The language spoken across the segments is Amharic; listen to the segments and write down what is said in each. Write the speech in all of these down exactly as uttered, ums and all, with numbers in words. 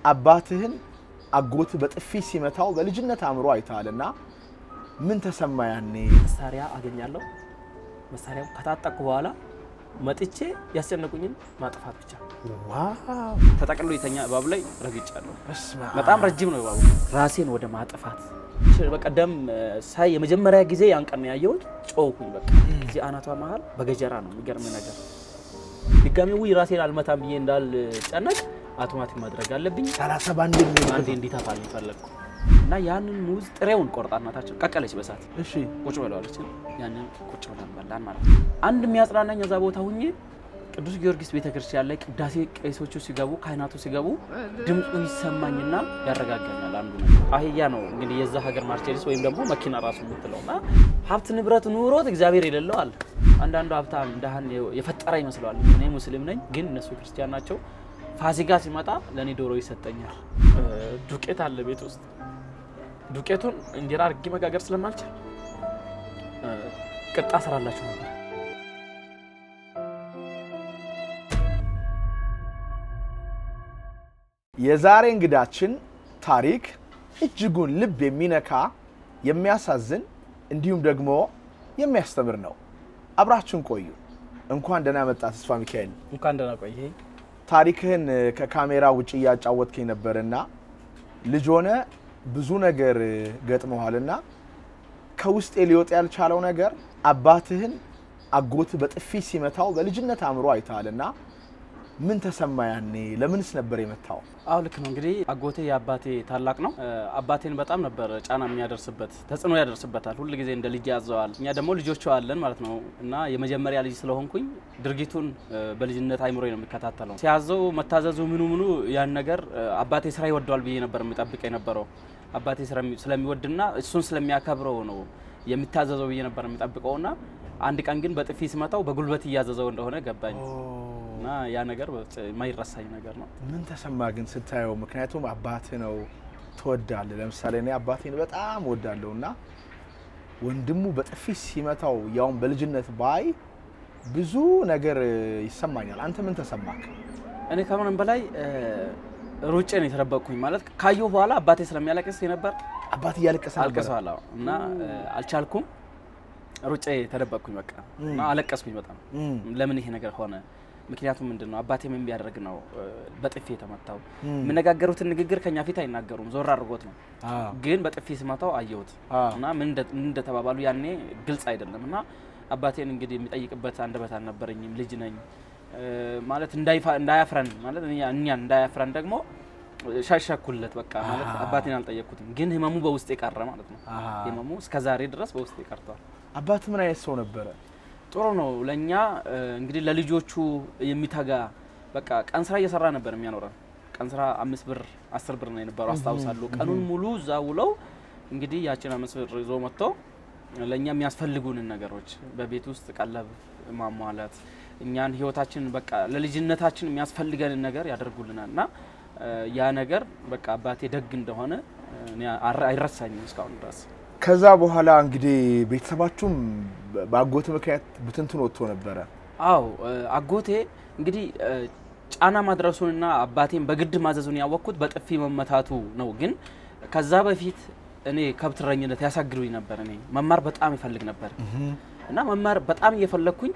አባትህን አጎት በጥፊ ሲመታው በልጅነት አምሮ አይታልና ምን ተሰማ ያኔ? መሳሪያ አገኛለሁ መሳሪያው ከታጠቁ በኋላ መጥቼ ያስጨነቁኝን ማጥፋት ብቻ። ዋው ተጠቅሎ የተኛ እባብ ላይ ረግጫለሁ። በስመ አብ በጣም ረጅም ነው እባቡ። ራሴን ወደ ማጥፋት በቀደም ሳይ የመጀመሪያ ጊዜ ያንቀም ያየሁት ጮውኩኝ። በቃ እዚህ አናቷ መሃል በገጀራ ነው የሚገርም ነገር። ድጋሜው ራሴን አልመታም ብዬ እንዳል ጨነቅ አውቶማቲክ ማድረግ አለብኝ። ሰላሳ ባንድ አንዴ እንዲታፋል ፈለኩ እና ያንን ሙዝ ጥሬውን ቆርጣናታችን ቀቀለች በሳት። እሺ ቁጭ ብለዋለች። ያንን ቁጭ ብለን በላን ማለት ነው። አንድ የሚያጽናናኝ እዛ ቦታ ሁኜ ቅዱስ ጊዮርጊስ ቤተክርስቲያን ላይ ቅዳሴ ቄሶቹ ሲገቡ ካህናቱ ሲገቡ ድምጹ ይሰማኝና ያረጋጋኛል። አንዱ ነው አህያ ነው እንግዲህ የዛ ሀገር ማርሴዲስ ወይም ደግሞ መኪና ራሱ የምትለውና ሀብት ንብረት ኑሮት እግዚአብሔር የሌለው አለ። አንዳንዱ ሀብታም ደሃን የፈጠረ ይመስላል። እኔ ሙስሊም ነኝ ግን እነሱ ክርስቲያን ናቸው። ፋሲካ ሲመጣ ለኔ ዶሮ ይሰጠኛል። ዱቄት አለ ቤት ውስጥ ዱቄቱን እንጀራ አርጊ መጋገር ስለማልችል ቅጣ ሰራላችሁ ነበር። የዛሬ እንግዳችን ታሪክ እጅጉን ልብ የሚነካ የሚያሳዝን እንዲሁም ደግሞ የሚያስተምር ነው። አብራችሁን ቆዩ። እንኳን ደህና መጣ ተስፋ ሚካኤል። እንኳን ደህና ቆይ። ታሪክህን ከካሜራ ውጪ ያጫወትከኝ ነበርና ልጅ ሆነ ብዙ ነገር ገጥመዋልና ከውስጥ ሊወጥ ያልቻለው ነገር አባትህን አጎት በጥፊ ሲመታው በልጅነት አምሮ አይታልና ምን ተሰማ ያኔ? ለምንስ ነበር የመታው? አው ልክ ነው እንግዲህ አጎቴ ያባቴ ታላቅ ነው። አባቴን በጣም ነበር ጫና የሚያደርስበት ተጽኖ ያደርስበታል። ሁሉ ጊዜ እንደ ልጅ ያዘዋል። እኛ ደግሞ ልጆቹ አለን ማለት ነው እና የመጀመሪያ ልጅ ስለሆንኩኝ ድርጊቱን በልጅነት አይምሮዬ ነው የሚከታተለው። ሲያዘው መታዘዙ ምኑ ምኑ ያን ነገር አባቴ ስራ ይወደዋል ብዬ ነበር የምጠብቀው የነበረው። አባቴ ስለሚወድና እሱን ስለሚያከብረው ነው የሚታዘዘው ብዬ ነበር የምጠብቀውና አንድ ቀን ግን በጥፊ ሲመታው በጉልበት ያዘዘው እንደሆነ ገባኝ። እና ያ ነገር ማይረሳኝ ነገር ነው። ምን ተሰማ ግን ስታየው? ምክንያቱም አባቴ ነው ተወዳለ። ለምሳሌ እኔ አባቴን በጣም ወዳለውና ወንድሙ በጥፊ ሲመታው ያው በልጅነት ባይ ብዙ ነገር ይሰማኛል። አንተ ምን ተሰማክ? እኔ ከማንም በላይ ሩጬ ነው የተረበቅኩኝ። ማለት ካየው በኋላ አባቴ ስለሚያለቅስ ነበር። አባቴ ያለቀሰ አልቀሰዋል እና አልቻልኩም። ሩጬ ተደበቅኩኝ በቃ እና አለቀስኩኝ በጣም። ለምን ይሄ ነገር ሆነ? ምክንያቱም ምንድነው አባቴ ምን ቢያደርግ ነው በጥፊ የተመታው? ምንነጋገሩት ንግግር ከኛ ፊት አይናገሩም። ዞር አድርጎት ነው ግን በጥፊ ሲመታው አየሁት እና ምን እንደተባባሉ ያኔ ግልጽ አይደለም። እና አባቴን እንግዲህ የሚጠይቅበት አንደበት አልነበረኝም። ልጅ ነኝ ማለት እንዳያፍረን ማለት እኛ እንዳያፍረን ደግሞ ሻሻኩለት በቃ ማለት አባቴን አልጠየቅኩትም ግን ህመሙ በውስጤ ቀረ ማለት ነው። ህመሙ እስከ ዛሬ ድረስ በውስጤ ቀርቷል። አባት ምን አይነት ሰው ነበር? ጥሩ ነው ለኛ እንግዲህ ለልጆቹ የሚታጋ በቃ ቀን ስራ እየሰራ ነበር የሚያኖረን። ቀን ስራ አምስት ብር አስር ብር ነው የነበረው አስታውሳለሁ። ቀኑን ሙሉ ዛውለው እንግዲህ ያችን አምስት ብር ይዞ መጥቶ ለኛ የሚያስፈልጉን ነገሮች በቤት ውስጥ ቀለብ ማሟላት እኛን ህይወታችን በቃ ለልጅነታችን የሚያስፈልገን ነገር ያደርጉልናልና ያ ነገር በቃ አባቴ ደግ እንደሆነ እኔ አይረሳኝም እስካሁን ድረስ። ከዛ በኋላ እንግዲህ ቤተሰባችሁም በአጎት ምክንያት ብትንትን ወጥቶ ነበር? አው አጎቴ እንግዲህ ጫና ማድረሱንና አባቴን በግድ ማዘዙን ያወቅኩት በጥፊ መመታቱ ነው። ግን ከዛ በፊት እኔ ከብትረኝነት ያሳግሩኝ ነበር። እኔ መማር በጣም ይፈልግ ነበር እና መማር በጣም እየፈለኩኝ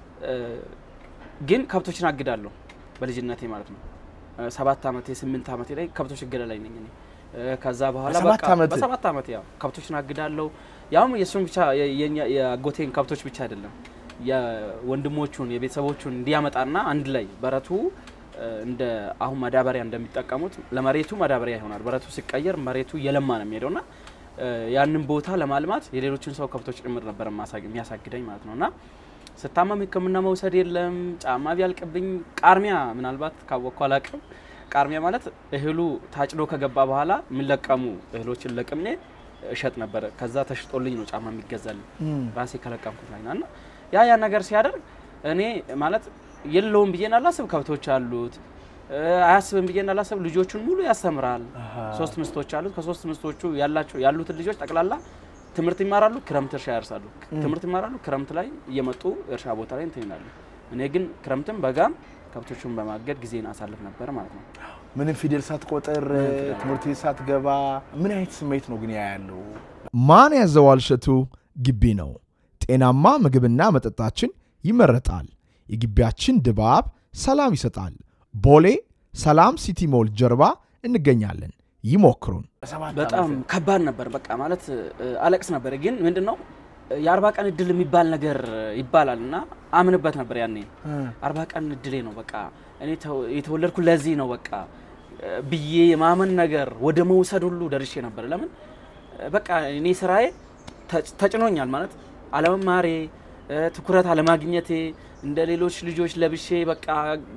ግን ከብቶችን አግዳለሁ በልጅነቴ ማለት ነው። ሰባት አመት ስምንት አመት ላይ ከብቶች ገለላይ ነኝ እኔ። ከዛ በኋላ በቃ በሰባት አመት ያው ከብቶችን አግዳለሁ። ያው የሱን ብቻ የአጎቴን ከብቶች ብቻ አይደለም የወንድሞቹን የቤተሰቦቹን እንዲያመጣና አንድ ላይ በረቱ እንደ አሁን ማዳበሪያ እንደሚጠቀሙት ለመሬቱ ማዳበሪያ ይሆናል። በረቱ ሲቀየር መሬቱ የለማ ነው የሚሄደውና ያንን ቦታ ለማልማት የሌሎችን ሰው ከብቶች ጭምር ነበር የሚያሳግደኝ ማለት ነውና ስታመም ህክምና መውሰድ የለም። ጫማ ቢያልቅብኝ ቃርሚያ ምናልባት ካወቅኩ አላቅም። ቃርሚያ ማለት እህሉ ታጭዶ ከገባ በኋላ ምንለቀሙ እህሎችን ለቅሜ እሸጥ ነበር። ከዛ ተሽጦልኝ ነው ጫማ የሚገዛልኝ ራሴ ከለቀምኩት አይናና ያ ያ ነገር ሲያደርግ እኔ ማለት የለውም ብዬና አላስብ ከብቶች አሉት አያስብም ብዬና አላስብ ልጆቹን ሙሉ ያስተምራል። ሶስት ምስቶች አሉት። ከሶስት ምስቶቹ ያላቸው ያሉት ልጆች ጠቅላላ ትምርት ይማራሉ ክረምት እርሻ ያርሳሉ። ትምርት ይማራሉ ክረምት ላይ እየመጡ እርሻ ቦታ ላይ እንተኛሉ። እኔ ግን ክረምትም በጋም ከብቶቹን በማገድ ጊዜን አሳልፍ ነበር ማለት ነው። ምንም ፊደል ሳትቆጥር ትምህርት ቤት ሳትገባ ምን አይነት ስሜት ነው ግን ያያለው? ማን ያዘዋል እሸቱ ግቢ ነው። ጤናማ ምግብና መጠጣችን ይመረጣል። የግቢያችን ድባብ ሰላም ይሰጣል። ቦሌ ሰላም ሲቲ ሞል ጀርባ እንገኛለን። ይሞክሩን። በጣም ከባድ ነበር። በቃ ማለት አለቅስ ነበር። ግን ምንድነው የአርባ ቀን እድል የሚባል ነገር ይባላልና አምንበት ነበር ያኔ። አርባ ቀን እድሌ ነው በቃ እኔ የተወለድኩ ለዚህ ነው በቃ ብዬ የማመን ነገር ወደ መውሰድ ሁሉ ደርሼ ነበር። ለምን በቃ እኔ ስራዬ ተጭኖኛል ማለት አለመማሬ ትኩረት አለማግኘቴ እንደ ሌሎች ልጆች ለብሼ በቃ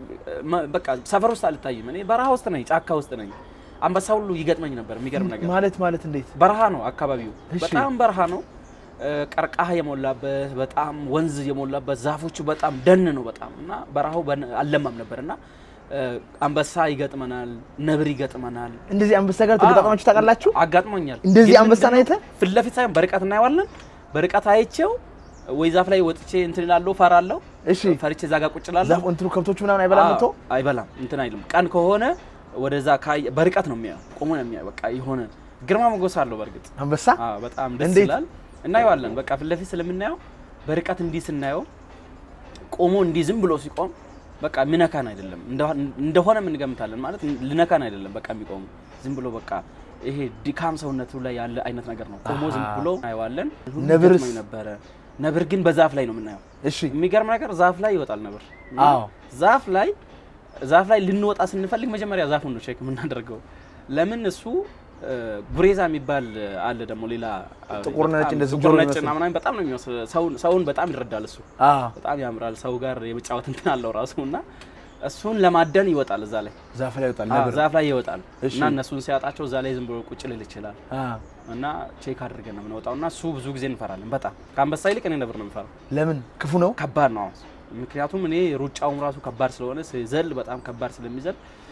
በቃ ሰፈር ውስጥ አልታይም። እኔ በረሃ ውስጥ ነኝ፣ ጫካ ውስጥ ነኝ። አንበሳ ሁሉ ይገጥመኝ ነበር። የሚገርም ነገር ማለት ማለት እንዴት በረሃ ነው አካባቢው፣ በጣም በረሃ ነው። ቀርቃህ የሞላበት በጣም ወንዝ የሞላበት ዛፎቹ በጣም ደን ነው በጣም እና በረሃው አለማም ነበርና አንበሳ ይገጥመናል፣ ነብር ይገጥመናል። እንደዚህ አንበሳ ጋር ተገጣጣማችሁ ታውቃላችሁ? አጋጥሞኛል። እንደዚህ አንበሳ ነው አይተ ፊት ለፊት ሳይሆን በርቀት እናየዋለን። በርቀት አይቼው ወይ ዛፍ ላይ ወጥቼ እንትን ይላልው ፈራለሁ። እሺ ፈርቼ ዛጋ ቁጭ ይላልው። ዛፍ እንትኑ ከብቶቹ ምናምን አይበላም እንቶ አይበላም እንትን አይልም። ቀን ከሆነ ወደዛ ካይ በርቀት ነው የሚያው፣ ቆሞ ነው የሚያው። በቃ የሆነ ግርማ ሞገስ አለው በርግጥ አንበሳ። አዎ በጣም ደስ ይላል። እናየዋለን በቃ ፊት ለፊት ስለምናየው በርቀት እንዲ ስናየው ቆሞ እንዲ ዝም ብሎ ሲቆም በቃ ምንካን አይደለም እንደሆነ ምን ገምታለን ማለት ልነካን አይደለም በቃ የሚቆም ዝም ብሎ በቃ ይሄ ዲካም ሰውነቱ ላይ ያለ አይነት ነገር ነው። ቆሞ ዝም ብሎ አይዋለን። ነብር ነበረ። ነብር ግን በዛፍ ላይ ነው የምናየው። እሺ የሚገርም ነገር ዛፍ ላይ ይወጣል ነብር። አዎ ዛፍ ላይ ዛፍ ላይ ልንወጣ ስንፈልግ መጀመሪያ ዛፉን ነው ቼክ የምናደርገው። ለምን እሱ ጉሬዛ የሚባል አለ ደግሞ ሌላ ጥቁር ነጭ እንደዚህ ጆሮ ነጭ እና ምናምን በጣም ነው የሚመስል ሰውን ሰውን በጣም ይረዳል እሱ። በጣም ያምራል። ሰው ጋር የመጫወት እንትን አለው ራሱና እሱን ለማደን ይወጣል። እዛ ላይ ዛፍ ላይ ይወጣል ነብር። ዛፍ ላይ ይወጣል እና እነሱን ሲያጣቸው እዛ ላይ ዝም ብሎ ቁጭ ልል ይችላል። እና ቼክ አድርገን ነው የምንወጣውና እሱ ብዙ ጊዜ እንፈራለን በጣም ከአንበሳ ይልቅ እኔ ነብር ነው የምፈራው። ለምን ክፉ ነው? ከባድ ነው። ምክንያቱም እኔ ሩጫውም ራሱ ከባድ ስለሆነ ዘል በጣም ከባድ ስለሚዘል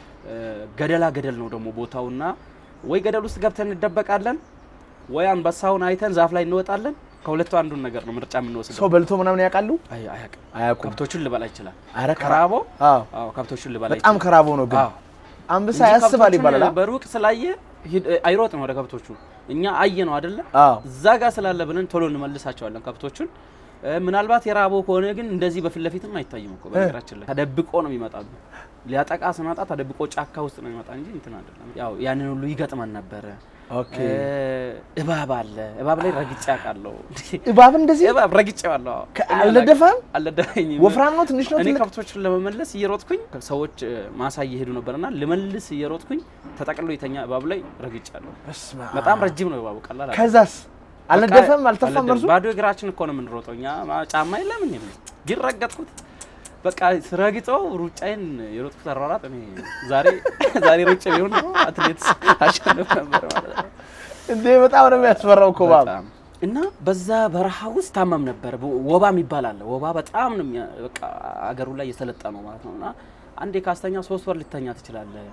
ገደላ ገደል ነው ደግሞ ቦታውና ወይ ገደል ውስጥ ገብተን እንደበቃለን ወይ አንበሳውን አይተን ዛፍ ላይ እንወጣለን። ከሁለቱ አንዱን ነገር ነው ምርጫ የምንወስደው። ሰው በልቶ ምናምን ያቃሉ? አይ አያውቅም። አያውቅም። ከብቶቹን ልበላ ይችላል። አረ ከራቦ አዎ አዎ ከብቶቹን ልበላ ይችላል። በጣም ከራቦ ነው ግን አንበሳ ያስባል ይባላል። በሩቅ ስላየ አይሮጥም ወደ ከብቶቹ። እኛ አየ ነው አይደለ? እዛ ጋር ስላለ ብለን ቶሎ እንመልሳቸዋለን ከብቶቹን። ምናልባት የራቦ ከሆነ ግን እንደዚህ በፊት ለፊትም አይታይም እኮ በነገራችን ላይ ተደብቆ ነው የሚመጣው። ሊያጠቃ ስናጣ ተደብቆ ጫካ ውስጥ ነው የሚመጣ እንጂ እንትን አይደለም። ያው ያንን ሁሉ ይገጥመን ነበር። ኦኬ እባብ አለ። እባብ ላይ ረግጬ አውቃለሁ። እባብ እንደዚህ እባብ ረግጬዋለሁ። አልደፋም አልደፋኝም። ወፍራም ነው ትንሽ ነው። እኔ ከብቶቹን ለመመለስ እየሮጥኩኝ ሰዎች ማሳ እየሄዱ ነበርና ለመልስ እየሮጥኩኝ ተጠቅሎ የተኛ እባብ ላይ ረግጬአለሁ። በጣም ረጅም ነው እባቡ ቀላል አይደለም። ከዛስ አልደፋም አልተፋም እርሱ ባዶ እግራችን እኮ ነው የምንሮጠውኛ ጫማ የለም እንዴ ግን ረገጥኩት። በቃ ስራግጠው ሩጫዬን የሮጥኩት አራራት እኔ ዛሬ ዛሬ ሩጬ ቢሆን ነው አትሌትስ አሸነፍ ነበር ማለት ነው እንዴ። በጣም ነው የሚያስፈራው እኮ ባብ እና በዛ በረሃ ውስጥ ታመም ነበር። ወባ የሚባል አለ። ወባ በጣም ነው በቃ አገሩ ላይ የሰለጠነው ማለት ነውና አንዴ ካስተኛ ሶስት ወር ልተኛ ትችላለህ።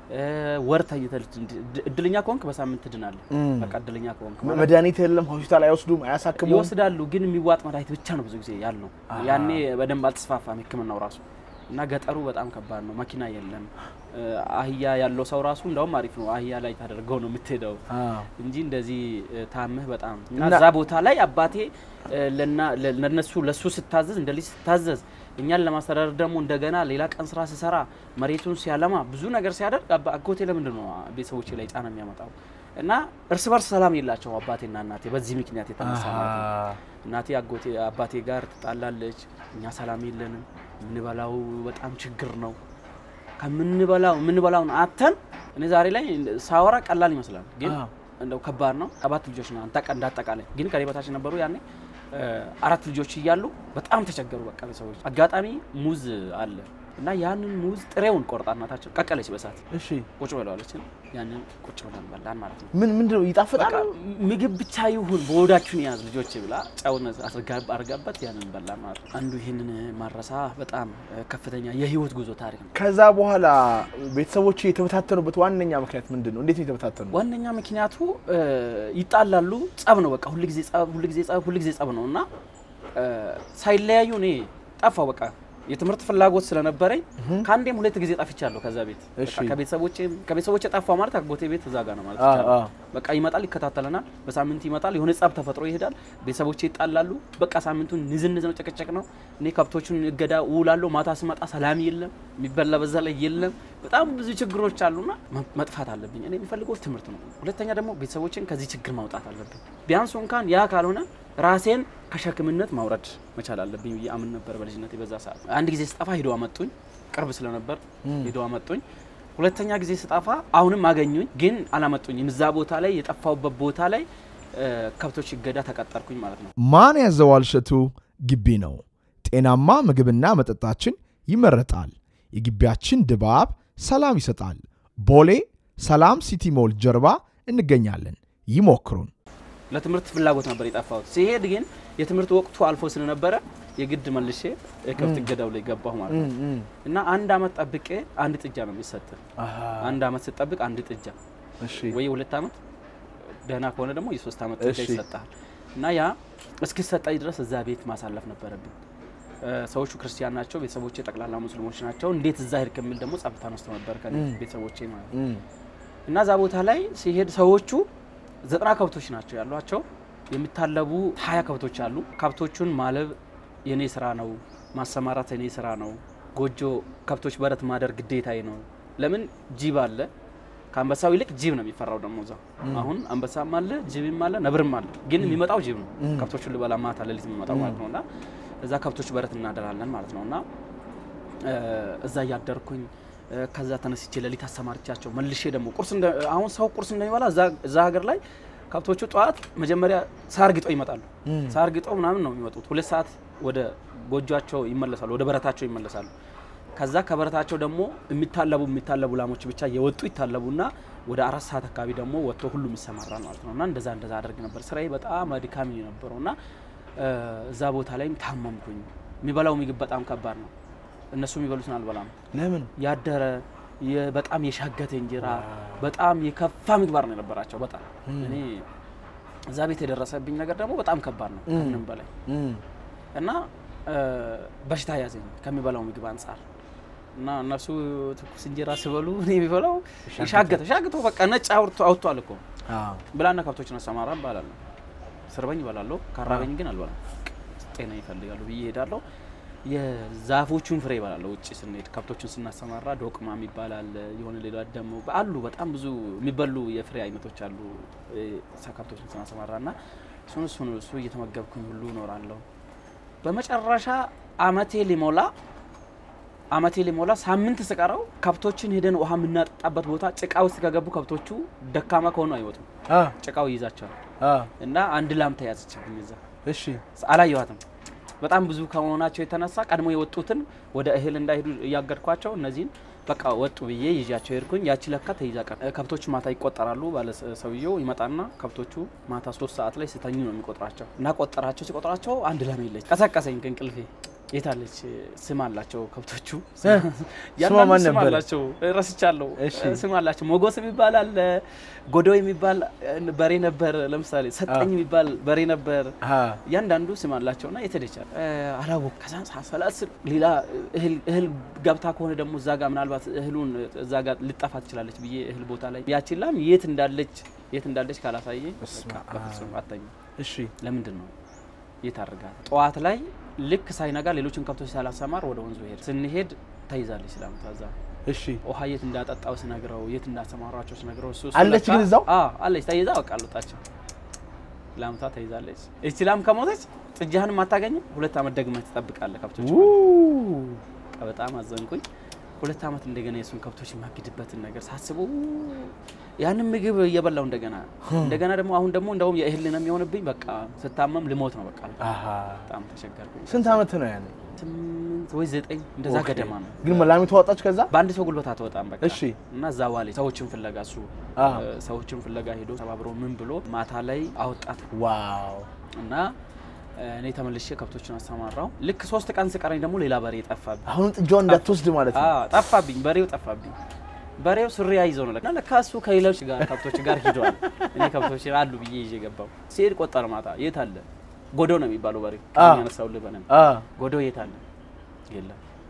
ወር ታይተል እድለኛ ከሆንክ በሳምንት ትድናለህ። በቃ እድለኛ ከሆንክ መድኃኒት የለም ሆስፒታል አይወስዱም አያሳክሙም። ይወስዳሉ ግን የሚዋጥ መድኃኒት ብቻ ነው ብዙ ጊዜ ያለው። ያኔ በደንብ አልተስፋፋም ህክምናው ራሱ እና ገጠሩ በጣም ከባድ ነው። መኪና የለም። አህያ ያለው ሰው ራሱ እንደውም አሪፍ ነው። አህያ ላይ ታደርገው ነው የምትሄደው እንጂ እንደዚህ ታምህ በጣም እና ዛ ቦታ ላይ አባቴ ለና ለነሱ ለሱ ስታዘዝ እንደልጅ ስታዘዝ እኛን ለማስተዳደር ደግሞ እንደገና ሌላ ቀን ስራ ሲሰራ መሬቱን ሲያለማ ብዙ ነገር ሲያደርግ አጎቴ ለምንድን ነው ቤተሰቦቼ ላይ ጫና የሚያመጣው? እና እርስ በርስ ሰላም የላቸው አባቴና እናቴ በዚህ ምክንያት የተነሳ ማለት ነው። እናቴ አጎቴ አባቴ ጋር ትጣላለች። እኛ ሰላም የለንም። ምንበላው በጣም ችግር ነው። ከምንበላው ምንበላውን አተን እኔ ዛሬ ላይ ሳወራ ቀላል ይመስላል ግን እንደው ከባድ ነው። አባት ልጆች ነው አንተ እንዳጠቃላይ ግን ከኔ በታች ነበሩ ያኔ አራት ልጆች ይያሉ በጣም ተቸገሩ። በቃ ሰዎች አጋጣሚ ሙዝ አለ እና ያንን ሙዝ ጥሬውን ቆርጣናታቸው ቀቀለች በሳት። እሺ ቁጭ ብለዋለች። ያንን ቁጭ ብለን በላን ማለት ነው። ምን ምንድነው ይጣፍጣል? ምግብ ብቻ ይሁን በወዳችሁን ያዝ ልጆች ብላ ጫውን አስርጋብ አርጋበት ያንን በላን ማለት ነው። አንዱ ይሄንን ማረሳ በጣም ከፍተኛ የህይወት ጉዞ ታሪክ ነው። ከዛ በኋላ ቤተሰቦች የተበታተኑበት ዋነኛ ምክንያት ምንድነው? እንዴት የተበታተኑ? ዋነኛ ምክንያቱ ይጣላሉ። ጸብ ነው በቃ ሁሉ ጊዜ ጸብ ሁሉ ጊዜ ጸብ ሁሉ ጊዜ ጸብ ነውና ሳይለያዩ እኔ ጠፋው በቃ የትምህርት ፍላጎት ስለነበረኝ ካንዴም ሁለት ጊዜ ጠፍቻለሁ ከዛ ቤት ከቤተሰቦቼ ከቤተሰቦቼ ጠፋው ማለት አጎቴ ቤት እዛ ጋር ነው ማለት ይችላል በቃ ይመጣል ይከታተለናል በሳምንት ይመጣል የሆነ ጻብ ተፈጥሮ ይሄዳል ቤተሰቦቼ ይጣላሉ በቃ ሳምንቱን ንዝንዝ ነው ጨቀጨቅ ነው እኔ ከብቶቹን እገዳ ውላለሁ ማታ ስመጣ ሰላም የለም የሚበላ በዛ ላይ የለም በጣም ብዙ ችግሮች አሉና መጥፋት አለብኝ እኔ የሚፈልገው ትምህርት ነው ሁለተኛ ደግሞ ቤተሰቦቼን ከዚህ ችግር ማውጣት አለብኝ ቢያንስ እንኳን ያ ካልሆነ ራሴን ከሸክምነት ማውረድ መቻል አለብኝ ያምን ነበር በልጅነቴ በዛ ሰዓት አንድ ጊዜ ስጣፋ ሄዶ አመጡኝ ቅርብ ስለነበር ሄዶ አመጡኝ ሁለተኛ ጊዜ ስጣፋ አሁንም አገኙኝ ግን አላመጡኝም እዛ ቦታ ላይ የጠፋውበት ቦታ ላይ ከብቶች ይገዳ ተቀጠርኩኝ ማለት ነው ማን ያዘዋል ሸቱ ግቢ ነው ጤናማ ምግብና መጠጣችን ይመረጣል የግቢያችን ድባብ ሰላም ይሰጣል ቦሌ ሰላም ሲቲ ሞል ጀርባ እንገኛለን ይሞክሩን ለትምህርት ፍላጎት ነበር የጣፋው ሲሄድ ግን የትምህርት ወቅቱ አልፎ ስለነበረ የግድ መልሼ ከብት ገዳው ላይ ገባሁ ማለት ነው እና አንድ አመት ጠብቄ አንድ ጥጃ ነው የሚሰጥ አንድ አመት ሲጠብቅ አንድ ጥጃ እሺ ወይ ሁለት አመት ደህና ከሆነ ደግሞ የሶስት አመት ጥጃ ይሰጣል እና ያ እስኪ ሰጣይ ድረስ እዛ ቤት ማሳለፍ ነበረብኝ ሰዎቹ ክርስቲያን ናቸው ቤተሰቦቼ ጠቅላላ ሙስሊሞች ናቸው እንዴት እዛ ሄድክ የሚል ደግሞ ጻፍታ ነው ነበር ከኔ ቤተሰቦቼ ማለት እና ዛ ቦታ ላይ ሲሄድ ሰዎቹ ዘጠና ከብቶች ናቸው ያሏቸው የሚታለቡ ሀያ ከብቶች አሉ ከብቶቹን ማለብ የኔ ስራ ነው ማሰማራት የኔ ስራ ነው ጎጆ ከብቶች በረት ማደር ግዴታዬ ነው ለምን ጂብ አለ ካንበሳው ይልቅ ጂብ ነው የሚፈራው ደግሞ ዛ አሁን አንበሳም አለ ጂብም አለ ነብርም አለ ግን የሚመጣው ጂብ ነው ከብቶቹን ልበላ ማታ ለሊት የሚመጣው ማለት ነውና እዛ ከብቶች በረት እናደራለን ማለት ነውና እዛ ያደርኩኝ ከዛ ተነስቼ ለሊት አሰማርቻቸው መልሼ ደግሞ ቁርስ አሁን ሰው ቁርስ እንደሚበላ እዛ እዛ ሀገር ላይ ከብቶቹ ጧት መጀመሪያ ሳርግጠው ይመጣሉ ሳርግጠው ምናምን ነው የሚመጡት ሁለት ሰዓት ወደ ጎጆአቸው ይመለሳሉ ወደ በረታቸው ይመለሳሉ ከዛ ከበረታቸው ደግሞ የሚታለቡ የሚታለቡ ላሞች ብቻ የወጡ ይታለቡና ወደ አራት ሰዓት አካባቢ ደግሞ ወጥቶ ሁሉም ይሰማራል ማለት ነውና እንደዛ እንደዛ አደርግ ነበር ስራዬ በጣም አድካሚ ነበርና እዛ ቦታ ላይም ታመምኩኝ የሚበላው ምግብ በጣም ከባድ ነው እነሱ የሚበሉትን አልበላም ለምን ያደረ በጣም የሻገተ እንጀራ በጣም የከፋ ምግባር ነው የነበራቸው በጣም እኔ እዛ ቤት የደረሰብኝ ነገር ደግሞ በጣም ከባድ ነው ከምንም በላይ እና በሽታ ያዘኝ ከሚበላው ምግብ አንፃር እና እነሱ ትኩስ እንጀራ ሲበሉ እኔ የሚበላው ሻገተ ሻገቶ በቃ ነጭ አውርቶ አውጥቷል እኮ አዎ ብላና ከብቶችን አሰማራ ባላል ሰርበኝ ባላለው ካራበኝ ግን አልበላም ጤና ይፈልጋሉ ብዬ ሄዳለሁ የዛፎቹን ፍሬ ባላለው ውጪ ስንሄድ ከብቶችን ስናሰማራ ዶቅማ የሚባላል የሆነ ሌላ ደሞ አሉ በጣም ብዙ የሚበሉ የፍሬ አይነቶች አሉ ከብቶችን ስናሰማራና ሱኑ ሱኑ እሱ እየተመገብኩኝ ሁሉ ኖራለሁ በመጨረሻ አመቴ ሊሞላ አመቴ ሊሞላ ሳምንት ስቀረው ከብቶችን ሄደን ውሃ ምናጣጣበት ቦታ ጭቃው ውስጥ ከገቡ ከብቶቹ ደካማ ከሆኑ አይወጡም አ ጭቃው ይዛቻል አ እና አንድ ላም ተያዘችብኝ እዛ እሺ አላየዋትም በጣም ብዙ ከመሆናቸው የተነሳ ቀድሞ የወጡትን ወደ እህል እንዳይሄዱ ያገድኳቸው እነዚህን በቃ ወጡ ብዬ ይዣቸው ሄድኩኝ ያቺ ለካ ተይዛቀ ከብቶቹ ማታ ይቆጠራሉ ባለ ሰውየው ይመጣና ከብቶቹ ማታ ሶስት ሰዓት ላይ ሲተኙ ነው የሚቆጥራቸው እና ቆጠራቸው ሲቆጥራቸው አንድ ላም የለች ቀሰቀሰኝ ከእንቅልፌ የታለች ስም አላቸው ከብቶቹ ያማን ስም አላቸው ረስቻለሁ ስም አላቸው ሞጎስ የሚባል አለ ጎዶ የሚባል በሬ ነበር ለምሳሌ ሰጠኝ የሚባል በሬ ነበር ያንዳንዱ ስም አላቸውና የተደቻለ አላወቅ ከዛን ሳሰላስ ሌላ እህል እህል ገብታ ከሆነ ደግሞ እዛ ጋር ምናልባት እህሉን እዛ ጋር ልጣፋ ትችላለች ብዬ እህል ቦታ ላይ ያቺላም የት እንዳለች የት እንዳለች ካላሳየ በቃ በፍጹም አታኝ እሺ ለምንድን ነው የታርጋ ጧት ላይ ልክ ሳይነጋ ሌሎችን ከብቶች ሳላሰማር ወደ ወንዙ ሄድ ስንሄድ ተይዛለች ሰላም ታዛ እሺ ውሃ የት እንዳጣጣው ስነግረው የት እንዳሰማራቸው ስነግረው እሱ አለች ግን እዛው አ አለች ተይዛ በቃ አልወጣች ላምታ ተይዛለች እቺ ላም ከሞተች ጥጃህን ማታገኝ ሁለት አመት ደግመህ ትጠብቃለህ ከብቶች በጣም አዘንኩኝ ሁለት አመት እንደገና የሱን ከብቶች ማግድበትን ነገር ሳስበው ያንን ምግብ እየበላው እንደገና እንደገና ደግሞ አሁን ደግሞ እንደውም የእህል ነው የሚሆንብኝ በቃ ስታመም ልሞት ነው በቃ አሃ በጣም ተቸገርኩኝ ስንት አመት ነው ያኔ ስምንት ወይ ዘጠኝ እንደዛ ገደማ ነው ግን መላሚቱ ወጣች ከዛ በአንድ ሰው ጉልበት አትወጣም በቃ እሺ እና እዛ ዋለ ሰዎችን ፍለጋ እሱ ሰዎችን ፍለጋ ሄዶ ተባብሮ ምን ብሎ ማታ ላይ አወጣት ዋው እና እኔ ተመልሼ ከብቶችን አሰማራው ልክ ሶስት ቀን ስቀረኝ ደግሞ ሌላ በሬ ጠፋብኝ አሁን ጥጃው እንዳትወስድ ማለት ነው አዎ ጠፋብኝ በሬው ጠፋብኝ በሬው ሱሪ ያይዘው ነው ለካ ለካሱ ከሌሎች ጋር ከብቶች ጋር ሄዷል እኔ ከብቶች አሉ ብዬ ይዤ ገባው ሲሄድ ቆጠረ ማታ የት አለ ጎዶ ነው የሚባለው በሬው ያነሳው ለበነን አ ጎዶ የት አለ የለም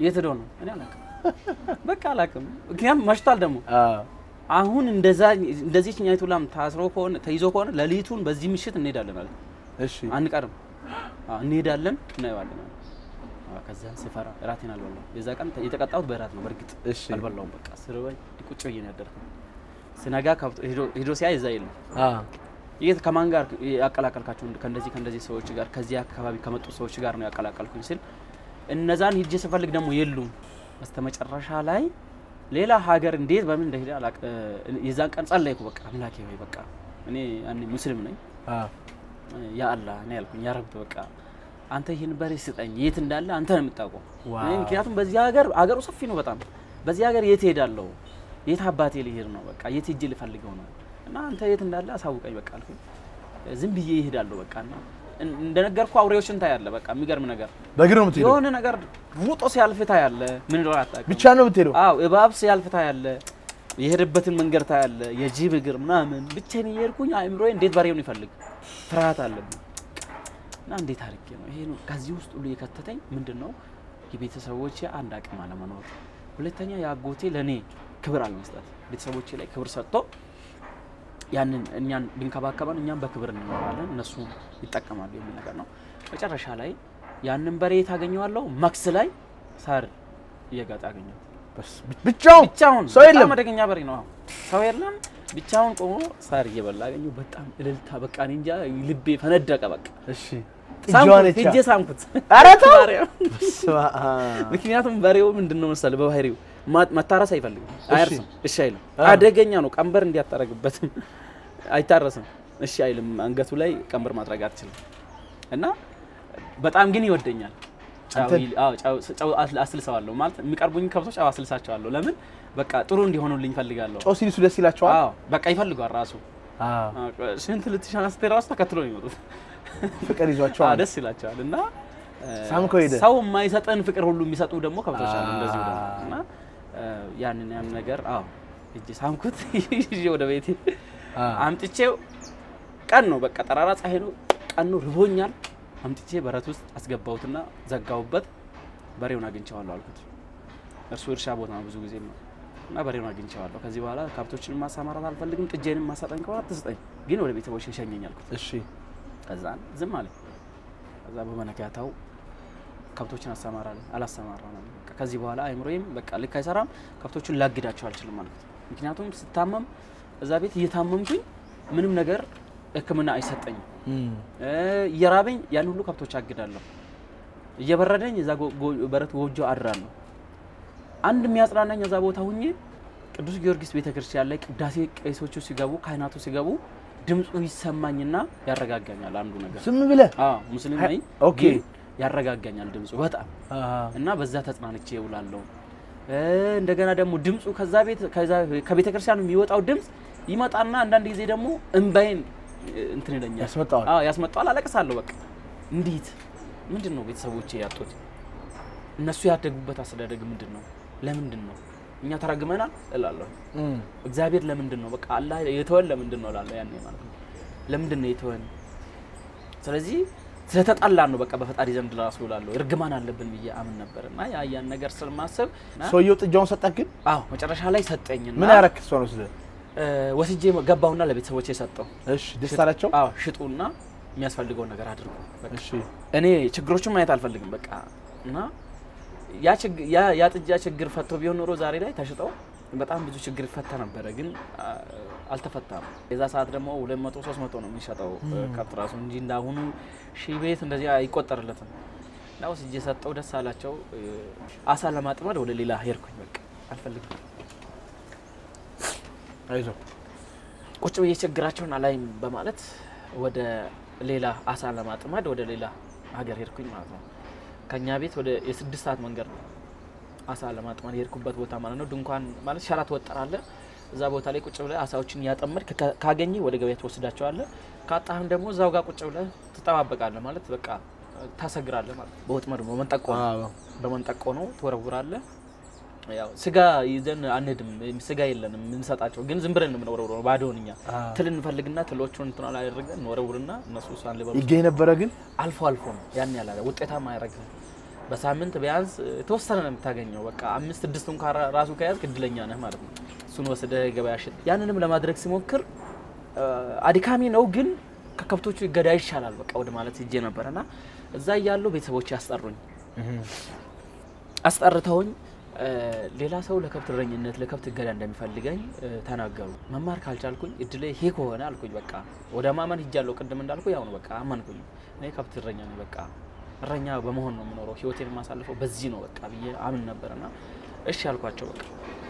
የት ሄዶ ነው እኔ አላውቅም በቃ አላውቅም ምክንያቱም መሽቷል ደግሞ አሁን እንደዛ እንደዚህ ኛይቱ ላም ታስሮ ከሆነ ተይዞ ከሆነ ለሊቱን በዚህ ምሽት እንሄዳለን አለ እሺ አንቀርም እንሄዳለን እናየዋለን ከዛ ሲፈራ ራቴን አልበላው የዛ ቀን የተቀጣሁት በራት ነው በርግጥ አልበላውም በቃ ስርበይ ቁጭ ብዬ ነው ያደረኩት ስነጋ ሄዶ ሄዶ ሲያይ እዛ የለም አ የት ከማን ጋር ያቀላቀልካቸው ከእንደዚህ ከእንደዚህ ሰዎች ጋር ከዚህ አካባቢ ከመጡ ሰዎች ጋር ነው ያቀላቀልኩኝ ሲል እነዛን ሂጄ ስፈልግ ደግሞ የሉም በስተመጨረሻ ላይ ሌላ ሀገር እንዴት በምን እንደሄደ አላቅ የዛን ቀን ጸለይኩ በቃ አምላኬ ሆይ በቃ እኔ እኔ ሙስሊም ነኝ አ ያ አላህ እኔ ያልኩኝ ያ ረብ በቃ አንተ ይሄን በሬ ስጠኝ የት እንዳለ አንተ ነው የምታውቀው እኔ ምክንያቱም በዚህ ሀገር ሀገሩ ሰፊ ነው በጣም በዚህ ሀገር የት ሄዳለሁ የት አባቴ ልሄድ ነው በቃ የት ሂጄ ልፈልገው ነው እና አንተ የት እንዳለ አሳውቀኝ በቃ አልኩኝ ዝም ብዬ ይሄዳለሁ በቃና እንደነገርኩ አውሬዎችን ታያለ በቃ የሚገርም ነገር በግር ነው የምትሄደው የሆነ ነገር ሩጦ ሲያልፍ ታያለ ምን እንደሆነ አጣቀም ብቻ ነው የምትሄደው አዎ እባብ ሲያልፍ ታያለ የሄደበትን መንገድ ታያለ የጂብ እግር ምናምን ብቻዬን እየሄድኩኝ አይምሮዬ እንዴት ባሪውን ይፈልግ ፍርሃት አለብኝ እና እንዴት አርቄ ነው ይሄ ነው ከዚህ ውስጥ ሁሉ የከተተኝ ምንድነው የቤተሰቦቼ አንድ አቅም አለመኖር ሁለተኛ ያጎቴ ለኔ ክብር አልመስጠት ቤተሰቦቼ ላይ ክብር ሰጥቶ ያንን እኛን ብንከባከባን እኛን በክብር እንኖራለን እነሱ ይጠቀማሉ የሚል ነገር ነው መጨረሻ ላይ ያንን በሬ ታገኘዋለሁ ማክስ ላይ ሳር እየጋጣ አገኘው በስ ብቻውን ብቻውን ሰው የለም ማደገኛ በሬ ነው ሰው የለም ብቻውን ቆሞ ሳር እየበላ አገኘው በጣም እልልታ በቃ እንጃ ልቤ ፈነደቀ በቃ እሺ ሳምኩት እጄ ሳምኩት አረታው ምክንያቱም በሬው ምንድነው መሰለ በባህሪው መታረስ አይፈልግም አይርስም እሺ አይልም አደገኛ ነው ቀንበር እንዲያታረግበትም አይታረስም እሺ አይልም አንገቱ ላይ ቀንበር ማድረግ አትችልም እና በጣም ግን ይወደኛል ጫው አው ጫው አስልሰዋለሁ ማለት የሚቀርቡኝ ከብቶች አው አስልሳቸዋለሁ ለምን በቃ ጥሩ እንዲሆኑልኝ ፈልጋለሁ ጫው ሲልሱ ደስ ይላቸዋል አው በቃ ይፈልጋል ራሱ አዎ ስንት ልትሻናስ ተራስ ተከትሎ ይመጡት ፍቅር ይዟቸዋል ደስ ይላቸዋል እና ሳምኮ ሄደ ሰው የማይሰጠን ፍቅር ሁሉ የሚሰጡ ደግሞ ከብቶች አሉ እንደዚህ እና ያንን ያን ነገር አው እጄ ሳምኩት ይዤ ወደ ቤቴ አምጥቼው ቀን ነው በቃ ጠራራ ፀሐይ ነው ቀን ነው ርቦኛል አምጥቼ በረት ውስጥ አስገባውትና ዘጋውበት በሬውን አግኝቻለሁ አልኩት እርሱ እርሻ ቦታ ነው ብዙ ጊዜ ነው እና በሬውን አግኝቻለሁ ከዚህ በኋላ ካብቶችን ማሳማራት አልፈልግም ጥጄንም ማሳጠኝ ከሆነ አትስጠኝ ግን ወደ ቤተሰቦቼ ሸኘኝ አልኩት እሺ ከዛ ዝም አለ ከዛ በመነጋታው ካብቶችን አሳማራለሁ አላሳማራንም በቃ ከዚህ በኋላ አይምሮዬም በቃ ልክ አይሰራም ካብቶችን ላግዳቸው አልችልም ማለት ምክንያቱም ስታመም እዛ ቤት እየታመምኩኝ ምንም ነገር ህክምና አይሰጠኝም እ ይራበኝ ያን ሁሉ ካብቶች አግዳለሁ እየበረደኝ እዛ በረት ጎጆ አድራለሁ አንድ የሚያጽናናኝ እዛ ቦታ ሁኜ ቅዱስ ጊዮርጊስ ቤተክርስቲያን ላይ ቅዳሴ ቄሶቹ ሲገቡ ካህናቱ ሲገቡ ድምጹ ይሰማኝና ያረጋጋኛል አንዱ ነገር ዝም ብለ አዎ ሙስሊም ነኝ ኦኬ ያረጋጋኛል ድምጹ በጣም እና በዛ ተጽናንቼ ይውላለሁ እንደገና ደግሞ ድምጹ ከዛ ቤት ከዛ ከቤተክርስቲያኑ የሚወጣው ድምጽ ይመጣና አንዳንድ ጊዜ ደግሞ እንባይን እንትን ይለኛል ያስመጣው አዎ ያስመጣው አለቅሳለሁ በቃ እንዴት ምንድነው ቤተሰቦቼ ያጡት እነሱ ያደጉበት አስተዳደግ ምንድነው ለምንድነው እኛ ተረግመናል እላለሁ እግዚአብሔር ለምንድነው በቃ አላህ የተወለ ለምንድነው እላለሁ ያኔ ማለት ነው ለምንድነው የተወለ ስለዚህ ስለተጣላን ነው በቃ በፈጣሪ ዘንድ ራሱ እላለሁ እርግማን አለብን ብዬ አምን ነበርና ያ ያን ነገር ስለማሰብ ሰውየው ጥጃውን ሰጣክ ግን አዎ መጨረሻ ላይ ሰጠኝና ምን ያረክ ሰው ነው ስለ ወስጄ ገባውና ለቤተሰቦቼ ሰጠው እሺ ደስታላቸው አዎ ሽጡና የሚያስፈልገው ነገር አድርጉ በቃ እሺ እኔ ችግሮችን ማየት አልፈልግም በቃ እና ያ ችግር ያ ያ ጥጃ ችግር ፈቶ ቢሆን ኖሮ ዛሬ ላይ ተሽጠው በጣም ብዙ ችግር ፈታ ነበር ግን አልተፈታም የዛ ሰዓት ደግሞ ሁለት መቶ ሶስት መቶ ነው የሚሸጠው ካፕትራሱ እንጂ እንዳሁኑ ሺህ ቤት እንደዚህ አይቆጠርለትም ነው ሲጄ ሰጠው ደስ አላቸው አሳ ለማጥመድ ወደ ሌላ ሄርኩኝ በቃ አልፈልግም አይዞ ቁጭ ብዬ ችግራቸውን አላይም በማለት ወደ ሌላ አሳ ለማጥመድ ወደ ሌላ ሀገር ሄርኩኝ ማለት ነው ከኛ ቤት ወደ የስድስት ሰዓት መንገድ ነው አሳ ለማጥመድ ሄርኩበት ቦታ ማለት ነው ድንኳን ማለት ሸራት ወጣራለ እዛ ቦታ ላይ ቁጭ ብለ አሳዎችን ያጠመድክ ካገኘ ወደ ገበያ ተወስዳቸዋለ ካጣህም ደግሞ እዛው ጋር ቁጭ ብለ ተጣባበቃለ ማለት በቃ ታሰግራለ ማለት በወጥመድ ነው መንጠቆ በመንጠቆ ነው ተወረውራለ ያው ስጋ ይዘን አንሄድም ስጋ የለንም እንሰጣቸው ግን ዝም ብለን ነው ወረውሮ ባዶንኛ ትልን ፈልግና ትሎቹን እንትና ላይ አድርገን ወረውርና እነሱ ሳን ለበሉ ይገኝ ነበር ግን አልፎ አልፎ ነው ያን ያላለ ውጤታማ ያረጋል በሳምንት ቢያንስ ተወሰነ ነው የምታገኘው በቃ አምስት ስድስት እንኳን ራሱ ከያዝክ እድለኛ ነህ ማለት ነው እሱን ወስደ ገበያ ሽጥ ያንንም ለማድረግ ሲሞክር አድካሚ ነው ግን ከከብቶቹ ይገዳ ይሻላል በቃ ወደ ማለት ይጄ ነበርና እዛ ያያለው ቤተሰቦች ያስጠሩኝ አስጠርተውኝ ሌላ ሰው ለከብት ረኝነት ለከብት ገዳ እንደሚፈልገኝ ተናገሩ መማር ካልቻልኩኝ እድሌ ይሄ ከሆነ አልኩኝ በቃ ወደ ማመን ይጃለው ቅድም እንዳልኩ ያው ነው በቃ አማንኩኝ እኔ ከብት ረኛ ነኝ በቃ ረኛ በመሆን ነው የምኖረው ህይወቴን ማሳልፈው በዚህ ነው በቃ ብዬ አምን ነበርና እሺ አልኳቸው በቃ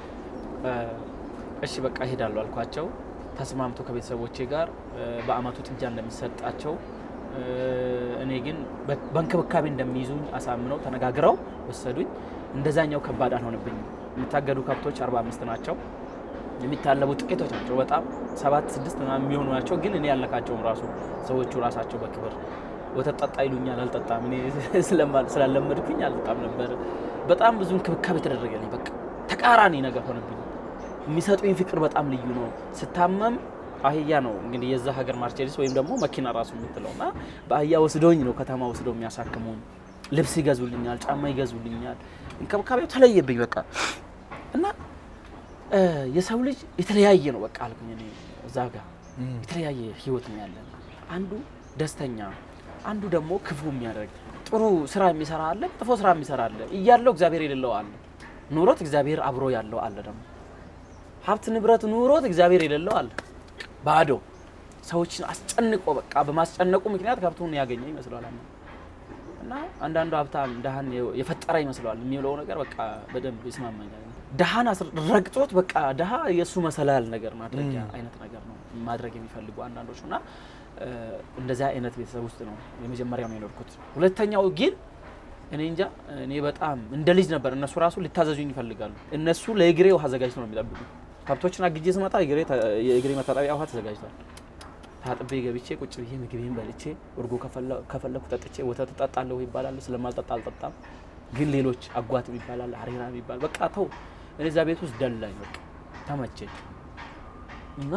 እሺ በቃ ሄዳለሁ አልኳቸው ተስማምቶ ከቤተሰቦቼ ጋር በአመቱ ጥጃ እንደሚሰጣቸው እኔ ግን በእንክብካቤ እንደሚይዙኝ አሳምነው ተነጋግረው ወሰዱኝ እንደዛኛው ከባድ አልሆነብኝ የምታገዱ ከብቶች አርባ አምስት ናቸው የሚታለቡ ጥቂቶች ናቸው በጣም ሰባት ስድስት ምናምን የሚሆኑ ናቸው ግን እኔ ያለካቸው ራሱ ሰዎቹ ራሳቸው በክብር ወተት ጠጣ ይሉኛል አልጠጣም እኔ ስለማል ስላለመድኩኝ አልጠጣም ነበር በጣም ብዙ እንክብካቤ ተደረገልኝ በቃ ተቃራኒ ነገር ሆነብኝ የሚሰጡኝ ፍቅር በጣም ልዩ ነው ስታመም አህያ ነው እንግዲህ የዛ ሀገር ማርቼዲስ ወይም ደግሞ መኪና ራሱ የምትለውና በአህያ ወስዶኝ ነው ከተማ ወስደው የሚያሳክሙኝ ልብስ ይገዙልኛል ጫማ ይገዙልኛል እንክብካቤው ተለየብኝ በቃ እና የሰው ልጅ የተለያየ ነው በቃ አልኩኝ እኔ እዛ ጋር የተለያየ ህይወት ነው ያለን አንዱ ደስተኛ አንዱ ደግሞ ክፉ የሚያደርግ ጥሩ ስራ የሚሰራ አለ ጥፎ ስራ የሚሰራ አለ እያለው እግዚአብሔር የሌለው አለ ኑሮት እግዚአብሔር አብሮ ያለው አለ ደግሞ ሀብት ንብረት ኑሮት እግዚአብሔር የሌለው አለ ባዶ ሰዎችን አስጨንቆ በቃ በማስጨነቁ ምክንያት ከብቱን ያገኘ ይመስላል እና አንዳንዱ ሀብታም ደሃን የፈጠረ ይመስላል የሚለው ነገር በቃ በደንብ ይስማማኛል ደሃን ረግጦት በቃ ደሃ የሱ መሰላል ነገር ማድረግ አይነት ነገር ነው ማድረግ የሚፈልጉ አንዳንዶችና እንደዛ አይነት ቤተሰብ ውስጥ ነው የመጀመሪያው ነው የኖርኩት ሁለተኛው ግን እኔ እንጃ እኔ በጣም እንደ ልጅ ነበር እነሱ ራሱ ሊታዘዙኝ ይፈልጋሉ እነሱ ለእግሬ ውሃ አዘጋጅተው ነው የሚጠብቁ ከብቶችን አግጄ ስመጣ እግሬ የእግሬ መታጠቢያ ውሃ ተዘጋጅቷል ታጥቤ ገብቼ ቁጭ ብዬ ምግቤን በልቼ ወርጎ ከፈለኩ ጠጥቼ ወተት ጠጣለሁ ይባላል ስለማልጠጣ አልጠጣም ግን ሌሎች አጓት ይባላል አሬራ ይባላል በቃ ተው እኔ እዛ ቤት ውስጥ ደላኝ በቃ ተመቸኝ እና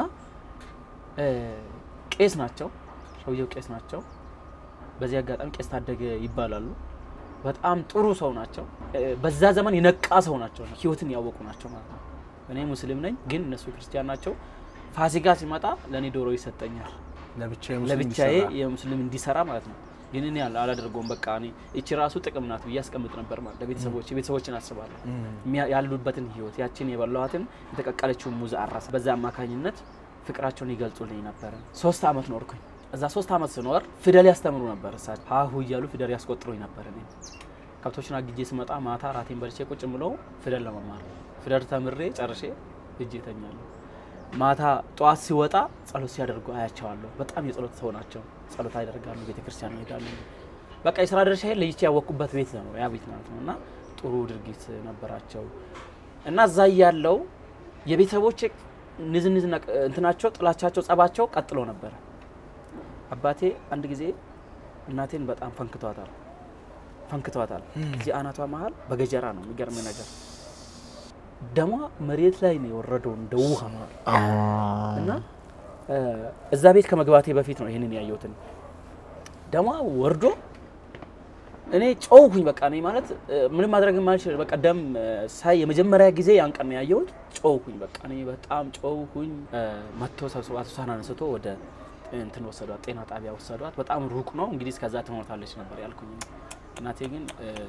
ቄስ ናቸው ሰውየው ቄስ ናቸው በዚህ አጋጣሚ ቄስ ታደገ ይባላሉ በጣም ጥሩ ሰው ናቸው በዛ ዘመን የነቃ ሰው ናቸው ህይወትን ያወቁ ናቸው ማለት ነው እኔ ሙስሊም ነኝ ግን እነሱ ክርስቲያን ናቸው ፋሲካ ሲመጣ ለኔ ዶሮ ይሰጠኛል ለብቻዬ ለብቻዬ የሙስሊም እንዲሰራ ማለት ነው ግን እኔ አላደርገውም በቃ እኔ እቺ ራሱ ጥቅም ናት በያስቀምጥ ነበር ማለት ለቤተሰቦች ቤተሰቦችን አስባለሁ ያሉበትን ህይወት ያችን የበላዋትን የተቀቀለችው ሙዝ አራስ በዛ አማካኝነት ፍቅራቸውን ይገልጹልኝ ነበር ሶስት አመት ኖርኩኝ እዛ ሶስት አመት ስኖር ፊደል ያስተምሩ ነበር እሳት ሃሁ ይያሉ ፊደል ያስቆጥሩኝ ነበር እኔ ከብቶችን አግጄ ስመጣ ማታ ራቴን በልቼ ቁጭ ብለው ፊደል ለመማር ፊደል ተምሬ ጨርሼ እጄ ተኛለሁ ማታ ጧት ሲወጣ ጸሎት ሲያደርጉ አያቸዋለሁ በጣም የጸሎት ሰው ናቸው ጸሎት ያደርጋሉ ቤተክርስቲያን ይሄዳሉ በቃ የሥራ ድርሻዬ ለይቼ ያወቅኩበት ቤት ነው ያ ቤት ነውና ጥሩ ድርጊት ነበራቸው እና እዛ ያለው የቤተሰቦቼ ንዝንዝና እንትናቸው ጥላቻቸው ጸባቸው ቀጥሎ ነበር አባቴ አንድ ጊዜ እናቴን በጣም ፈንክቷታል ፈንክቷታል እዚህ አናቷ መሃል በገጀራ ነው የሚገርም ነገር ደማ መሬት ላይ ነው ወረደው እንደ ውሃ እና እዛ ቤት ከመግባቴ በፊት ነው ይሄንን ያየሁት ደማ ወርዶ እኔ ጮውኩኝ በቃ እኔ ማለት ምን ማድረግ ማልሽ በቃ ደም ሳይ የመጀመሪያ ጊዜ ያን ቀን ያየሁት ጮውኩኝ በቃ እኔ በጣም ጮውኩኝ መጥቶ ሰብስባቱ ሳናነስቶ ወደ እንትን ወሰዷት ጤና ጣቢያ ወሰዷት በጣም ሩቅ ነው እንግዲህ እስከዛ ትሞታለች ነበር ያልኩኝ እናቴ ግን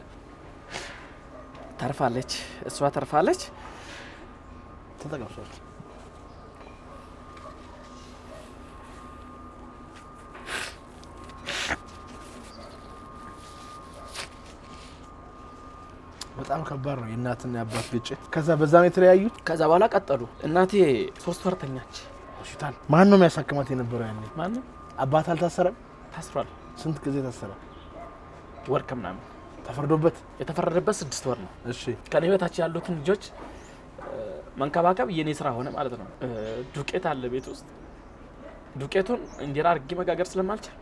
ተርፋለች እሷ ተርፋለች ተጠቀምሷል በጣም ከባድ ነው የእናትና የአባት ግጭት ከዛ በዛ ነው የተለያዩት ከዛ በኋላ ቀጠሉ እናቴ ሶስት ወር ተኛች ሆስፒታል ማን ነው የሚያሳክማት የነበረው ያኔ ማን ነው አባት አልታሰረም ታስሯል ስንት ጊዜ ታሰረ ወር ከምናምን ተፈርዶበት የተፈረደበት ስድስት ወር ነው እሺ ከኔ በታች ያሉትን ልጆች መንከባከብ የኔ ስራ ሆነ ማለት ነው ዱቄት አለ ቤት ውስጥ ዱቄቱን እንጀራ አርጊ መጋገር ስለማልቻል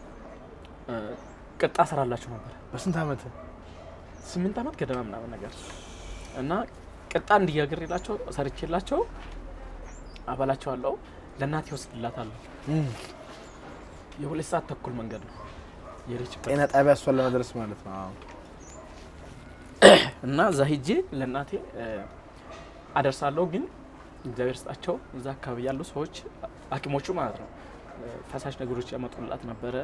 ቅጣ ሰራላችሁ ነበር በስንት አመት ስምንት አመት ገደማ ምናምን ነገር እና ቅጣ እንዲያገርላቸው ሰርቼላቸው አባላቸው አለው ለናት ይወስድላታል የሁለት ሰዓት ተኩል መንገድ ነው የሪች ጤና ጣቢያ እሷን ለመድረስ ማለት ነው እና እዛ ሄጄ ለእናቴ አደርሳለሁ ግን እግዚአብሔር ስጣቸው እዛ አካባቢ ያሉ ሰዎች ሐኪሞቹ ማለት ነው ፈሳሽ ነገሮች ያመጡላት ነበር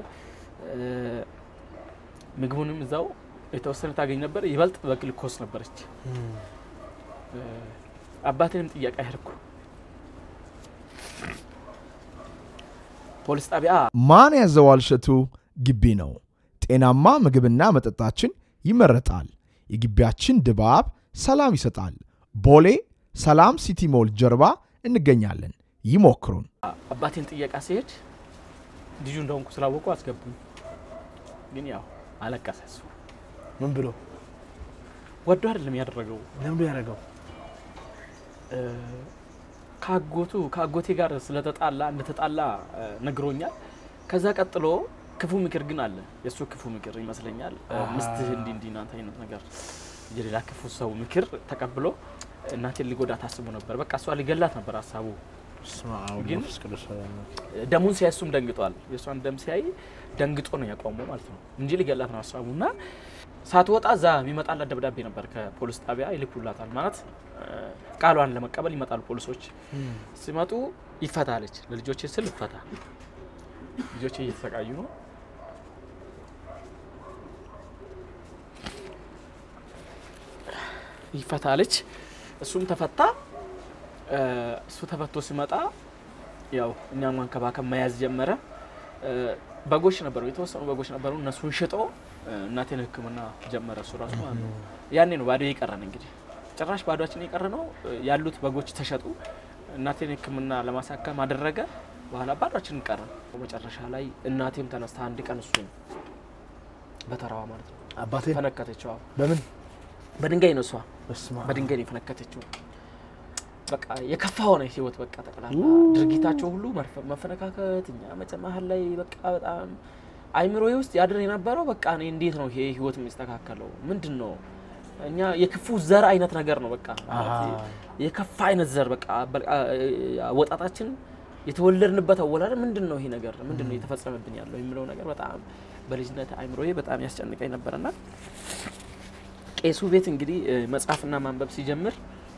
ምግቡንም እዛው የተወሰነ ታገኝ ነበር ይበልጥ በግሉኮስ ነበርች አባቴንም ጥያቄ አሄድኩ ፖሊስ ጣቢያ ማን ያዘዋል እሸቱ ግቢ ነው ጤናማ ምግብና መጠጣችን ይመረጣል የግቢያችን ድባብ ሰላም ይሰጣል ቦሌ ሰላም ሲቲ ሞል ጀርባ እንገኛለን ይሞክሩን አባቴን ጥያቄ ሲሄድ ልጁ እንደሆንኩ ስላወቁ አስገቡኝ ግን ያው አለቀሰሱ ምን ብሎ ወዶ አይደለም ያደረገው ለምን ያደረገው ካጎቱ ካጎቴ ጋር ስለተጣላ እንደተጣላ ነግሮኛል ከዛ ቀጥሎ ክፉ ምክር ግን አለ የሱ ክፉ ምክር ይመስለኛል ምስትህ እንዲ እንዲ ናንተ አይነት ነገር የሌላ ክፉ ሰው ምክር ተቀብሎ እናቴን ሊጎዳ ታስቦ ነበር በቃ እሷ ሊገላት ነበር ሐሳቡ ግን ደሙን ሲያሱም ደንግጧል የሷን ደም ሲያይ ደንግጦ ነው ያቆመው ማለት ነው እንጂ ሊገላት ነው ሐሳቡና ሳትወጣ ዛ የሚመጣላት ደብዳቤ ነበር ከፖሊስ ጣቢያ ይልኩላታል ማለት ቃሏን ለመቀበል ይመጣሉ ፖሊሶች ሲመጡ ይፈታለች ለልጆቼ ስል ይፈታ ልጆቼ እየተሰቃዩ ነው ይፈታለች እሱም ተፈታ እሱ ተፈቶ ሲመጣ ያው እኛም ማንከባከብ መያዝ ጀመረ በጎሽ ነበሩ የተወሰኑ በጎሽ ነበሩ እነሱን ሽጦ እናቴን ህክምና ጀመረ እሱ ራሱ ማለት ነው ያኔ ነው ባዶ ይቀረን እንግዲህ ጭራሽ ባዶአችን ይቀረነው ያሉት በጎች ተሸጡ እናቴን ህክምና ለማሳከም አደረገ በኋላ ባዶአችን ቀረ በመጨረሻ ላይ እናቴም ተነስታ አንድ ቀን እሱ በተራዋ ማለት ነው አባቴ ፈነከተችው በምን በድንጋይ ነው እሷ በስማ በድንጋይ ነው ፈነከተችው በቃ የከፋው ነው ህይወት በቃ ተቀላላ ድርጊታቸው ሁሉ መፈነካከት እኛ መጨማህል ላይ በቃ በጣም አይምሮዬ ውስጥ ያድር የነበረው በቃ እኔ እንዴት ነው ይሄ ህይወት የሚስተካከለው ምንድነው እኛ የክፉ ዘር አይነት ነገር ነው በቃ የከፋ አይነት ዘር በቃ ወጣታችን የተወለድንበት አወላድ ምንድነው ይሄ ነገር ምንድነው የተፈጸመብን ያለው የሚለው ነገር በጣም በልጅነት አይምሮዬ በጣም ያስጨንቀኝ ነበርና ቄሱ ቤት እንግዲህ መጽሐፍና ማንበብ ሲጀምር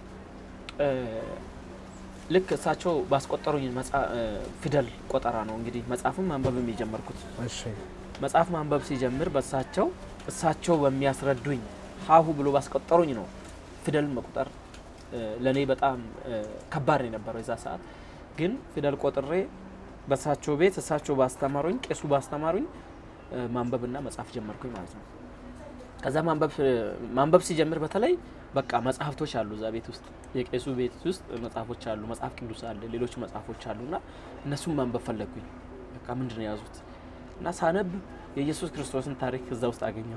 ልክ እሳቸው ባስቆጠሩኝ ፊደል ቆጠራ ነው እንግዲህ መጽሐፍም ማንበብም የጀመርኩት እሺ መጽሐፍ ማንበብ ሲጀምር በእሳቸው እሳቸው በሚያስረዱኝ ሃሁ ብሎ ባስቆጠሩኝ ነው ፊደል መቁጠር ለኔ በጣም ከባድ ነበር በዛ ሰዓት ግን ፊደል ቆጥሬ በእሳቸው ቤት እሳቸው ባስተማሩኝ ቄሱ ባስተማሩኝ ማንበብና መጽሐፍ ጀመርኩኝ ማለት ነው ከዛ ማንበብ ማንበብ ሲጀምር በተለይ በቃ መጽሐፍቶች አሉ እዛ ቤት ውስጥ የቄሱ ቤት ውስጥ መጽሐፎች አሉ መጽሐፍ ቅዱስ አለ ሌሎች መጽሐፎች አሉና እነሱም ማንበብ ፈለኩኝ በቃ ምንድነው ያዙት እና ሳነብ የኢየሱስ ክርስቶስን ታሪክ እዛ ውስጥ አገኘው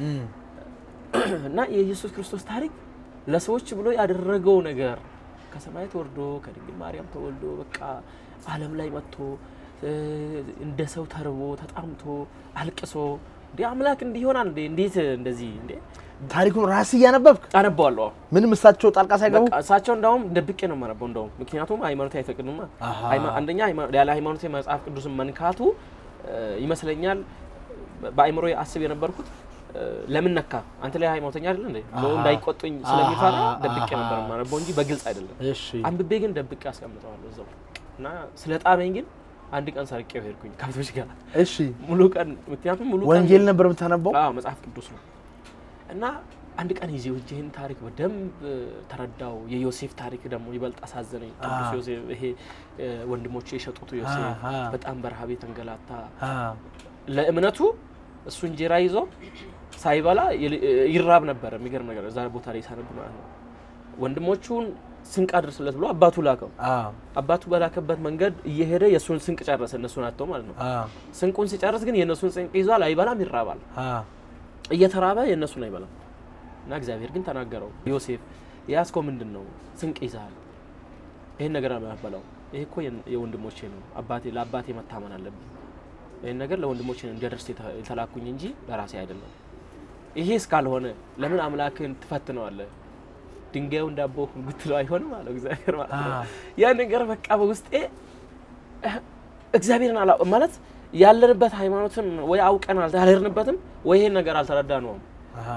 እና የኢየሱስ ክርስቶስ ታሪክ ለሰዎች ብሎ ያደረገው ነገር ከሰማይ ተወርዶ ከድንግል ማርያም ተወልዶ በቃ ዓለም ላይ መጥቶ እንደ ሰው ተርቦ ተጣምቶ አልቅሶ እንዴ አምላክ እንዲሆናል እንዴ እንዴት እንደዚህ እንዴ ታሪኩን ራስ ያነበብክ አነባዋለሁ ምንም እሳቸው ጣልቃ ሳይገቡ እሳቸው እንደውም ደብቄ ነው ማነበው እንደውም ምክንያቱም ሃይማኖት አይፈቅድማ አንደኛ ያለ ሃይማኖት መጽሐፍ ቅዱስን መንካቱ ይመስለኛል በአይምሮዬ አስብ የነበርኩት ለምን ነካ አንተ ላይ ሃይማኖተኛ አይደል እንዴ ነው እንዳይቆጡኝ ስለሚፈራ ደብቄ ነበር ማነበው እንጂ በግልጽ አይደለም እሺ አንብቤ ግን ደብቄ አስቀምጠዋለሁ እዛው እና ስለጣመኝ ግን አንድ ቀን ሰርቄው ሄድኩኝ ከብቶች ጋር እሺ ሙሉ ቀን ምክንያቱም ሙሉ ቀን ወንጌል ነበር የምታነበው አዎ መጽሐፍ ቅዱስ ነው እና አንድ ቀን ይዤው እጄን ታሪክ በደንብ ተረዳው የዮሴፍ ታሪክ ደግሞ ይበልጥ አሳዘነኝ ቅዱስ ዮሴፍ ይሄ ወንድሞቹ የሸጡት ዮሴፍ በጣም በረሃብ የተንገላታ ለእምነቱ እሱ እንጀራ ይዞ ሳይበላ ይራብ ነበር የሚገርም ነገር እዛ ቦታ ላይ ሳነብ ማለት ነው ወንድሞቹን ስንቅ አድርስለት ብሎ አባቱ ላከው አዎ አባቱ በላከበት መንገድ እየሄደ የሱን ስንቅ ጨረሰ እነሱን አጥቶ ማለት ነው አዎ ስንቁን ሲጨርስ ግን የነሱን ስንቅ ይዟል አይበላም ይራባል አዎ እየተራበ የነሱን አይበላም እና እግዚአብሔር ግን ተናገረው ዮሴፍ ያስኮ ምንድነው ስንቅ ይዛል ይሄን ነገር አባባለው ይሄ እኮ የወንድሞቼ ነው አባቴ ለአባቴ መታመን አለብኝ ይሄን ነገር ለወንድሞቼ እንዲደርስ የተላኩኝ እንጂ ለራሴ አይደለም ይሄ እስካልሆነ ለምን አምላክን ትፈትነዋለህ ድንጋዩ እንዳቦ ጉትለው አይሆንም አለ እግዚአብሔር ማለት ነው ያ ነገር በቃ በውስጤ እግዚአብሔርን አላ ማለት ያለንበት ሃይማኖትን ወይ አውቀናል ታለርንበትም ወይ ይሄ ነገር አልተረዳነውም አሃ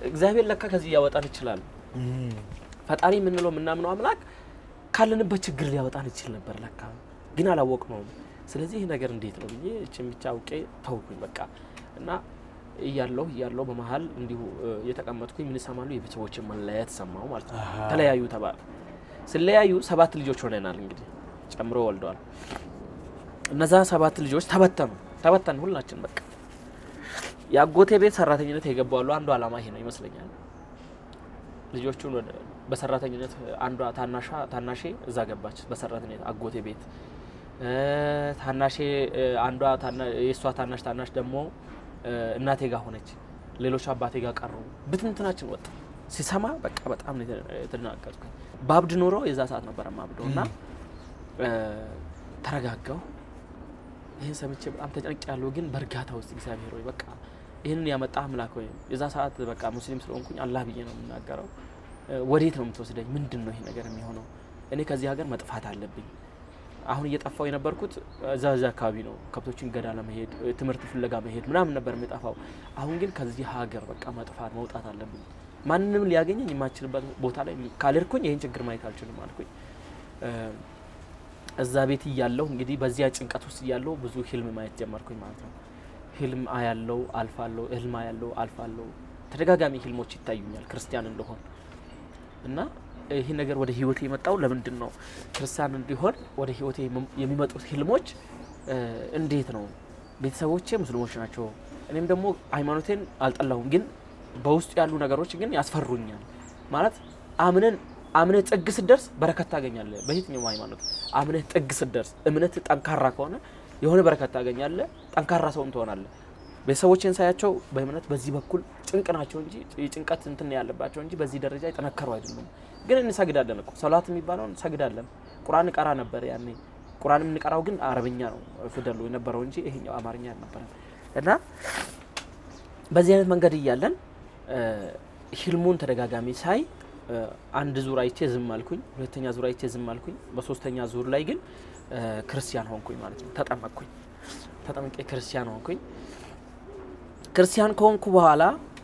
እግዚአብሔር ለካ ከዚህ ያወጣን ይችላል ፈጣሪ ምን ነው ምናምነው አምላክ ካለንበት ችግር ሊያወጣን ይችላል ነበር ለካ ግን አላወቅነውም ስለዚህ ይሄ ነገር እንዴት ነው ብዬ እቺም ብቻ አውቄ ተውኩኝ በቃ እና ይያለው ይያለው በመሃል እንዲሁ የተቀመጥኩኝ ምን ሰማሉ የቤተሰቦች መለያየት ሰማው ማለት ነው ተለያዩ ተባለ ስለያዩ ሰባት ልጆች ሆነናል እንግዲህ ጨምሮ ወልደዋል እነዛ ሰባት ልጆች ተበተኑ ተበተኑ ሁላችን በቃ ያጎቴ ቤት ሰራተኝነት የገባው አንዱ አላማ ይሄ ነው ይመስለኛል ልጆቹን ወደ በሰራተኝነት አንዷ ታናሻ ታናሼ እዛ ገባች በሰራተኝነት አጎቴ ቤት ታናሼ አንዷ የሷ ታናሽ ታናሽ ደግሞ እናቴ ጋር ሆነች ሌሎች አባቴ ጋር ቀሩ ብትንትናችን ወጣ ሲሰማ በቃ በጣም ተናቀጥኩ ባብድ ኖሮ የዛ ሰዓት ነበር ማብዶና ተረጋጋው ይሄን ሰምቼ በጣም ተጨንቄያለሁ ግን በርጋታ ውስጥ እግዚአብሔር ሆይ በቃ ይሄንን ያመጣ አምላክ ሆይ የዛ ሰዓት በቃ ሙስሊም ስለሆንኩኝ አላህ ብዬ ነው የምናገረው ወዴት ነው የምትወስደኝ ምንድነው ይሄ ነገር የሚሆነው እኔ ከዚህ ሀገር መጥፋት አለብኝ አሁን እየጠፋው የነበርኩት ዛዛ አካባቢ ነው ከብቶችን ገዳ ለመሄድ ትምርት ፍለጋ መሄድ ምናምን ነበር የምጠፋው አሁን ግን ከዚህ ሀገር በቃ መጥፋት መውጣት አለብኝ ማንንም ሊያገኘኝ የማይችልበት ቦታ ላይ ካልርኩኝ ይሄን ችግር ማየት አልችልም አልኩኝ እዛ ቤት ይያለው እንግዲህ በዚያ ጭንቀት ውስጥ ይያለው ብዙ ህልም ማየት ጀመርኩኝ ማለት ነው ህልም አያለው አልፋለው ህልም አያለው አልፋለው ተደጋጋሚ ህልሞች ይታዩኛል ክርስቲያን እንደሆን እና ይሄ ነገር ወደ ህይወቴ የመጣው ለምንድን ነው ክርስቲያን እንዲሆን ወደ ህይወቴ የሚመጡት ህልሞች እንዴት ነው ቤተሰቦቼ ሙስሊሞች ናቸው እኔም ደግሞ ሃይማኖቴን አልጠላሁም ግን በውስጥ ያሉ ነገሮች ግን ያስፈሩኛል ማለት አምነን አምነ ጥግ ስደርስ በረከት ታገኛለህ በየትኛው ሃይማኖት አምነ ጥግ ስደርስ እምነት ጠንካራ ከሆነ የሆነ በረከት ታገኛለህ ጠንካራ ሰውም ትሆናለህ ቤተሰቦቼን ሳያቸው በእምነት በዚህ በኩል ጭንቅ ናቸው እንጂ የጭንቀት እንትን ያለባቸው እንጂ በዚህ ደረጃ ይጠነከሩ አይደሉም ግን እንሰግዳለን እኮ ሶላት የሚባለው እንሰግዳለን ቁርአን ቀራ ነበር ያኔ ቁርአንም እንቀራው ግን አረብኛ ነው ፍደሉ የነበረው እንጂ ይሄኛው አማርኛ ነበር እና በዚህ አይነት መንገድ ይያለን ህልሙን ተደጋጋሚ ሳይ አንድ ዙር አይቼ ዝም አልኩኝ ሁለተኛ ዙር አይቼ ዝም አልኩኝ በሶስተኛ ዙር ላይ ግን ክርስቲያን ሆንኩኝ ማለት ነው ተጠመቅኩኝ ተጠመቄ ክርስቲያን ሆንኩኝ ክርስቲያን ከሆንኩ በኋላ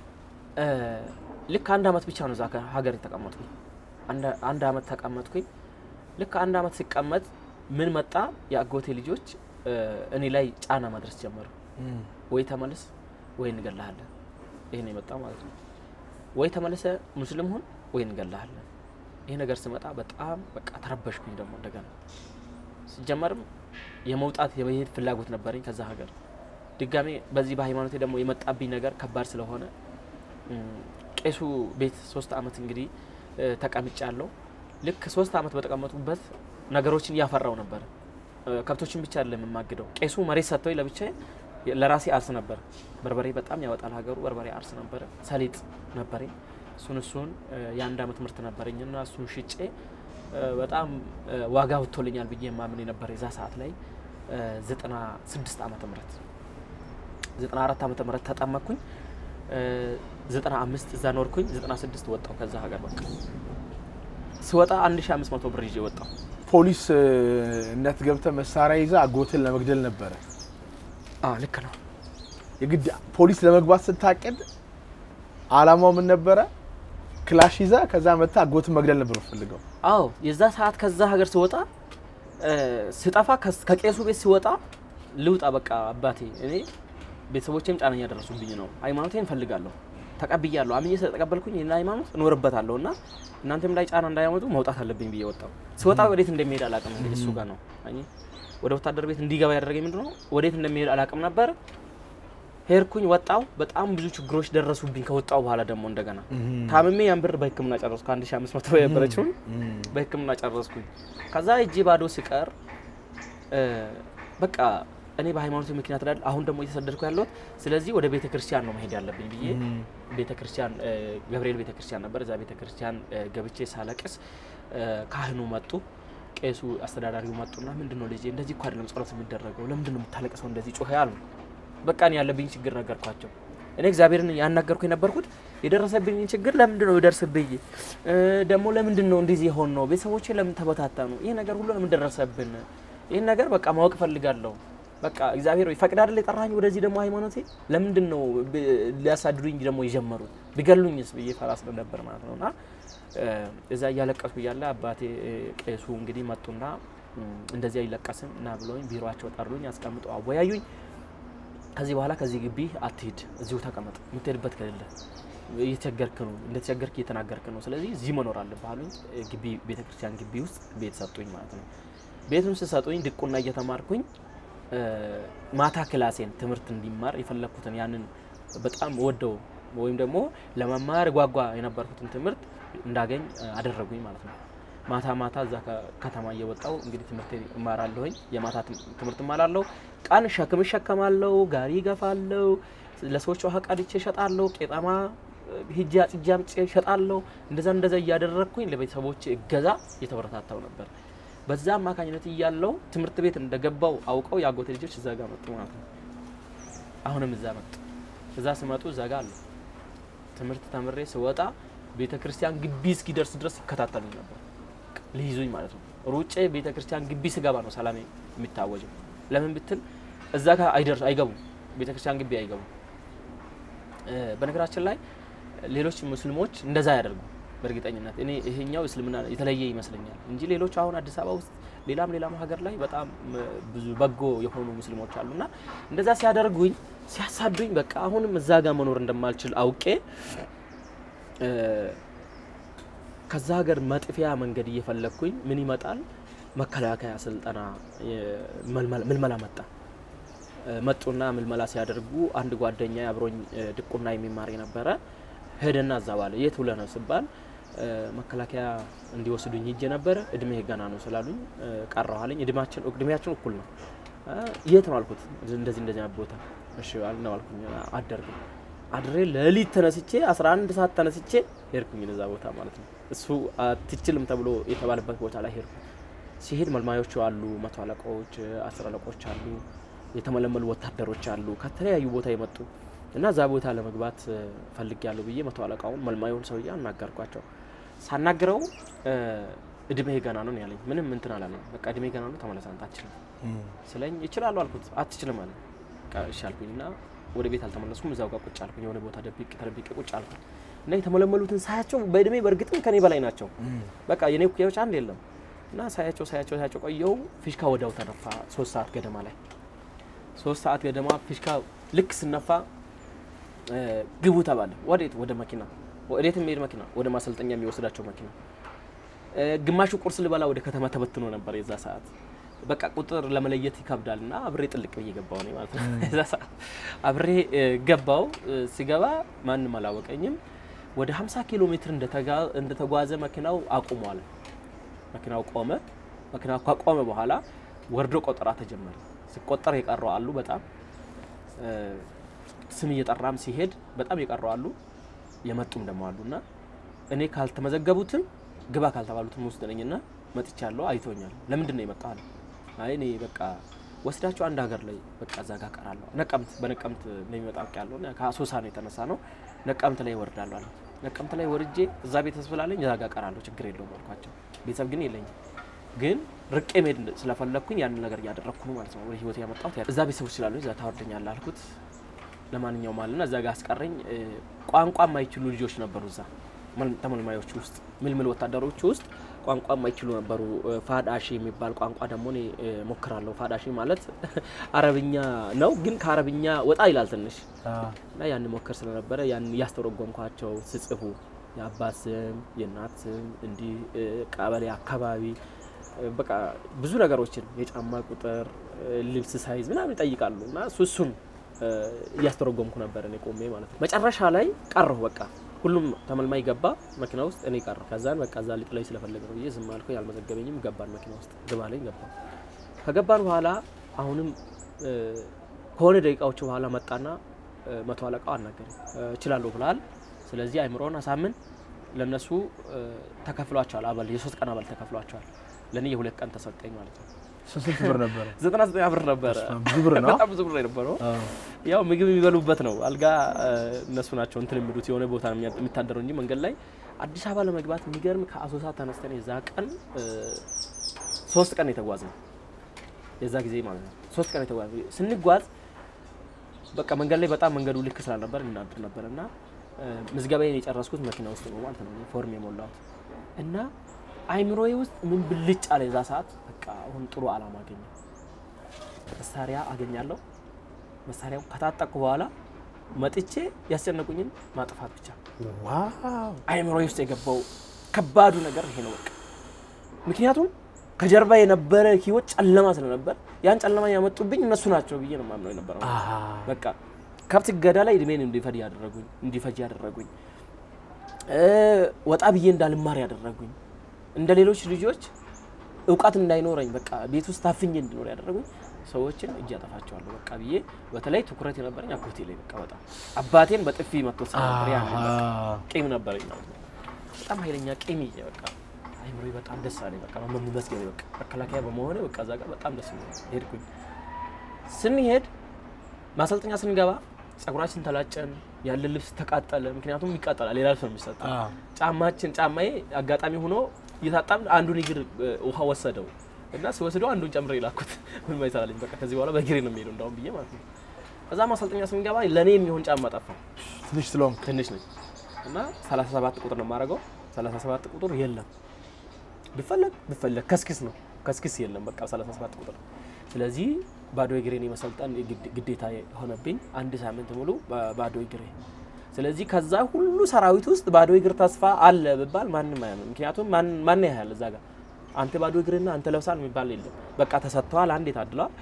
ልክ አንድ አመት ብቻ ነው ዛካ ሀገር ተቀመጥኩኝ አንድ አንድ አመት ተቀመጥኩኝ ልክ አንድ አመት ሲቀመጥ ምን መጣ ያጎቴ ልጆች እኔ ላይ ጫና ማድረስ ጀመሩ ወይ ተመለስ ወይ እንገላለን ይሄ ነው የመጣ ማለት ነው ወይ ተመለሰ ሙስሊም ሆን ወይ እንገላለን ይሄ ነገር ሲመጣ በጣም በቃ ተረበሽኩኝ ደግሞ እንደገና ሲጀመርም የመውጣት የመሄድ ፍላጎት ነበርኝ ከዛ ሀገር ድጋሜ በዚህ በሃይማኖቴ ደግሞ የመጣብኝ ነገር ከባድ ስለሆነ ቄሱ ቤት ሶስት አመት እንግዲህ ተቀምጫለሁ ልክ ሶስት አመት በተቀመጥኩበት ነገሮችን ያፈራው ነበር ከብቶችን ብቻ አይደለም የማግደው ቄሱ መሬት ሰጥቶኝ ለብቻዬ ለራሴ አርስ ነበር በርበሬ በጣም ያወጣል ሀገሩ በርበሬ አርስ ነበር ሰሊጥ ነበር እሱን እሱን የአንድ አመት ምርት ነበርኝና እሱን ሽጬ በጣም ዋጋ ወጥቶልኛል ብዬ ማምን ነበር የዛ ሰዓት ላይ ዘጠና ስድስት አመት ምርት ዘጠና አራት አመት ምርት ተጠመቅኩኝ ዘጠና አምስት እዛ ኖርኩኝ ዘጠና ስድስት ወጣው ከዛ ሀገር በቃ ሲወጣ አንድ ሺህ አምስት መቶ ብር ይዤ ወጣው ፖሊስ እነት ገብተ መሳሪያ ይዛ አጎትን ለመግደል ነበር አዎ ልክ ነው የግድ ፖሊስ ለመግባት ስታቀድ አላማው ምን ነበር ክላሽ ይዛ ከዛ መጣ አጎትን መግደል ነበር ፈልገው አዎ የዛ ሰዓት ከዛ ሀገር ሲወጣ ሲጣፋ ከቄሱ ቤት ሲወጣ ልውጣ በቃ አባቴ እኔ ቤተሰቦቼም ጫናኛ ደረሱብኝ ነው ሃይማኖቴን ፈልጋለሁ ተቀብያለሁ አምኜ ተቀበልኩኝ እና ሃይማኖት ኖርበታለሁና እናንተም ላይ ጫና እንዳያመጡ መውጣት አለብኝ ብዬ ወጣው ሲወጣ ወዴት እንደሚሄድ አላቀም እንግዲህ እሱ ጋር ነው አይ ወደ ወታደር ቤት እንዲገባ ያደረገኝ ምንድነው ወዴት እንደሚሄድ አላቀም ነበር ሄርኩኝ ወጣው በጣም ብዙ ችግሮች ደረሱብኝ ከወጣው በኋላ ደግሞ እንደገና ታምሜ ያን ብር በህክምና ጨረስኩ አንድ ሺህ አምስት መቶ የነበረችው በህክምና ጨረስኩኝ ከዛ እጄ ባዶ ሲቀር በቃ እኔ በሃይማኖት ምክንያት አይደል አሁን ደግሞ እየተሰደድኩ ያለው ስለዚህ ወደ ቤተ ክርስቲያን ነው መሄድ ያለብኝ ብዬ ቤተ ክርስቲያን ገብርኤል ቤተ ክርስቲያን ነበር እዛ ቤተ ክርስቲያን ገብቼ ሳለቅስ ካህኑ መጡ ቄሱ አስተዳዳሪው መጡና ምንድነው ልጄ እንደዚህ እኮ አይደለም ጸሎት የሚደረገው ለምንድነው የምታለቅሰው እንደዚህ ጮህ ያሉ በቃ እኔ ያለብኝ ችግር ነገርኳቸው እኔ እግዚአብሔርን ያናገርኩ የነበርኩት የደረሰብኝ ችግር ለምንድነው ይደርስብኝ ደግሞ ለምንድነው እንደዚህ ይሆን ነው ቤተሰቦቼ ለምን ተበታተኑ ይሄ ነገር ሁሉ ለምን ደረሰብን ይሄን ነገር በቃ ማወቅ ፈልጋለሁ በቃ እግዚአብሔር ወይ ፈቅድ አይደል የጠራኝ ወደዚህ ደግሞ ሃይማኖቴ ለምንድነው ሊያሳድዱኝ ደግሞ ይጀምሩት ቢገሉኝስ ብዬ ፈራስ ነበር ማለት ነውና እዛ ያለቀስኩ ይያለ አባቴ ቄሱ እንግዲህ መጡና እንደዚህ አይለቀስም እና ብሎኝ ቢሮአቸው ጠሩኝ ያስቀምጠው አወያዩኝ ከዚህ በኋላ ከዚህ ግቢ አትሂድ እዚሁ ተቀመጥ ምትሄድበት ከሌለ እየተቸገርክ ነው እንደተቸገርክ እየተናገርክ ነው ስለዚህ እዚህ መኖር አለብህ አሉኝ ግቢ ቤተክርስቲያን ግቢ ውስጥ ቤት ሰጡኝ ማለት ነው ቤቱን ሲሰጡኝ ድቁና እየተማርኩኝ ማታ ክላሴን ትምህርት እንዲማር የፈለኩትን ያንን በጣም ወደው ወይም ደግሞ ለመማር ጓጓ የነበርኩትን ትምህርት እንዳገኝ አደረጉኝ ማለት ነው ማታ ማታ እዛ ከተማ እየወጣው እንግዲህ ትምህርት እማራለሁኝ የማታ ትምህርት እማራለሁ ቃን ሸክም ሸከማለሁ ጋሪ ገፋለሁ ለሰዎች ውሃ ቀድቼ ሸጣለሁ ቄጣማ ሂጃ ጽጃም ሸጣለሁ እንደዛ እንደዛ ያደረኩኝ ለቤተሰቦቼ እገዛ የተበረታታው ነበር በዛ ማካኝነት ይያለው ትምህርት ቤት እንደገባው አውቀው ያጎቴ ልጆች እዛ ጋር መጡ ማለት ነው አሁንም እዛ መጡ እዛ ሲመጡ እዛ ጋር አሉ ትምህርት ተምሬ ስወጣ ቤተክርስቲያን ግቢ እስኪደርስ ድረስ ይከታተሉኝ ነበር ሊይዙኝ ማለት ነው ሩጬ ቤተክርስቲያን ግቢ ስገባ ነው ሰላም የሚታወጀው ለምን ብትል እዛ ጋር አይደርስ አይገቡ ቤተክርስቲያን ግቢ አይገቡ በነገራችን ላይ ሌሎች ሙስሊሞች እንደዛ ያደርጉ በርግጠኝነት እኔ ይሄኛው እስልምና የተለየ ይመስለኛል እንጂ ሌሎች አሁን አዲስ አበባ ውስጥ ሌላም ሌላም ሀገር ላይ በጣም ብዙ በጎ የሆኑ ሙስሊሞች አሉና እንደዛ ሲያደርጉኝ ሲያሳዱኝ በቃ አሁንም እዛ ጋር መኖር እንደማልችል አውቄ ከዛ ሀገር መጥፊያ መንገድ እየፈለኩኝ ምን ይመጣል መከላከያ ስልጠና ምልመላ መጣ መጡና ምልመላ ሲያደርጉ አንድ ጓደኛ አብሮኝ ድቁና የሚማር የነበረ ሄደና አዛባለ የት ሁለ ነው ሲባል መከላከያ እንዲወስዱኝ ሂጄ ነበር እድሜ ገና ነው ስላሉኝ ቀራዋለኝ እድሜያችን እድሜያችን እኩል ነው የት ነው አልኩት እንደዚህ እንደዚህ ቦታ እሺ አልነው አልኩኝ አደርኩ አድሬ ለሊት ተነስቼ አስራ አንድ ሰዓት ተነስቼ ሄርኩኝ እዛ ቦታ ማለት ነው እሱ አትችልም ተብሎ የተባለበት ቦታ ላይ ሄርኩ ሲሄድ መልማዮች አሉ መቶ አለቆች አስር አለቆች አሉ የተመለመሉ ወታደሮች አሉ ከተለያዩ ቦታ የመጡ እና ዛ ቦታ ለመግባት ፈልጊያለሁ ብዬ መቶ አለቃውን መልማዩን ሰውዬ አናገርኳቸው ሳናገረው እድሜ ገና ነው ያለኝ ምንም እንትን አላለም በቃ እድሜ ገና ነው ተመለሳንታችን ስለኝ ይችላል አልኩት አትችልም አለ ቃልሻልኩኝና ወደ ቤት አልተመለስኩም እዛው ጋር ቁጭ አልኩኝ የሆነ ቦታ ደብቄ ተደብቄ ቁጭ አልኩኝ እና የተመለመሉትን ሳያቸው በእድሜ በርግጥም ከኔ በላይ ናቸው በቃ የኔ ኩያዎች አንድ የለም እና ሳያቸው ሳያቸው ሳያቸው ቆየው ፊሽካ ወዳው ተነፋ ሶስት ሰዓት ገደማ ላይ ሶስት ሰዓት ገደማ ፊሽካ ልክ ስነፋ ግቡ ተባለ ወዴት ወደ መኪና ወዴት የሚሄድ መኪና ወደ ማሰልጠኛ የሚወስዳቸው መኪና ግማሹ ቁርስ ልበላ ወደ ከተማ ተበትኖ ነበር የዛ ሰዓት በቃ ቁጥር ለመለየት ይከብዳልና አብሬ ጥልቅ ብዬ ገባው ነው ማለት ነው የዛ ሰዓት አብሬ ገባው ሲገባ ማንንም አላወቀኝም ወደ ሃምሳ ኪሎ ሜትር እንደተጓዘ መኪናው አቁሟል መኪናው ቆመ መኪናው ቆመ በኋላ ወርዶ ቆጠራ ተጀመረ ሲቆጠር የቀረው አሉ በጣም ስም እየጠራም ሲሄድ በጣም የቀረው አሉ የመጡም ደሞ አሉና እኔ ካልተመዘገቡትም ግባ ካልተባሉትም ውስጥ ነኝና መጥቻለሁ አይቶኛል ለምንድን ነው የመጣው አይ እኔ በቃ ወስዳቸው አንድ ሀገር ላይ በቃ ዛጋ ቀራለሁ ነቀምት በነቀምት ነው የሚመጣው ያለውና ከአሶሳ ነው የተነሳ ነው ነቀምት ላይ ወርዳለሁ አለ ነቀምት ላይ ወርጄ እዛ ቤተሰብ ስላለኝ ዛጋ ቀራለሁ ችግር የለውም አልኳቸው ቤተሰብ ግን የለኝም ግን ርቄ መሄድ ስለፈለኩኝ ያን ነገር ያደረኩ ነው ማለት ነው ወደ ህይወት ያመጣው እዛ ቤተሰብ ስላለኝ እዛ ታወርደኛል አልኩት ለማንኛውም ማለና እዛ ጋር አስቀረኝ ቋንቋ ማይችሉ ልጆች ነበሩ እዛ ተመልማዮች ውስጥ ምልምል ወታደሮች ውስጥ ቋንቋ ማይችሉ ነበሩ ፋዳሺ የሚባል ቋንቋ ደግሞ እኔ ሞክራለሁ ፋዳሺ ማለት አረብኛ ነው ግን ከአረብኛ ወጣ ይላል ትንሽ እና ያን ሞክር ስለነበረ ያን ያስተረጎምኳቸው ሲጽፉ ያባስም የናትም እንዲ ቀበሌ አካባቢ በቃ ብዙ ነገሮችን የጫማ ቁጥር ልብስ ሳይዝ ምናምን ይጠይቃሉና ሱሱን ያስተረጎምኩ ነበር እኔ ቆሜ ማለት ነው መጨረሻ ላይ ቀረሁ በቃ ሁሉም ተመልማይ ገባ መኪና ውስጥ እኔ ቀረሁ ከዛን በቃ ዛ ሊጥ ላይ ስለፈለገ ነው ይዝም አልኩ ያልመዘገበኝም ገባን መኪና ውስጥ ግባለኝ ገባ ከገባን በኋላ አሁንም ከሆነ ደቂቃዎች በኋላ መጣና መቶ አለቃው አናገረኝ እችላለሁ ብላል ስለዚህ አይምሮን አሳምን ለነሱ ተከፍሏቸዋል አባል የሶስት ቀን አባል ተከፍሏቸዋል ለኔ የሁለት ቀን ተሰጠኝ ማለት ነው ስንት ብር ነበር ዘጠና ዘጠኝ ብር ነበር ብዙ ብር ነው በጣም ብዙ ብር ነበር ያው ምግብ የሚበሉበት ነው አልጋ እነሱ ናቸው እንትን የሚሉት የሆነ ቦታ የሚታደረው እንጂ መንገድ ላይ አዲስ አበባ ለመግባት የሚገርም ከአሶሳ ተነስተን የዛ ቀን ሶስት ቀን የተጓዝነው የዛ ጊዜ ማለት ነው ሶስት ቀን ተጓዝ ስንጓዝ በቃ መንገድ ላይ በጣም መንገዱ ልክ ስላልነበር እናድር ነበርና ምዝገባዬን የጨረስኩት መኪና ውስጥ ነው ማለት ነው ፎርም የሞላሁት እና አይምሮዬ ውስጥ ምን ብልጭ አለ የዛ ሰዓት በቃ አሁን ጥሩ አላማ አገኘ መሳሪያ አገኛለሁ መሳሪያው ከታጠቅኩ በኋላ መጥቼ ያስጨነቁኝን ማጥፋት ብቻ ዋው አይምሮዬ ውስጥ የገባው ከባዱ ነገር ይሄ ነው በቃ ምክንያቱም ከጀርባ የነበረ ህይወት ጨለማ ስለነበር ያን ጨለማ ያመጡብኝ እነሱ ናቸው ብዬ ነው ማምነው የነበረው በቃ ከብት ገዳ ላይ እድሜን እንዲፈጅ ያደረጉኝ እንዲፈጅ ያደረጉኝ እ ወጣ ብዬ እንዳልማር ያደረጉኝ እንደ ሌሎች ልጆች ዕውቀት እንዳይኖረኝ በቃ ቤት ውስጥ ታፍኜ እንድኖር ያደረጉኝ ሰዎችን እጅ ያጠፋቸዋለሁ በቃ ብዬ በተለይ ትኩረት የነበረኝ አጎቴ ላይ በቃ በጣም አባቴን በጥፊ መጥቶ ሰራር ያን ቂም ነበርኝ በጣም ኃይለኛ ቂም ይዤ በቃ አይምሮዬ በጣም ደስ አለኝ በቃ መመስገን በቃ መከላከያ በመሆኔ በቃ እዛ ጋር በጣም ደስ ይላል ሄድኩኝ ስንሄድ ማሰልጠኛ ስንገባ ጸጉራችን ተላጨን ያለ ልብስ ተቃጠለ ምክንያቱም ይቃጠላል ሌላ ልብስ ነው የሚሰጠው ጫማችን ጫማዬ አጋጣሚ ሆኖ ይታጣም አንዱን እግር ውሃ ወሰደው እና ሲወስደው አንዱን ጨምሬ ላኩት ምን ማይሰራልኝ በቃ ከዚህ በኋላ በእግሬ ነው የሚሄደው እንዳውም ብዬ ማለት ነው እዛ ማሰልጠኛ ስንገባ ለኔ የሚሆን ጫማ ጠፋ ትንሽ ስለሆንክ ትንሽ ነኝ እና ሰላሳ ሰባት ቁጥር ነው ማረጋው ሰላሳ ሰባት ቁጥር የለም ቢፈልግ ቢፈልግ ከስክስ ነው ከስክስ የለም በቃ ሰላሳ ሰባት ቁጥር ስለዚህ ባዶ እግሬን የመሰልጠን ግዴታ ሆነብኝ አንድ ሳምንት ሙሉ ባዶ እግሬ ስለዚህ ከዛ ሁሉ ሰራዊት ውስጥ ባዶ እግር ተስፋ አለ በባል ማንንም አያምን ምክንያቱም ማን ማን ያያል እዛ ጋር አንተ ባዶ እግርና አንተ ለብሳል የሚባል የለም በቃ ተሰጥቷል አንዴ ታድሏል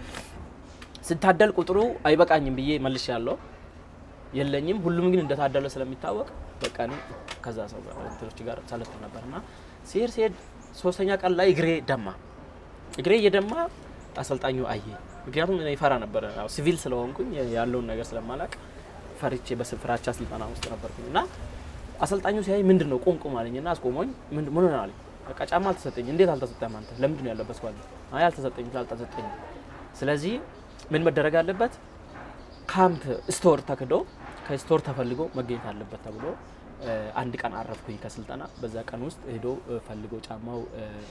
ስታደል ቁጥሩ አይበቃኝም ብዬ መልሻለሁ የለኝም ሁሉም ግን እንደታደለ ስለሚታወቅ በቃ ነው ከዛ ሰው ጋር እንትሮች ጋር ሰለፍ ነበርና ሲር ሲር ሶስተኛ ቀን ላይ እግሬ ደማ እግሬ እየደማ አሰልጣኙ አየ ምክንያቱም እኔ ፈራ ነበር ያው ሲቪል ስለሆንኩኝ ያለውን ነገር ስለማላቅ ፈርቼ በስፍራቻ ስልጣና ውስጥ ነበርኩኝና አሰልጣኙ ሲያይ ምንድነው ቆምቆም አለኝና አስቆሞኝ ምን ምን ነው አለኝ በቃ ጫማ አልተሰጠኝ እንዴት አልተሰጠም አንተ ለምን ነው ያለበት ቋል አይ አልተሰጠኝ ስላልተሰጠኝ ስለዚህ ምን መደረግ አለበት ካምፕ ስቶር ተከዶ ከስቶር ተፈልጎ መገኘት አለበት ተብሎ አንድ ቀን አረፍኩኝ ከስልጣና በዛ ቀን ውስጥ ሄዶ ፈልጎ ጫማው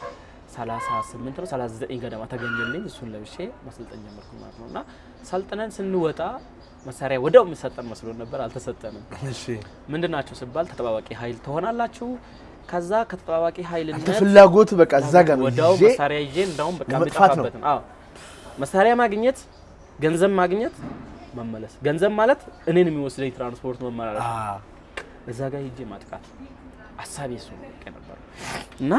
ሰላሳ ስምንት ነው ሰላሳ ዘጠኝ ገደማ ተገኘልኝ እሱን ለብሼ ማሰልጠን ጀመርኩ ማለት ነውና ሰልጥነን ስንወጣ መሳሪያ ወደው የሚሰጠን መስሎ ነበር አልተሰጠንም እሺ ምንድናችሁ ሲባል ተጠባባቂ ኃይል ተሆናላችሁ ከዛ ከተጠባባቂ ኃይልና ተፍላጎት በቃ እዛ ጋር ወደው መሳሪያ ይዤ እንዳውም በቃ በጣፋበት አዎ መሳሪያ ማግኘት ገንዘብ ማግኘት መመለስ ገንዘብ ማለት እኔን የሚወስደኝ ትራንስፖርት መመላለስ አዎ እዛ ጋር ይዤ ማጥቃት አሳቢ እሱ ነበር እና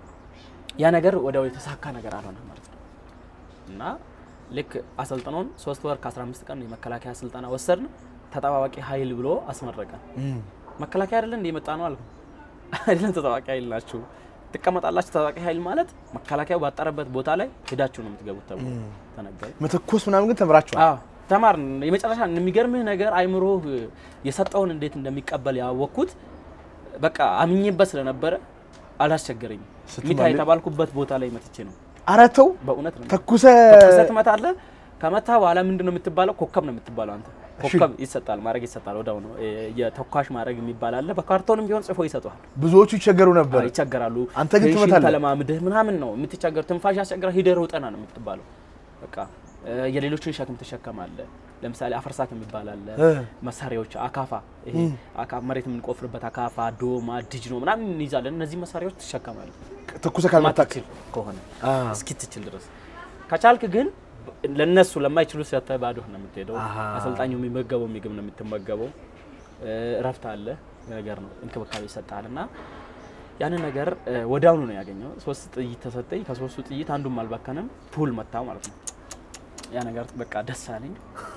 ያ ነገር ወደው የተሳካ ነገር አልሆነም ማለት ነው እና ልክ አሰልጣኑን ሶስት ወር ከ15 ቀን የመከላከያ ስልጣና ወሰድን ተጠባባቂ ኃይል ብሎ አስመረቀን መከላከያ አይደል እንደ የመጣ ነው አልኩ አይደለም ተጠባባቂ ኃይል ናችሁ ተቀመጣላችሁ ተጠባባቂ ኃይል ማለት መከላከያው ባጠረበት ቦታ ላይ ሄዳችሁ ነው የምትገቡት ተብሎ ተነገረ መተኮስ ምናምን ግን ተምራችኋል አዎ ተማርን የመጨረሻ የሚገርምህ ነገር አይምሮ የሰጠውን እንዴት እንደሚቀበል ያወኩት በቃ አምኜበት ስለነበረ አላስቸገረኝ ሚታይ ተባልኩበት ቦታ ላይ መጥቼ ነው አራተው በእውነት ነው ተኩሰ ተኩሰ ተመታለ ከመታ በኋላ ምንድነው የምትባለው ኮከብ ነው የምትባለው አንተ ኮከብ ይሰጣል ማረግ ይሰጣል ወዳው ነው የተኳሽ ማረግ የሚባል አለ በካርቶንም ቢሆን ጽፎ ይሰጣል ብዙዎቹ ይቸገሩ ነበር ይቸገራሉ አንተ ግን ትመታለህ ተለማምደህ ምናምን ነው የምትቸገር ትንፋሽ ያስቸገረ ሂደር ወጠና ነው የምትባለው በቃ የሌሎችን ሸክም ተሸከማለህ ለምሳሌ አፈርሳት የሚባል አለ መሳሪያዎች አካፋ ይሄ አካፋ መሬት የምንቆፍርበት አካፋ ዶማ ዲጅኖ ምናምን እንይዛለን እነዚህ መሳሪያዎች ተሸከማለህ ተኩሰ ካልመታክ ከሆነ እስኪትችል ድረስ ከቻልክ ግን ለነሱ ለማይችሉ ስለተባዶ ነው የምትሄደው አሰልጣኙ የሚመገበው ምግብ ነው የምትመገበው ረፍት አለ ነገር ነው እንክብካቤ ይሰጣልና ያን ነገር ወዳውኑ ነው ያገኘው ሶስት ጥይት ተሰጠኝ ከሶስቱ ጥይት አንዱም አልባከነም ፑል መታው ማለት ነው ያ ነገር በቃ ደስ አለኝ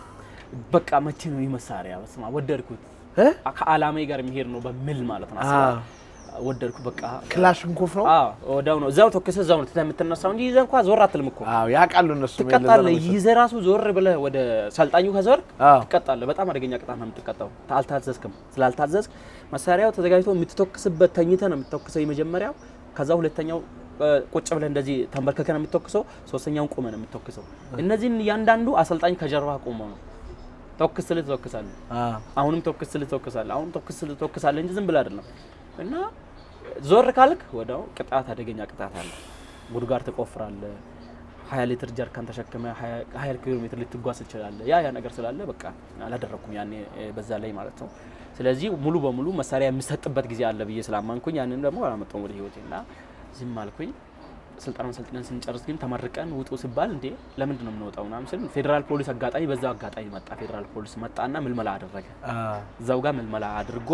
በቃ መቼ ነው ይመሳሪያ በስማ ወደድኩት ከአላማዬ ጋር የሚሄድ ነው በሚል ማለት ነው አሰላ ወደድኩ በቃ ክላሽንኮፍ ነው አዎ ወዳው ነው እዛው ተከሰ እዛው ነው ተምትነሳው እንጂ ይዘ እንኳን ዞር አትልም እኮ አዎ ያቃሉ እነሱ ተቀጣለ ይዘ ራሱ ዞር ብለህ ወደ ሰልጣኙ ከዞር ተቀጣለ በጣም አደገኛ ቅጣት ነው የምትቀጣው ታልታዘዝክም ስላልታዘዝክ መሳሪያው ተዘጋጅቶ የምትተኩስበት ተኝተ ነው የምትተኩሰው የመጀመሪያው ከዛ ሁለተኛው ቁጭ ብለህ እንደዚህ ተንበርከከና የምትተኩሰው ሶስተኛውን ቆመ ነው የምትተኩሰው እነዚህን ያንዳንዱ አሰልጣኝ ከጀርባ ቆሞ ነው ተኩስል ተኩሳለ አሁንም ተኩስል ተኩሳለ አሁን ተኩስል ተኩሳለ እንጂ ዝም ብለ አይደለም እና ዞር ካልክ ወዳው ቅጣት አደገኛ ቅጣት አለ ጉድጓድ ተቆፍራለ ሀያ ሊትር ጀርካን ተሸክመ ሀያ ኪሎ ሜትር ልትጓዝ ትችላለህ ያ ያ ነገር ስላለ በቃ አላደረኩም ያኔ በዛ ላይ ማለት ነው ስለዚህ ሙሉ በሙሉ መሳሪያ የሚሰጥበት ጊዜ አለ ብዬ ስላማንኩኝ ያንን ደግሞ አላመጣው ወደ ህይወቴና ዝም አልኩኝ ስልጣኑን ሰልጥነን ስንጨርስ ግን ተመርቀን ውጡ ሲባል እንዴ ለምንድን ነው የምንወጣው ምናምን ስል ፌደራል ፖሊስ አጋጣሚ በዛ አጋጣሚ መጣ ፌደራል ፖሊስ መጣና ምልመላ አደረገ እዛው ጋር ምልመላ አድርጎ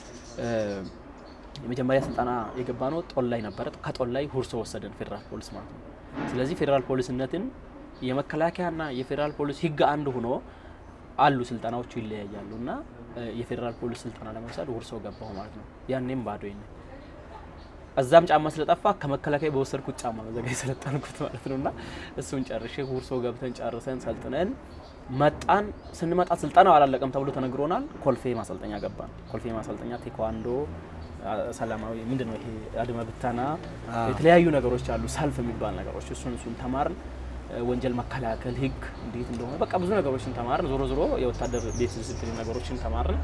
የመጀመሪያ ስልጣና የገባነው ጦል ላይ ነበር ከጦል ላይ ሁርሶ ወሰደን ፌደራል ፖሊስ ማለት ነው ስለዚህ ፌደራል ፖሊስነትን የመከላከያና የፌደራል ፖሊስ ህግ አንድ ሆኖ አሉ ስልጣናዎቹ ይለያያሉና የፌደራል ፖሊስ ስልጣና ለመውሰድ ሁርሶ ገባው ማለት ነው ያኔም ባዶኝ ነው አዛም ጫማ ስለጠፋ ከመከላከያ በወሰድኩት ጫማ በዘጋይ ስለጣንኩት ማለት ነውና እሱን ጨርሼ ሁርሶ ገብተን ጨርሰን ሰልጥነን መጣን ስንመጣ ስልጣናው አላለቀም ተብሎ ተነግሮናል ኮልፌ ማሰልጠኛ ገባን ኮልፌ ማሰልጠኛ ቴኳንዶ ሰላማዊ ምንድነው ይሄ አድማ ብታና የተለያዩ ነገሮች አሉ ሰልፍ የሚባል ነገሮች እሱን እሱን ተማርን ወንጀል መከላከል ህግ እንዴት እንደሆነ በቃ ብዙ ነገሮችን ተማርን ዞሮ ዞሮ የወታደር ቤት ዲሲፕሊን ነገሮችን ተማርን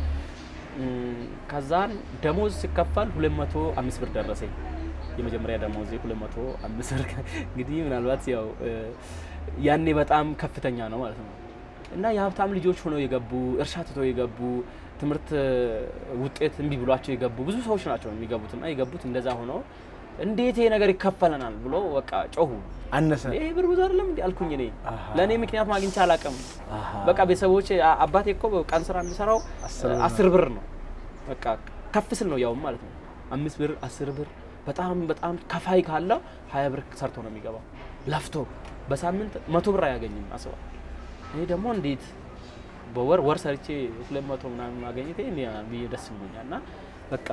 ከዛን ደሞዝ ሲከፈል ሁለት መቶ አምስት ብር ደረሰኝ የመጀመሪያ ደሞዝ ሁለት መቶ አምስት ብር እንግዲህ ምናልባት ያው ያኔ በጣም ከፍተኛ ነው ማለት ነው እና የሀብታም ልጆች ሆነው የገቡ እርሻ ተተው የገቡ ትምርት ውጤት እንቢ ብሏቸው የገቡ ብዙ ሰዎች ናቸው የሚገቡትና የገቡት እንደዛ ሆኖ እንዴት ይሄ ነገር ይከፈለናል ብሎ በቃ ጮሁ አነሰ ይሄ ብር ብዙ አይደለም እንዴ አልኩኝ እኔ ለኔ ምክንያት ማግኘት አላቀም በቃ ቤተሰቦቼ አባቴ እኮ ቀን ስራ የሚሰራው አስር ብር ነው በቃ ከፍስል ነው ያው ማለት ነው አምስት ብር አስር ብር በጣም በጣም ከፋይ ካለው ሀያ ብር ሰርቶ ነው የሚገባው ለፍቶ በሳምንት መቶ ብር አያገኝም አስባ እኔ ደግሞ እንዴት በወር ወር ሰርቼ ሁለት መቶ ምናምን ማግኘቴ እንዴ ደስ ብሎኛልና በቃ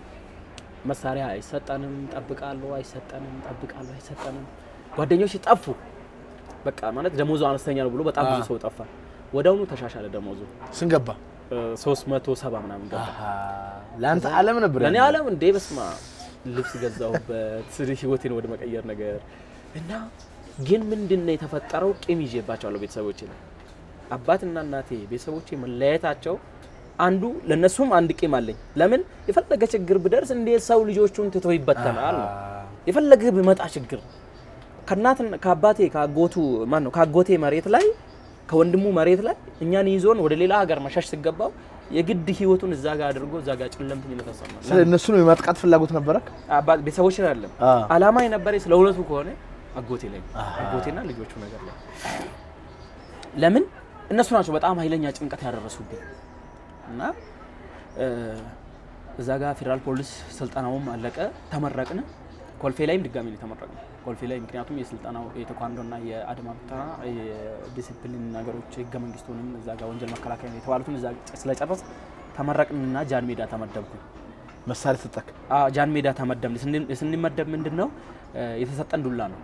መሳሪያ አይሰጣንም ጠብቃለሁ አይሰጣንም ጠብቃለሁ አይሰጣንም ጓደኞች ጠፉ በቃ ማለት ደሞዙ አነስተኛ ነው ብሎ በጣም ብዙ ሰው ጠፋ ወዳውኑ ተሻሻለ ደሞዙ ስንገባ ሶስት መቶ ሰባ ምናምን ገባ ላንተ ዓለም ነበር ለኔ ዓለም እንዴ በስማ ልብስ ገዛውበት ስሪ ህይወቴን ወደ መቀየር ነገር እና ግን ምንድነው የተፈጠረው ቂም ይዤባቸዋለሁ ቤተሰቦቼ ነው አባትና እናቴ ቤተሰቦቼ መለያየታቸው አንዱ ለነሱም አንድ ቂም አለኝ ለምን የፈለገ ችግር ብደርስ እንዴ ሰው ልጆቹን ትቶ ይበተናል የፈለገ በመጣ ችግር ከናትና ከአባቴ ካጎቱ ማን ነው ካጎቴ መሬት ላይ ከወንድሙ መሬት ላይ እኛን ይዞን ወደ ሌላ ሀገር መሻሽ ሲገባው የግድ ህይወቱን እዛ ጋር አድርጎ እዛ ጋር ጭለምትኝ ለተሰማ ስለ እነሱ ነው የማጥቃት ፍላጎት ነበርክ አባ ቤተሰቦች አይደለም አላማ የነበረ ስለ ሁለቱ ከሆነ አጎቴ ላይ አጎቴና ልጆቹ ነገር ላይ ለምን እነሱ ናቸው በጣም ኃይለኛ ጭንቀት ያደረሱብኝ እና እዛ ጋር ፌደራል ፖሊስ ስልጣናውም አለቀ ተመረቅን ኮልፌ ላይም ድጋሚ ነው ተመረቅን ኮልፌ ላይ ምክንያቱም የስልጣናው የቴኳንዶና የአድማ ብተና የዲሲፕሊን ነገሮች ህገ መንግስቱንም እዛ ጋር ወንጀል መከላከያ የተባሉትን እዛ ስለጨረስ ተመረቅንና ጃን ሜዳ ተመደብኩ መሳሪያ ተጠቅ አ ጃን ሜዳ ተመደብን ስንመደብ ምንድነው የተሰጠን ዱላ ነው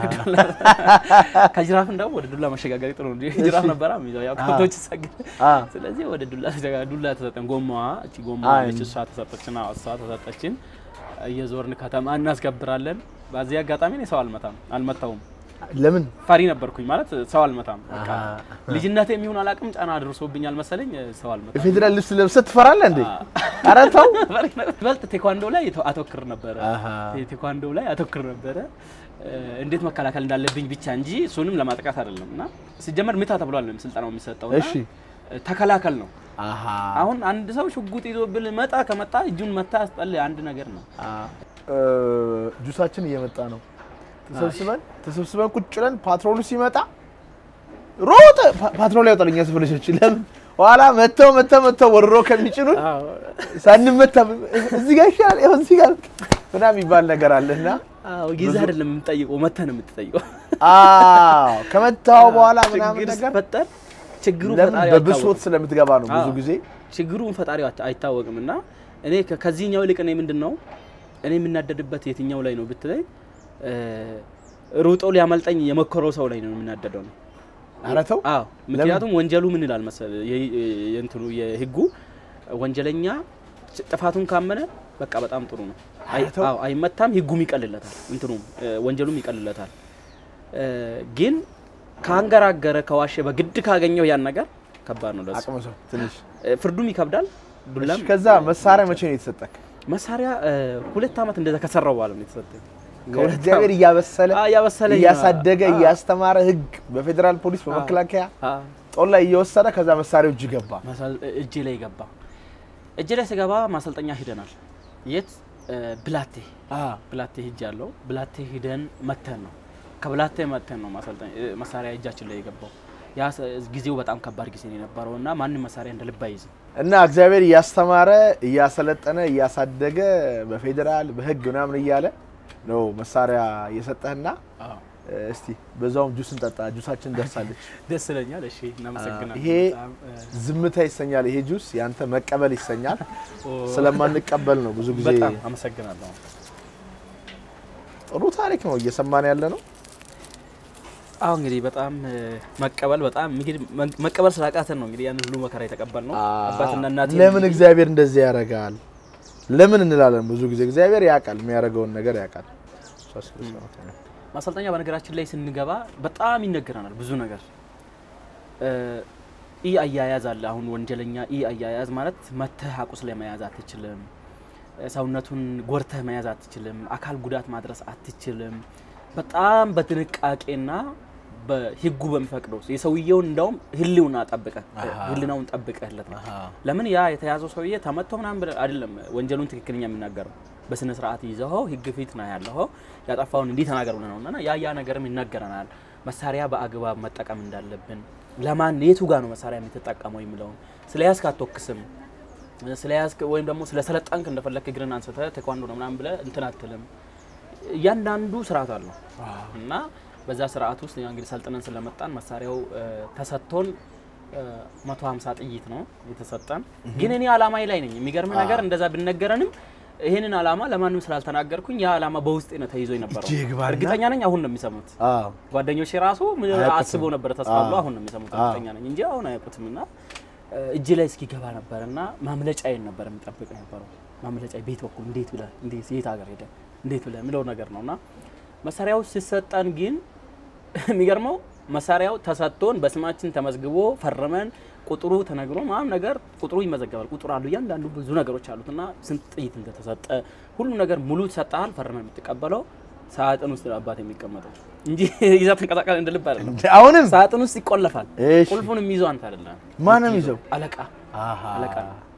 ከጅራፍ እንደው ወደ ዱላ መሸጋገር ጥሩ ነው ጅራፍ ነበር አሚዛው ያው ከቶች ሰግድ ስለዚህ ወደ ዱላ ዱላ ተሰጠን ጎማዋ እቺ ጎማዋ እቺ እሷ ተሰጠችና እሷ ተሰጠችን እየዞርን ከተማ እናስከብራለን በዚህ አጋጣሚ ነው ሰው አልመታም አልመታውም ለምን ፈሪ ነበርኩኝ ማለት ሰው አልመታም በቃ ልጅነቴ የሚሆን አላቅም ጫና አድርሶብኛል መሰለኝ ሰው አልመታም ፌደራል ልብስ ለብሰህ ትፈራለህ እንዴ አራታው በልጥ ቴኳንዶ ላይ አተክር ነበር ቴኳንዶ ላይ አተክር ነበር እንዴት መከላከል እንዳለብኝ ብቻ እንጂ እሱንም ለማጥቃት አይደለምና ሲጀመር ምታ ተብሏል ነው ስልጣናው የሚሰጠውና እሺ ተከላከል ነው አሃ አሁን አንድ ሰው ሽጉጥ ይዞብል መጣ ከመጣ እጁን መታ አስጠል አንድ ነገር ነው ጁሳችን እየመጣ ነው ተሰብስበን ተሰብስበን ቁጭ ብለን ፓትሮሉ ሲመጣ ሮጥ ፓትሮሉ ያወጣልኛ ስፈልሽ ለምን ኋላ መተው መተው መተው ወርሮ ከሚጭኑን ሳንመታ እዚህ ጋር ይሻል ይሄ እዚህ ጋር ምናም ይባል ነገር አለና አው ጊዜ አይደለም የምንጠይቀው መተህ ነው የምትጠይቀው አዎ ከመታው በኋላ ምናም ነገር ፈጠር ችግሩ ፈጣሪው በብሶት ስለምትገባ ነው ብዙ ጊዜ ችግሩን ፈጣሪው አይታወቅምና እኔ ከዚህኛው ልቅ ነው ምንድነው እኔ የምናደድበት የትኛው ላይ ነው ብትለይ ሩጦ ሊያመልጠኝ የመከረው ሰው ላይ ነው የምናደደው ነው አራተው አዎ ምክንያቱም ወንጀሉ ምን ይላል መሰለ የእንትኑ የህጉ ወንጀለኛ ጥፋቱን ካመነ በቃ በጣም ጥሩ ነው አዎ አይመታም ህጉም ይቀልለታል እንትኑ ወንጀሉም ይቀልለታል ግን ካንገራገረ ከዋሸ በግድ ካገኘው ያን ነገር ከባድ ነው ለሱ አቅመሰው ትንሽ ፍርዱም ይከብዳል ዱላም ከዛ መሳሪያ መቼ ነው የተሰጠክ መሳሪያ ሁለት አመት እንደዛ ከሰራው በኋላ ነው የተሰጠኝ ከሁለት እግዚአብሔር እያበሰለ እያበሰለ እያሳደገ እያስተማረ ህግ በፌደራል ፖሊስ በመከላከያ ጦር ላይ እየወሰደ ከዛ መሳሪያው እጅ ገባ እጅ ላይ ገባ እጅ ላይ ሲገባ ማሰልጠኛ ሄደናል የት ብላቴ ብላቴ ሄጅ ያለው ብላቴ ሄደን መተን ነው ከብላቴ መተን ነው ማሰልጠኛ መሳሪያ እጃችን ላይ የገባው ያ ጊዜው በጣም ከባድ ጊዜ ነበርውና ማንንም መሳሪያ እንደልባ ይዝ እና እግዚአብሔር ያስተማረ ያሰለጠነ ያሳደገ በፌደራል በህግ ምናምን ይያለ ነው መሳሪያ የሰጠህና እስቲ በዛውም ጁስ እንጠጣ ጁሳችን ደርሳለች ደስ ይለኛል እሺ እናመሰግናለን ይሄ ዝምታ ይሰኛል ይሄ ጁስ ያንተ መቀበል ይሰኛል ስለማንቀበል ነው ብዙ ጊዜ በጣም አመሰግናለሁ ጥሩ ታሪክ ነው እየሰማን ያለ ነው አው እንግዲህ በጣም መቀበል በጣም እንግዲህ መቀበል ስላቃተን ነው እንግዲህ ያን ሁሉ መከራ የተቀበልነው አባትና እናቴ ለምን እግዚአብሔር እንደዚህ ያረጋል ለምን እንላለን ብዙ ጊዜ እግዚአብሔር ያቃል የሚያረጋውን ነገር ያቃል ማሰልጠኛ በነገራችን ላይ ስንገባ በጣም ይነገራናል ብዙ ነገር ኢ አያያዝ አለ አሁን ወንጀለኛ ኢ አያያዝ ማለት መተህ አቁስ ላይ መያዝ አትችልም ሰውነቱን ጎርተህ መያዝ አትችልም አካል ጉዳት ማድረስ አትችልም በጣም በጥንቃቄና በህጉ በሚፈቅደው የሰውየውን እንደውም ህልውና ጠብቀ ህልናውን ጠብቀህለት ነው ለምን ያ የተያዘው ሰውዬ ተመቶ ምናምን አይደለም ወንጀሉን ትክክለኛ የሚናገረው በስነ ስርዓት ይዘው ህግ ፊት ነው ያለው ያጠፋውን እንዲ ተናገሩ ነውና ያ ያ ነገርም ይናገራናል መሳሪያ በአግባብ መጠቀም እንዳለብን ለማን የቱ ጋር ነው መሳሪያ የምትጠቀመው የሚለው ስለያዝክ አትወክስም ስለያዝክ ወይም ደግሞ ስለሰለጣንክ እንደፈለክ ግርን አንስተ ተኳንዶ ነው ምናምን ብለ እንትን አትልም ያንዳንዱ ስርዓት አለው እና በዛ ስርዓት ውስጥ እንግዲህ ሰልጥነን ስለመጣን መሳሪያው ተሰጥቶን መቶ ሃምሳ ጥይት ነው የተሰጠን ግን እኔ አላማይ ላይ ነኝ የሚገርም ነገር እንደዛ ብነገረንም ይሄንን አላማ ለማንም ስላልተናገርኩኝ ያ አላማ በውስጤ ነው ተይዞ የነበረው እርግጠኛ ነኝ አሁን ነው የሚሰሙት አዎ ጓደኞቼ ራሱ አስቦ ነበር ተስፋሉ አሁን ነው የሚሰሙት እርግጠኛ ነኝ እንጂ አሁን አያውቁትምና እጅ ላይ እስኪ ገባ ነበርና ማምለጫዬን ነበር የምጠብቀው ነበር ማምለጫዬ ቤት ወኩ እንዴት ብለ እንዴት የት ሀገር ሄደ እንዴት ብለ ምለው ነገር ነውና መሳሪያው ሲሰጣን ግን የሚገርመው መሳሪያው ተሰጥቶን በስማችን ተመዝግቦ ፈርመን ቁጥሩ ተነግሮ ማም ነገር ቁጥሩ ይመዘገባል ቁጥሩ አሉ ያንዳንዱ ብዙ ነገሮች አሉትና ስንት ጥይት እንደተሰጠ ሁሉ ነገር ሙሉ ተሰጣል ፈርመን የምትቀበለው ሳጥን ውስጥ አባት የሚቀመጠው እንጂ ይዛ ተንቀሳቀስ እንደልብ አይደለም አሁንም ሳጥን ውስጥ ይቆለፋል ቁልፉን የሚይዘው አንተ አይደለም ማንም ይዘው አለቃ አሃ አለቃ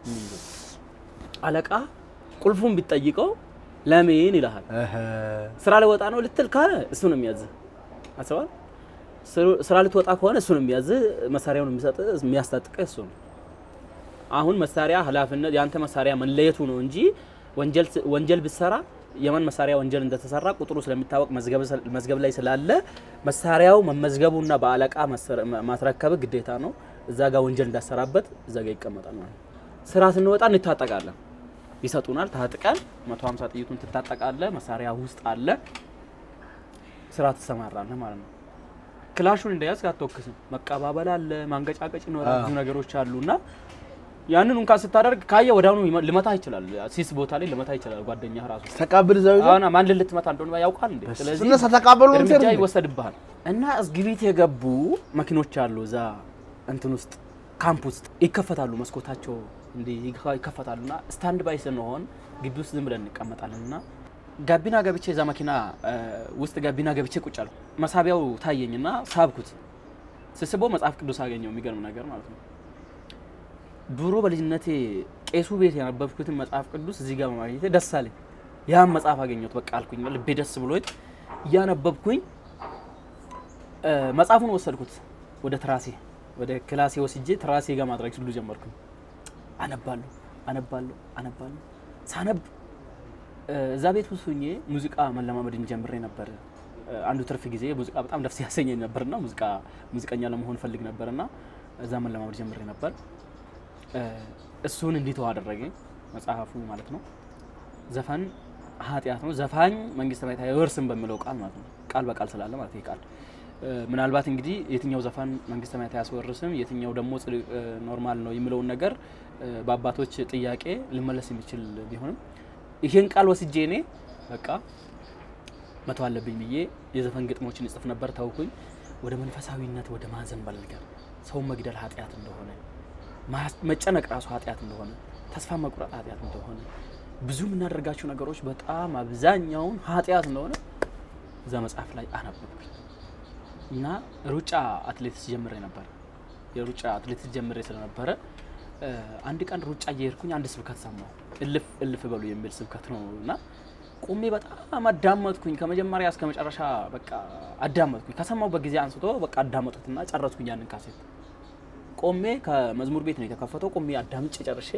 አለቃ ቁልፉን ቢጠይቀው ለምን ይላል አሃ ስራ ለወጣ ነው ልትል ካለ እሱ ነው የሚያዝ አሰባ ስራ ልትወጣ ከሆነ እሱ ነው የሚያዝ መሳሪያውን የሚሰጥ የሚያስታጥቀ እሱ ነው አሁን መሳሪያ ኃላፊነት ያንተ መሳሪያ መለየቱ ነው እንጂ ወንጀል ወንጀል ቢሰራ የማን መሳሪያ ወንጀል እንደተሰራ ቁጥሩ ስለሚታወቅ መዝገብ መዝገብ ላይ ስላለ መሳሪያው መመዝገቡና በአለቃ ማስረከብ ግዴታ ነው እዛ ጋር ወንጀል እንዳሰራበት እዛ ጋር ይቀመጣል ማለት ስራ ስንወጣ እንታጠቃለን ይሰጡናል ታጥቀን መቶ ሃምሳ ጥይቱን ትታጠቃለህ መሳሪያ ውስጥ አለ ስራ ተሰማራለህ ማለት ነው ክላሹን እንደያዝክ አትወክስም መቀባበል አለ ማንገጫቀጭ ይኖራል ብዙ ነገሮች አሉና ያንን እንኳን ስታደርግ ካየ ወዳኑ ልመታ ይችላል ሲስ ቦታ ላይ ልመታ ይችላል ጓደኛ ራሱ ተቃበል ዘው አና ማን ልትመታ እንደሆነ ያውቃል እንዴ ስለዚህ እነሱ ተቃበሉ ነው እርምጃ ይወሰድብሃል እና እስግቢት የገቡ መኪኖች አሉ ዛ እንትን ውስጥ ካምፕ ውስጥ ይከፈታሉ መስኮታቸው እንዴ ይከፈታሉና ስታንድ ባይ ስንሆን ግቢ ውስጥ ዝም ብለን እንቀመጣለንና ጋቢና ገብቼ ዛ መኪና ውስጥ ጋቢና ገብቼ ቁጭ አልኩ መሳቢያው ታየኝና ሳብኩት ስስቦ መጽሐፍ ቅዱስ አገኘው የሚገርም ነገር ማለት ነው ድሮ በልጅነቴ ቄሱ ቤት ያነበብኩትን መጽሐፍ ቅዱስ እዚህ ጋር ማግኘቴ ደስ አለኝ ያ መጽሐፍ አገኘሁት በቃ አልኩኝ ልቤ ደስ ብሎኝ ያነበብኩኝ መጽሐፉን ወሰድኩት ወደ ትራሴ ወደ ክላሴ ወስጄ ትራሴ ጋር ማድረግ ሁሉ ጀመርኩኝ አነባለሁ አነባለሁ አነባለሁ ሳነብ እዛ ቤት ውስጥ ሆኜ ሙዚቃ መለማመድን ጀምሬ ነበር አንዱ ትርፍ ጊዜ ሙዚቃ በጣም ደስ ያሰኘኝ ነበርና ሙዚቃ ሙዚቀኛ ለመሆን ፈልግ ነበርና እዛ መለማመድ ጀምሬ ነበር እሱን እንዲተው አደረገኝ መጽሐፉ ማለት ነው ዘፈን ኃጢያት ነው ዘፋኝ መንግስት ላይ ታይወርስም በሚለው ቃል ማለት ነው ቃል በቃል ስላለ ማለት ይሄ ቃል ምናልባት እንግዲህ የትኛው ዘፋን መንግስት ላይ ታያስወርስም የትኛው ደግሞ ኖርማል ነው የሚለው ነገር በአባቶች ጥያቄ ሊመለስ የሚችል ቢሆንም ይሄን ቃል ወስጄ እኔ በቃ መተው አለብኝ ብዬ የዘፈን ግጥሞችን ጽፍ ነበር ታውኩኝ ወደ መንፈሳዊነት ወደ ማዘን ባልገር ሰው መግደል ኃጢያት እንደሆነ መጨነቅ ራሱ ኃጢያት እንደሆነ ተስፋ መቁረጥ ኃጢያት እንደሆነ ብዙ ምናደርጋቸው ነገሮች በጣም አብዛኛውን ኃጢያት እንደሆነ እዛ መጽሐፍ ላይ አነበብኩኝ እና ሩጫ አትሌቲክስ ጀምሬ ነበር የሩጫ አትሌቲክስ ጀምሬ ስለነበረ አንድ ቀን ሩጫ እየሄድኩኝ አንድ ስብከት ሰማሁ እልፍ እልፍ በሉ የሚል ስብከት ነውና ቆሜ በጣም አዳመጥኩኝ ከመጀመሪያ እስከ መጨረሻ በቃ አዳመጥኩኝ ከሰማው በጊዜ አንስቶ በቃ አዳመጥኩትና ጨረስኩኝ ያንን ካሴት ቆሜ ከመዝሙር ቤት ነው የተከፈተው ቆሜ አዳምጬ ጨርሼ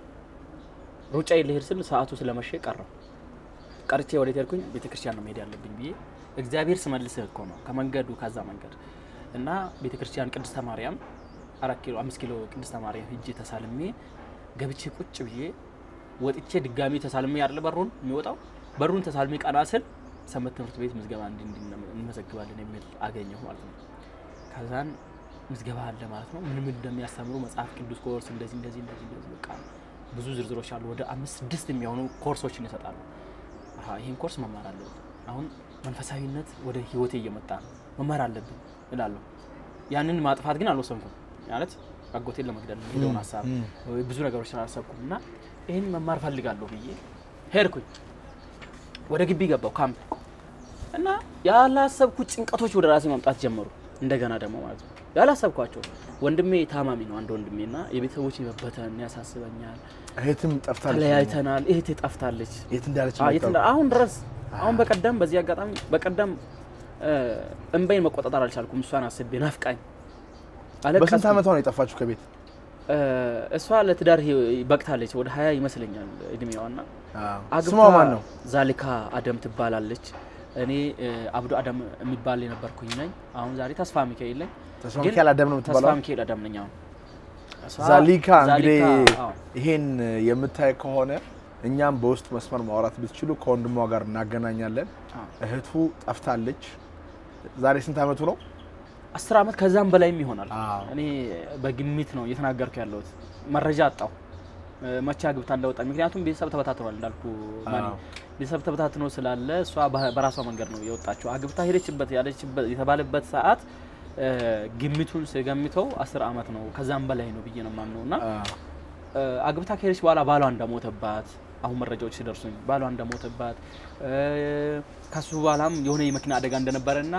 ሩጫ ይልሄድ ስል ሰዓቱ ስለመሸ ቀረው ቀርቼ ወደ ተርኩኝ ቤተክርስቲያን ነው መሄድ ያለብኝ ብዬ እግዚአብሔር ስመልስ እኮ ነው ከመንገዱ ካዛ መንገድ እና ቤተክርስቲያን ቅድስተ ማርያም አራት ኪሎ አምስት ኪሎ ቅድስተ ማርያም ሂጄ ተሳልሜ ገብቼ ቁጭ ብዬ ወጥቼ ድጋሚ ተሳልሜ አይደለ በሩን የሚወጣው በሩን ተሳልሜ ቀናስል ሰንበት ትምህርት ቤት ምዝገባ እንዲ እንመዘግባለን የሚል አገኘሁ ማለት ነው ከዛን ምዝገባ አለ ማለት ነው ምንም እንደሚያስተምሩ መጽሐፍ ቅዱስ ኮርስ እንደዚህ እንደዚህ እንደዚህ በቃ ብዙ ዝርዝሮች አሉ ወደ አምስት ስድስት የሚሆኑ ኮርሶችን ይሰጣሉ አሃ ይሄን ኮርስ መማር አለብኝ አሁን መንፈሳዊነት ወደ ህይወቴ እየመጣ ነው መማር አለብኝ እላለሁ ያንን ማጥፋት ግን አልወሰንኩም ማለት አጎቴን ለመግደል ነው ሐሳብ ብዙ ነገሮችን አላሰብኩምና ይሄን መማር ፈልጋለሁ ብዬ ሄድኩኝ ወደ ግቢ ገባው ካምፕ እና ያላሰብኩት ጭንቀቶች ወደ ራሴ ማምጣት ጀመሩ እንደገና ደግሞ ማለት ነው ያላሰብኳቸው ወንድሜ ታማሚ ነው አንድ ወንድሜና የቤተሰቦች መበተን ያሳስበኛል እህትም ጠፍታለች ለያይተናል እህቴ ጠፍታለች የት እንዳለች ነው አሁን ድረስ አሁን በቀደም በዚህ አጋጣሚ በቀደም እንበይን መቆጣጣር አልቻልኩም እሷን አስቤ ናፍቃኝ አለቀስ በስንት አመት ነው የጠፋችሁ ከቤት እሷ ለትዳር በቅታለች ወደ ሃያ ይመስለኛል እድሜዋና ስሟ ማን ነው ዛሊካ አደም ትባላለች እኔ አብዱ አደም የሚባል የነበርኩኝ ነኝ አሁን ዛሬ ተስፋ ሚካኤል ነኝ ተስፋ ሚካኤል አደም ነው የምትባለው ተስፋ ሚካኤል አደም ነኝ አሁን ዛሊካ እንግዲህ ይሄን የምታይ ከሆነ እኛም በውስጥ መስመር ማውራት ብትችሉ ከወንድሟ ጋር እናገናኛለን እህቱ ጠፍታለች ዛሬ ስንት አመቱ ነው አስር አመት ከዛም በላይም ይሆናል እኔ በግምት ነው እየተናገርኩ ያለሁት መረጃ አጣው መቻ ግብታ እንደወጣ ምክንያቱም ቤተሰብ ተበታትኗል እንዳልኩ ማኒ ቤተሰብ ተበታትኖ ስላለ እሷ በራሷ መንገድ ነው የወጣችው አግብታ ሄደችበት ያለችበት የተባለበት ሰዓት ግምቱን ሲገምተው አስር አመት ነው ከዛም በላይ ነው ብዬ ነው ማምነውና አግብታ ከሄደች በኋላ ባሏ እንደሞተባት አሁን መረጃዎች ሲደርሱኝ ባሏ እንደሞተባት ከሱ በኋላም የሆነ የመኪና አደጋ እንደነበረና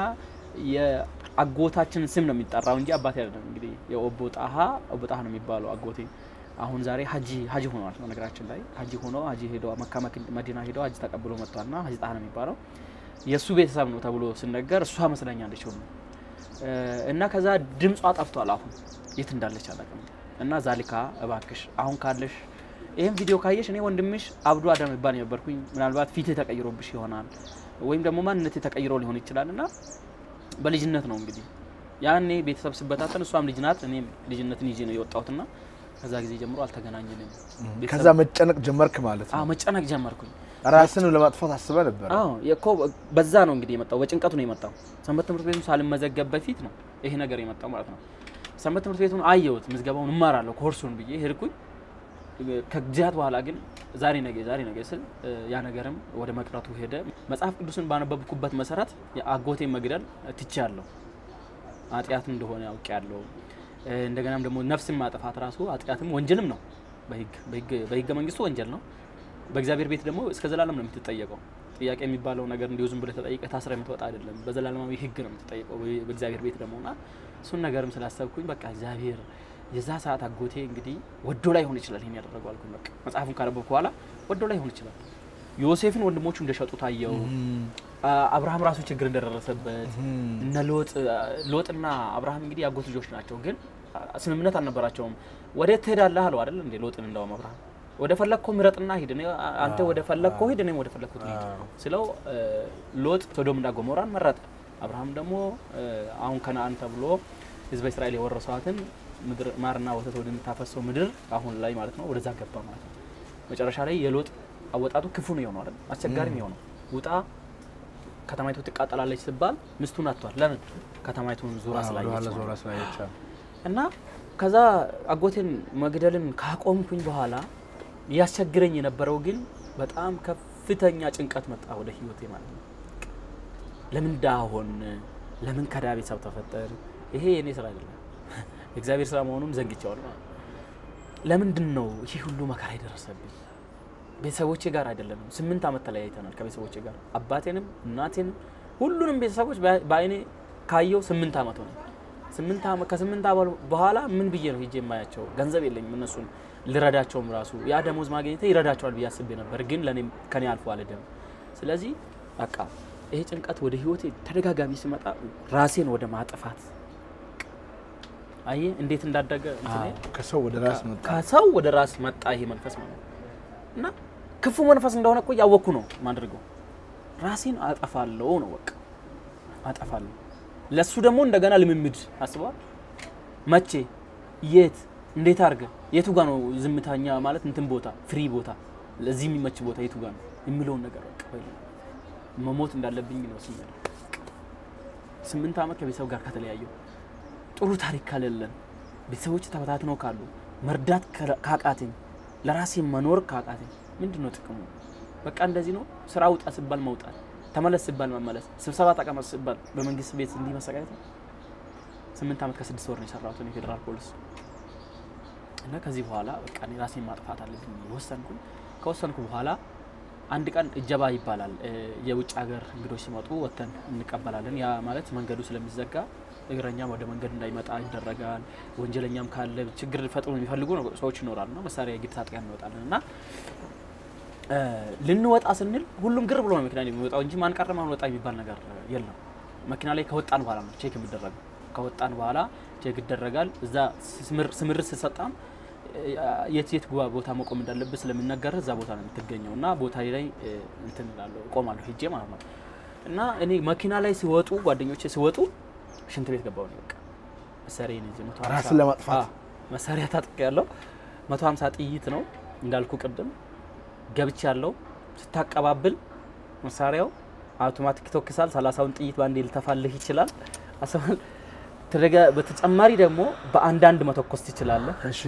የአጎታችን ስም ነው የሚጠራው እንጂ አባቴ አይደለም እንግዲህ የኦቦ ጣሃ ኦቦ ጣሃ ነው የሚባለው አጎቴ አሁን ዛሬ ሀጂ ሀጂ ሆኗል ነው ነገራችን ላይ ሀጂ ሆኖ ሀጂ ሄዶ መካ መዲና ሄዶ ሀጂ ተቀብሎ መጥቷልና ሀጂ ጣሃ ነው የሚባለው የሱ ቤተሰብ ነው ተብሎ ሲነገር እሷ መስለኛለች ሆኖ እና ከዛ ድምጿ ጠፍቷል አሁን የት እንዳለች አላውቅም እና ዛሊካ እባክሽ አሁን ካለሽ ይሄን ቪዲዮ ካየሽ እኔ ወንድምሽ አብዱ አደም ይባል ነበርኩኝ ምናልባት ፊቴ ተቀይሮብሽ ይሆናል ወይም ደግሞ ማንነቴ ተቀይሮ ሊሆን ይችላልና በልጅነት ነው እንግዲህ ያኔ ቤተሰብ ሲበታተን እሷም ልጅ ናት እኔም ልጅነትን ይዤ ነው የወጣሁትና ከዛ ጊዜ ጀምሮ አልተገናኘንም ከዛ መጨነቅ ጀመርክ ማለት ነው አዎ መጨነቅ ጀመርኩኝ ራስን ለማጥፋት አስበ ነበር አዎ የኮ በዛ ነው እንግዲህ የመጣው በጭንቀቱ ነው የመጣው ሰንበት ትምህርት ቤቱን ሳልመዘገብ በፊት ነው ይሄ ነገር የመጣው ማለት ነው ሰንበት ትምህርት ቤቱን አየሁት ምዝገባውን እማራለሁ ኮርሱን ብዬ ሄድኩኝ ከጊዜያት በኋላ ግን ዛሬ ነገ ዛሬ ነገ ስል ያ ነገርም ወደ መቅረቱ ሄደ መጽሐፍ ቅዱስን ባነበብኩበት መሰረት የአጎቴ መግደል ትቻለሁ አጥያት እንደሆነ ያውቃለሁ እንደገናም ደግሞ ነፍስን ማጥፋት ራሱ አጥያትም ወንጀልም ነው በህግ በህግ በህግ መንግስቱ ወንጀል ነው በእግዚአብሔር ቤት ደግሞ እስከ ዘላለም ነው የምትጠየቀው ጥያቄ የሚባለው ነገር እንዲሁ ዝም ብለህ ተጠይቀህ ታስረህ የምትወጣ አይደለም በዘላለማዊ ህግ ነው የምትጠየቀው በእግዚአብሔር ቤት ደሞና እሱን ነገርም ስላሰብኩኝ በቃ እግዚአብሔር የዛ ሰዓት አጎቴ እንግዲህ ወዶ ላይ ሆነ ይችላል ይሄን ያደረገው አልኩኝ በቃ መጽሐፉን ካነበብኩ በኋላ ወዶ ላይ ሆነ ይችላል ዮሴፍን ወንድሞቹ እንደሸጡ ታየው አብርሃም ራሱ ችግር እንደደረሰበት እነ ሎጥ ሎጥና አብርሃም እንግዲህ ያጎት ልጆች ናቸው ግን ስምምነት አልነበራቸውም ወደ ትሄዳለህ አለው አይደል እንዴ ሎጥን እንደውም አብርሃም ወደ ፈለግኮ ምረጥና ሂድ አንተ ወደ ፈለግኮ ሂድ እኔም ወደ ፈለግኩት ሂድ ስለው ሎጥ ሶዶምና ጎሞራን መረጠ አብርሃም ደግሞ አሁን ከነአን ተብሎ ህዝበ እስራኤል የወረሷትን ምድር ማርና ወተት ወደምታፈሰው ምድር አሁን ላይ ማለት ነው ወደዛ ገባ ማለት ነው መጨረሻ ላይ የሎጥ አወጣጡ ክፉ ነው የሆነው አይደል አስቸጋሪም የሆነው ውጣ ከተማይቱ ትቃጠላለች ሲባል ምስቱን አጥቷል ለምን ከተማይቱን ዙራ ስላየች ዙራ ስላየች እና ከዛ አጎቴን መግደልን ካቆምኩኝ በኋላ ያስቸግረኝ የነበረው ግን በጣም ከፍተኛ ጭንቀት መጣ ወደ ህይወቴ ማለት ነው ለምን ዳሆን ለምን ከዳቤ ሰው ተፈጠረ ይሄ የኔ ስራ አይደለም እግዚአብሔር ስራ መሆኑን ዘንግቼዋለሁ ለምንድነው ይሄ ሁሉ መከራ ይደረሰብኝ ቤተሰቦቼ ጋር አይደለም ስምንት አመት ተለያይተናል ከቤተሰቦቼ ጋር አባቴንም እናቴንም ሁሉንም ቤተሰቦች በአይኔ ካየው ስምንት አመት ሆነ ስምንት አመት ከስምንት አመት በኋላ ምን ብዬ ነው ሄጄ የማያቸው ገንዘብ የለኝም እነሱን ልረዳቸውም ራሱ ያ ደሞዝ ማግኘቴ ይረዳቸዋል ብዬ አስቤ ነበር ግን ለኔ ከኔ አልፎ አልደም ስለዚህ በቃ ይሄ ጭንቀት ወደ ህይወቴ ተደጋጋሚ ሲመጣ ራሴን ወደ ማጥፋት አይ እንዴት እንዳደገ እንትን ከሰው ወደ ራስ መጣ ከሰው ወደ ራስ መጣ ይሄ መንፈስ ማለት እና ክፉ መንፈስ እንደሆነ እኮ ያወኩ ነው ማድረገው ራሴን አጠፋለሁ ነው በቃ አጠፋለሁ ለሱ ደግሞ እንደገና ልምምድ አስበዋል መቼ የት እንዴት አርገ የቱ ጋር ነው ዝምታኛ ማለት እንትን ቦታ ፍሪ ቦታ ለዚህ የሚመች ቦታ የቱ ጋር ነው የሚለው ነገር በቃ መሞት እንዳለብኝ ነው ሲመር ስምንት አመት ከቤተሰብ ጋር ከተለያየው ጥሩ ታሪክ ካለለን ቤተሰቦች ተበታትነው ካሉ መርዳት ካቃተኝ ለራሴ መኖር ካቃተኝ ምንድነው ጥቅሙ በቃ እንደዚህ ነው ስራ ውጣ ሲባል መውጣት ተመለስ ሲባል መመለስ ስብሰባ ተቀመጥ ሲባል በመንግስት ቤት እንዲህ መሰቃየት ስምንት አመት ከስድስት ወር ነው የሰራሁት ነው ፌደራል ፖሊስ እና ከዚህ በኋላ በቃ እኔ ራሴን ማጥፋት አለብኝ ወሰንኩ ከወሰንኩ በኋላ አንድ ቀን እጀባ ይባላል የውጭ ሀገር እንግዶች ሲመጡ ወተን እንቀበላለን ያ ማለት መንገዱ ስለሚዘጋ እግረኛ ወደ መንገድ እንዳይመጣ ይደረጋል ወንጀለኛም ካለ ችግር ፈጥሮ የሚፈልጉ ሰዎች ይኖራሉና መሳሪያ ግድ ታጥቀን እንወጣለንና ልንወጣ ስንል ሁሉም ግር ብሎ ነው መኪና የሚወጣው እንጂ ማን ቀረማ ወጣ የሚባል ነገር የለም መኪና ላይ ከወጣን በኋላ ነው ቼክ የሚደረገው ከወጣን በኋላ ቼክ ይደረጋል እዛ ስምር ስምር ሲሰጣም የት የት ቦታ መቆም እንዳለበት ስለሚነገር እዛ ቦታ ነው የምትገኘውና ቦታ ላይ እንትን እንዳለው ቆማለሁ ሄጄ ማለት ነው እና እኔ መኪና ላይ ሲወጡ ጓደኞቼ ሲወጡ ሽንት ቤት ገባው ነው በቃ መሳሪያ ነው እዚህ መቶ ሃምሳ ራስን ለማጥፋት መሳሪያ ታጥቀያለሁ መቶ ሃምሳ ጥይት ነው እንዳልኩ ቅድም ገብቻለሁ ስታቀባብል መሳሪያው አውቶማቲክ ተወክሳል ሰላሳውን ጥይት ባንዴ ልተፋልህ ይችላል አሰማል ተደጋ በተጨማሪ ደግሞ በአንዳንድ መተኮስ ይችላል እሺ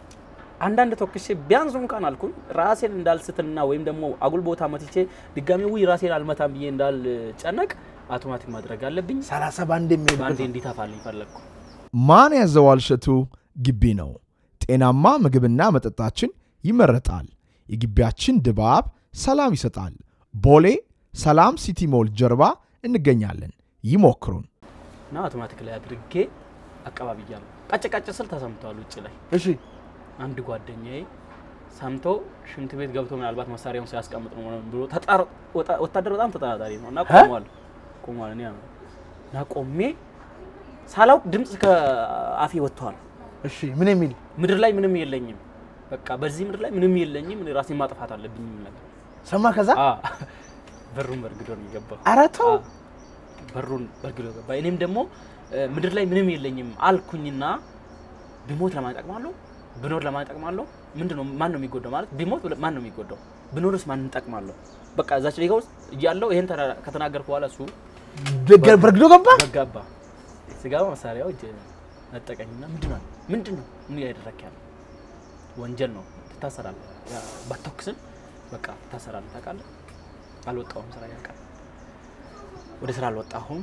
አንዳንድ ተወክሼ ቢያንስ እንኳን አልኩኝ ራሴን እንዳልስትና ወይም ደግሞ አጉል ቦታ መጥቼ ድጋሚ ወይ ራሴን አልመታም ብዬ እንዳል ጨነቅ አውቶማቲክ ማድረግ አለብኝ ሰላሳ ባንዴ የሚሄድ ባንዴ እንዲታፋልኝ ፈለኩ ማን ያዘዋል ሸቱ ግቢ ነው ጤናማ ምግብና መጠጣችን ይመረጣል የግቢያችን ድባብ ሰላም ይሰጣል ቦሌ ሰላም ሲቲ ሞል ጀርባ እንገኛለን ይሞክሩን እና አውቶማቲክ ላይ አድርጌ አቀባብያለሁ ቀጭቀጭ ስል ተሰምቷል ውጭ ላይ እሺ አንድ ጓደኛዬ ሰምቶ ሽንት ቤት ገብቶ ምናልባት መሳሪያውን ሲያስቀምጥ ነው ብሎ ተጣር ወታደር በጣም ተጣጣሪ ነውና ቆሟል ቆሟል እኔ ነው እና ቆሜ ሳላው ድምጽ ከአፌ ወጥቷል እሺ ምን የሚል ምድር ላይ ምንም የለኝም በቃ በዚህ ምድር ላይ ምንም የለኝም እኔ ራሴን ማጥፋት አለብኝ ነገር ሰማ ከዛ አ በሩን በርግዶ ነው የገባው አራተው በሩን በርግዶ ገባ እኔም ደግሞ ምድር ላይ ምንም የለኝም አልኩኝና ቢሞት ለማን ጠቅማለሁ ብኖር ለማን ጠቅማለሁ ምንድነው ማን ነው የሚጎዳው ማለት ቢሞት ማን ነው የሚጎዳው ብኖርስ ማን እንጠቅማለሁ በቃ እዛች ላይ ጋር ያለው ይሄን ከተናገርኩ በኋላ እሱ በርግዶ ገባ ገባ ሲጋባ መሳሪያው እጄ ነጠቀኝና ምንድነው ምንድነው ምን ያደረክ ያለው ወንጀል ነው ተታሰራለህ ባተኩስን በቃ ተታሰራለህ ታውቃለህ አልወጣሁም ስራ ያውቃል ወደ ስራ አልወጣሁም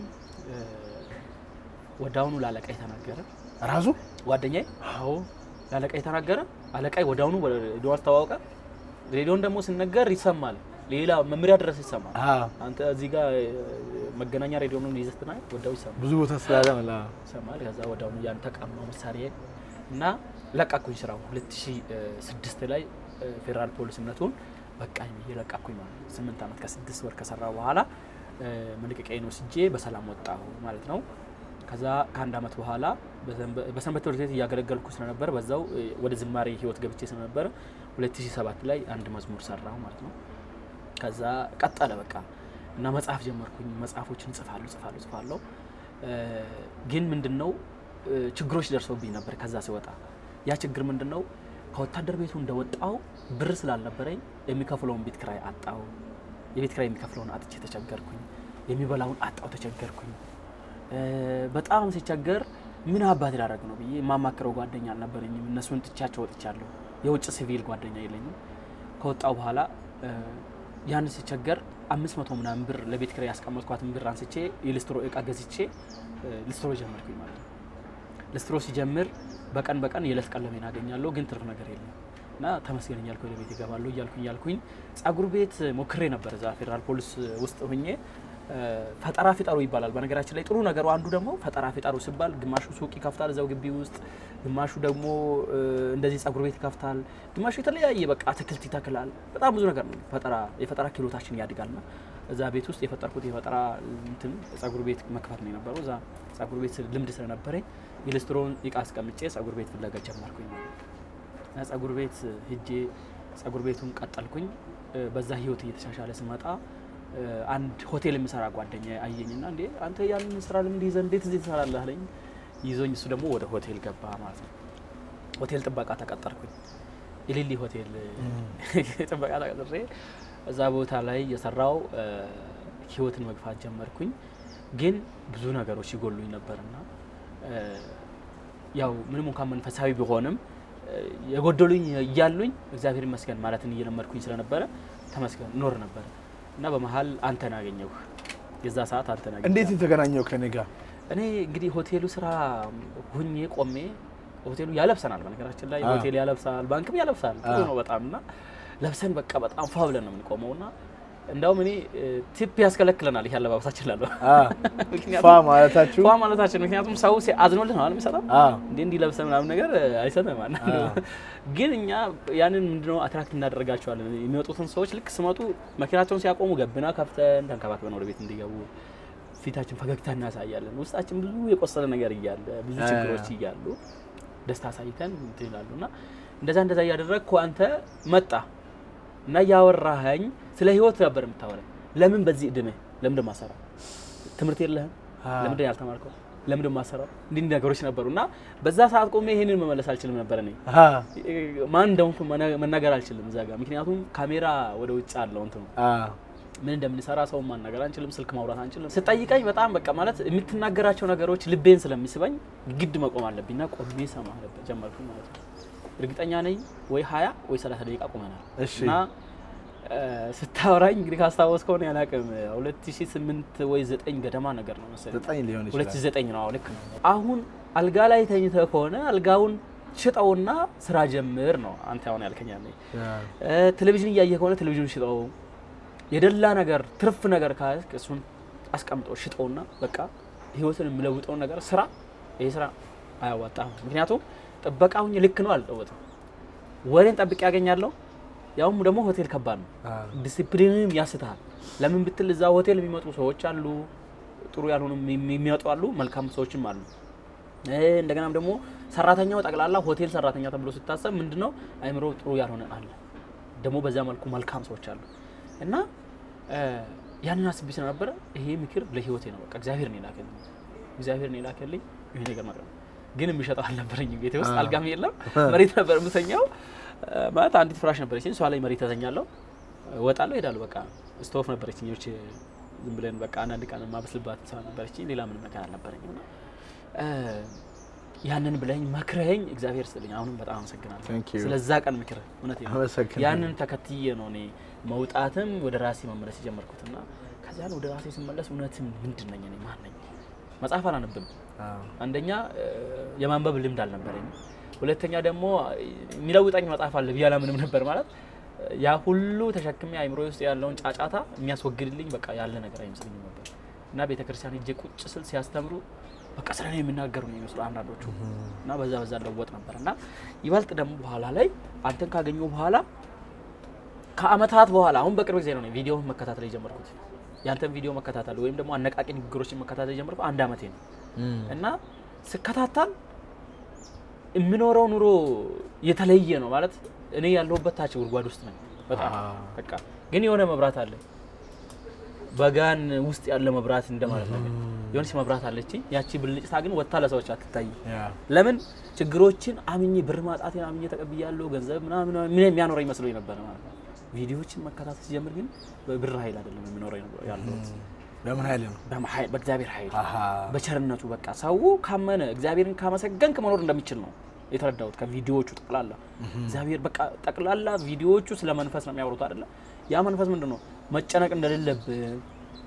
ወዳውኑ ላለቃይ ተናገረ ራሱ ጓደኛዬ አዎ ላለቃይ ተናገረ አለቃይ ወዳውኑ ሬዲዮ አስተዋወቀ ሬዲዮን ደግሞ ሲነገር ይሰማል ሌላ መምሪያ ድረስ ይሰማል አንተ እዚህ ጋር መገናኛ ሬዲዮ ነው ይዘትና ወዳው ይሰማል ብዙ ቦታ ስላለ ማለት ይሰማል ከዛ ወዳውኑ ያን ተቀማው መሳሪያ እና ለቃኩኝ ስራው ሁለት ሺህ ስድስት ላይ ፌደራል ፖሊስነቱን በቃኝ ይለቃኩኝ ማለት ስምንት አመት ከስድስት ወር ከሰራው በኋላ መልቀቂያ ነው ሲጄ በሰላም ወጣሁ ማለት ነው ከዛ ከአንድ አመት በኋላ በሰንበት ትምህርት ቤት ያገለገልኩ ስለነበር በዛው ወደ ዝማሬ ህይወት ገብቼ ስለነበር ሁለት ሺህ ሰባት ላይ አንድ መዝሙር ሰራው ማለት ነው ከዛ ቀጠለ በቃ እና መጽሐፍ ጀመርኩኝ መጽሐፎችን ጽፋለሁ ጽፋለሁ ጽፋለሁ ግን ምንድነው ችግሮች ደርሶብኝ ነበር ከዛ ሲወጣ ያ ችግር ምንድነው ከወታደር ቤቱ እንደወጣው ብር ስላልነበረኝ የሚከፍለውን ቤት ክራይ አጣው የቤት ክራይ የሚከፍለውን አጥቼ ተቸገርኩኝ የሚበላውን አጣው ተቸገርኩኝ በጣም ሲቸገር ምን አባቴ ላደርግ ነው ብዬ ማማከረው ጓደኛ አልነበረኝም እነሱን ጥቻቸው ወጥቻለሁ የውጭ ሲቪል ጓደኛ የለኝም ከወጣው በኋላ ያን ሲቸገር አምስት መቶ ምናምን ብር ለቤት ክራይ ያስቀመጥኳትን ብር አንስቼ የሊስትሮ እቃ ገዝቼ ሊስትሮ ጀመርኩኝ ማለት ነው ሊስትሮ ሲጀምር በቀን በቀን የለስ ቀለሜን አገኛለሁ ግን ትርፍ ነገር የለም እና ተመስገን ያልኩኝ ለቤት ይገባለሁ ያልኩኝ ያልኩኝ ጻጉር ቤት ሞክሬ ነበር እዛ ፌደራል ፖሊስ ውስጥ ሆኜ ፈጠራ ፍጠሩ ይባላል በነገራችን ላይ ጥሩ ነገሩ አንዱ ደግሞ ፈጠራ ፍጠሩ ሲባል ግማሹ ሱቅ ይከፍታል እዛው ግቢ ውስጥ ግማሹ ደግሞ እንደዚህ ጸጉር ቤት ይከፍታል ግማሹ የተለያየ በቃ አትክልት ይተክላል በጣም ብዙ ነገር ነው ፈጠራ የፈጠራ ክህሎታችን ያድጋልና እዛ ቤት ውስጥ የፈጠርኩት የፈጠራ እንትን ጸጉር ቤት መክፈት ነው የነበረው እዛ ጸጉር ቤት ልምድ ስለነበረኝ የሊስትሮን ይቃ አስቀምጬ ጸጉር ቤት ፍለጋ ጀመርኩኝ እና ጸጉር ቤት ሄጄ ጸጉር ቤቱን ቀጠልኩኝ በዛ ህይወት እየተሻሻለ ስመጣ አንድ ሆቴል የሚሰራ ጓደኛ አየኝና እንዴ አንተ ያንን ስራ ልምድ ይዘህ እንዴት እዚህ ትሰራለህ አለኝ ይዞኝ እሱ ደግሞ ወደ ሆቴል ገባ ማለት ነው ሆቴል ጥበቃ ተቀጠርኩኝ ኢሊሊ ሆቴል ጥበቃ ተቀጥሬ እዛ ቦታ ላይ የሰራው ህይወትን መግፋት ጀመርኩኝ ግን ብዙ ነገሮች ይጎሉኝ ነበርና ያው ምንም እንኳን መንፈሳዊ ቢሆንም የጎደሉኝ ይያሉኝ እግዚአብሔር ይመስገን ማለትን እየለመድኩኝ ስለነበረ ተመስገን ኖር ነበር እና በመሃል አንተን አገኘው የዛ ሰዓት አንተን አገኘው እንዴት ተገናኘው ከኔ ጋር እኔ እንግዲህ ሆቴሉ ስራ ሁኜ ቆሜ ሆቴሉ ያለብሰናል በነገራችን ላይ ሆቴል ያለብሳል ባንክም ያለብሳል ጥሩ ነው በጣምና ለብሰን በቃ በጣም ፋብለን ነው የምንቆመውና እንዳውም እኔ ቲፕ ያስከለክለናል ይሄ አለባበሳችን ላለው ፋ ማለታችሁ ፋ ማለታችን ምክንያቱም ሰው ሲያዝኖልህ ነው አልመሰለም እንዴ እንዲ ለብሰን ምናምን ነገር አይሰማም ማለት ግን እኛ ያንን ምንድነው አትራክት እናደርጋቸዋለን የሚወጡትን ሰዎች ልክ ስመጡ መኪናቸውን ሲያቆሙ ገብና ከፍተን ተንከባክበን ወደ ቤት እንዲገቡ ፊታችን ፈገግታ እናሳያለን ውስጣችን ብዙ የቆሰለ ነገር ይያለ ብዙ ችግሮች ይያሉ ደስታ ሳይተን እንትላሉና እንደዛ እንደዛ ያደረግኩ አንተ መጣ እና ያወራኸኝ ስለ ህይወት ነበር የምታወራኝ ለምን በዚህ እድሜ ለምን ደማሰራ ትምርት የለህም ለምን ያልተማርከው ለምን ደማሰራ እንዲህ ነገሮች ነበርና በዛ ሰዓት ቆሜ ይሄንን መመለስ አልችልም ነበር እኔ ማን እንደሆንኩ መናገር አልችልም እዛ ጋር ምክንያቱም ካሜራ ወደ ውጭ አለው እንትን ምን እንደምንሰራ ሰው ማን ነገር አንችልም ስልክ ማውራት አንችልም ስጠይቀኝ በጣም በቃ ማለት የምትናገራቸው ነገሮች ልቤን ስለሚስበኝ ግድ መቆም አለብኝና ቆሜ ሰማ ነበር ጀመርኩ ማለት ነው እርግጠኛ ነኝ ወይ ሃያ ወይ ሰላሳ ደቂቃ ቆመናል እና ስታወራኝ እንግዲህ ካስታወስከው ነው ያናቀም ሁለት ሺህ ስምንት ወይ ዘጠኝ ገደማ ነገር ነው መሰለኝ ዘጠኝ ሊሆን ይችላል ሁለት ሺህ ዘጠኝ ነው ልክ ነው አሁን አልጋ ላይ ተኝተህ ከሆነ አልጋውን ሽጣውና ስራ ጀምር ነው አንተ አሁን ያልከኛል ቴሌቪዥን እያየህ ከሆነ ቴሌቪዥን ሽጣው የደላ ነገር ትርፍ ነገር ካስክ እሱን አስቀምጦ ሽጣውና በቃ ህይወትን የሚለውጠው ነገር ስራ ይሄ ስራ አያዋጣም ምክንያቱም ጥበቃውኝ ልክ ነው አልጠወጥም ወሬን ጠብቅ ያገኛለሁ ያውም ደግሞ ሆቴል ከባድ ነው ዲሲፕሊንም ያስታል ለምን ብትል እዛ ሆቴል የሚመጡ ሰዎች አሉ ጥሩ ያልሆኑ የሚመጡ አሉ መልካም ሰዎችም አሉ እንደገናም ደግሞ ሰራተኛው ጠቅላላ ሆቴል ሰራተኛ ተብሎ ሲታሰብ ምንድነው አይምሮ ጥሩ ያልሆነ አለ ደግሞ በዛ መልኩ መልካም ሰዎች አሉ እና ያንን አስቤ ስለነበረ ይሄ ምክር ለህይወቴ ነው በቃ እግዚአብሔር ነው ይላከልኝ እግዚአብሔር ነው ይላከልኝ ይሄ ነገር ማለት ግን የሚሸጣው አልነበረኝ ቤቴ ውስጥ አልጋም የለም መሬት ነበር ምተኛው ማለት አንዲት ፍራሽ ነበረች እሷ ላይ መሬት ተዘኛለሁ ወጣለሁ ሄዳለሁ በቃ ስቶፍ ነበረች እኞች ዝም ብለን በቃ አንድ ቀን ማብስልባት ሰው ነበረች ሌላ ምንም ነገር አልነበረኝና ያንን ብለኝ መክረኝ እግዚአብሔር ስለኝ አሁንም በጣም አመሰግናለሁ ስለዛ ቀን ምክር እውነት ነው ያንን ተከትዬ ነው እኔ መውጣትም ወደ ራሴ መመለስ ጀመርኩትና ከዛ ወደ ራሴ ስመለስ እውነትም ምንድነኝ እኔ ማን ነኝ መጽሐፍ አላነብም አንደኛ የማንበብ ልምድ አልነበረኝ ሁለተኛ ደግሞ የሚለውጠኝ መጽሐፍ አለ ቢያላ ምንም ነበር ማለት ያ ሁሉ ተሸክሜ አይምሮ ውስጥ ያለውን ጫጫታ የሚያስወግድልኝ በቃ ያለ ነገር አይመስልኝም ነበር እና ቤተክርስቲያን እጄ ቁጭ ስል ሲያስተምሩ በቃ ስለኔ የሚናገሩ ነው የሚመስሉ አንዳንዶቹ እና በዛ በዛ ለወጥ ነበርና ይበልጥ ደግሞ በኋላ ላይ አንተን ካገኘው በኋላ ከአመታት በኋላ አሁን በቅርብ ጊዜ ነው ቪዲዮ መከታተል የጀመርኩት ያንተን ቪዲዮ መከታተል ወይም ደግሞ አነቃቂ ንግግሮችን መከታተል የጀመርኩ አንድ አመቴ ነው እና ስከታተል የሚኖረው ኑሮ የተለየ ነው ማለት እኔ ያለሁበት ታች ጉድጓድ ውስጥ ነኝ በጣም በቃ ግን የሆነ መብራት አለ በጋን ውስጥ ያለ መብራት እንደማለት ነው የሆነች መብራት አለች ያቺ ብልጭታ ግን ወጣ ለሰዎች አትታይ ለምን ችግሮችን አምኜ ብር ማጣቴን አምኜ ተቀብያለሁ ገንዘብ ምናምን ምን የሚያኖረኝ መስሎኝ ነበር ማለት ነው ቪዲዮዎችን መከታተል ጀምር ግን በብር ኃይል አይደለም የሚኖረኝ ያለው በምን ኃይል ነው በመሐይ በእግዚአብሔር ኃይል በቸርነቱ በቃ ሰው ካመነ እግዚአብሔርን ካመሰገንክ መኖር እንደሚችል ነው የተረዳሁት ከቪዲዮዎቹ ጠቅላላ እግዚአብሔር በቃ ጠቅላላ ቪዲዮዎቹ ስለ መንፈስ ነው የሚያወሩት አይደለ ያ መንፈስ ምንድነው መጨነቅ እንደሌለብን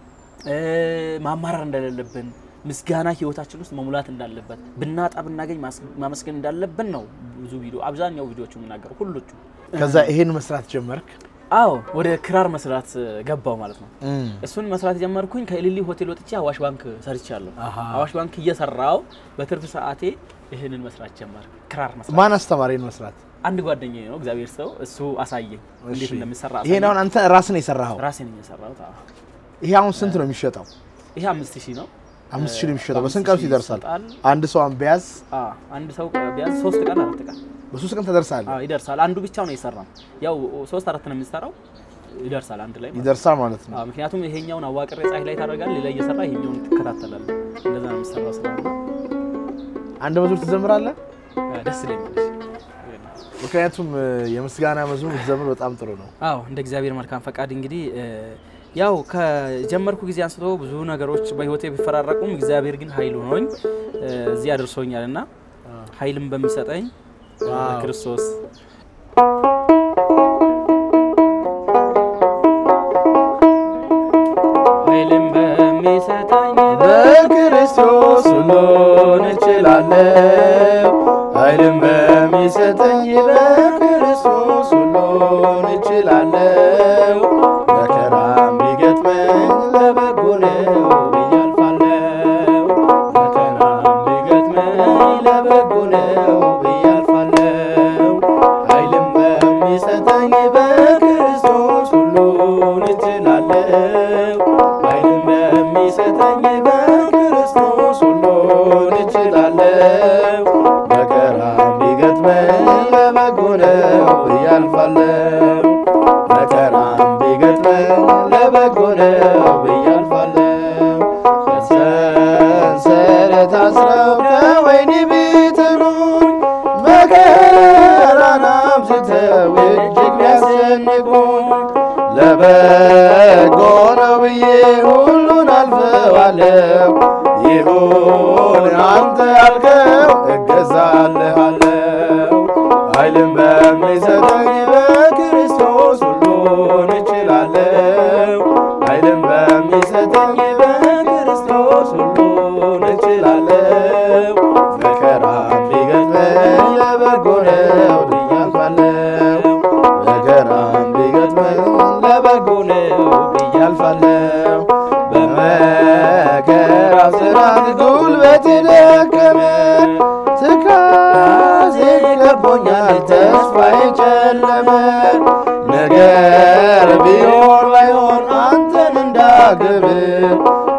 ማማራር እንደሌለብን ምስጋና ህይወታችን ውስጥ መሙላት እንዳለበት ብናጣ ብናገኝ ማመስገን እንዳለብን ነው ብዙ ቪዲዮ አብዛኛው ቪዲዮዎቹ የሚናገሩ ሁሉቹ ከዛ ይሄን መስራት ጀመርክ አዎ ወደ ክራር መስራት ገባው ማለት ነው እሱን መስራት ጀመርኩኝ ከኢሊሊ ሆቴል ወጥቼ አዋሽ ባንክ ሰርቻለሁ አዋሽ ባንክ እየሰራው በትርፍ ሰዓቴ ይሄንን መስራት ጀመርኩ ክራር መስራት ማን አስተማሪን መስራት አንድ ጓደኛዬ ነው እግዚአብሔር ሰው እሱ አሳየኝ እንዴት እንደምሰራ ይሄን አሁን አንተ ራስህ ነው የሰራኸው ራሴ ነኝ የሰራሁት አዎ ይሄ አሁን ስንት ነው የሚሸጠው ይሄ አምስት ሺህ ነው አምስት ሺህ ነው የሚሸጠው በስንት ቀን ይደርሳል አንድ ሰው አንቢያዝ አዎ አንድ ሰው ቢያዝ ሶስት ቀን አራት ቀን በሶስት ቀን ተደርሳል አዎ ይደርሳል አንዱ ብቻው ነው የሰራው ያው ሶስት አራት ነው የሚሰራው ይደርሳል አንድ ላይ ይደርሳል ማለት ነው አዎ ምክንያቱም ይሄኛውን አዋቅሬ ፀሐይ ላይ ታደርጋለህ ሌላ እየሰራ ይሄኛውን ትከታተላለህ እንደዛ ነው የሚሰራው ስለሆነ አንድ መዝሙር ትዘምራለህ ደስ ይለኛል ምክንያቱም የምስጋና መዝሙር ትዘምር በጣም ጥሩ ነው አዎ እንደ እግዚአብሔር መልካም ፈቃድ እንግዲህ ያው ከጀመርኩ ጊዜ አንስቶ ብዙ ነገሮች በህይወቴ ቢፈራረቁም እግዚአብሔር ግን ኃይል ሆኖኝ እዚህ አድርሶኛልና ኃይልም በሚሰጠኝ ክርስቶስ ኃይልም በሚሰጠኝ በክርስቶስ ሁሉን እችላለሁ ኃይልም በሚሰጠኝ በክርስቶስ ሁሉን እችላለሁ መከራም ቢገጥመኝ ለበጎ ነው ብያልፋለሁ መከራም ቢገጥመኝ ለበጎ ነው ብያልፋለሁ ኃይልም በሚሰጠኝ በክርስቶስ ሁሉን እችላለሁ ኃይልም በሚሰጠኝ በክርስቶስ ሁሉን እችላለሁ መከራም ቢገጥመኝ ለበጎ ነው ብያልፋለሁ መከራም ቢገጥመኝ ለበጎ ነው ብያልፋለሁ በሰንሰለት አስረው ከወህኒ ቢጥሉኝ መከራን አብዝተው እጅግ ቢያስጨንቁኝ ለበጎ ነው ብዬ ሁሉን አልፈዋለሁ ይሁን አንተ ያልከው እገዛልሃለሁ ኃይልም በሚሰጠኝ በክርስቶስ ሁሉን እችላለሁ ኃይልም በሚሰጠኝ በክርስቶስ ሁሉን እችላለሁ መከራም ቢገጥመኝ ለበጎ ነው ብያልፋለሁ መከራም ቢገጥመኝ ለበጎ ነው ብያልፋለሁ በመከራው ስራት ጉልበቴ ደከመ ትካዜ ከቦኛል ተስፋዬ ጨለመ ነገር ቢሆን ባይሆን አንተን እንዳከብር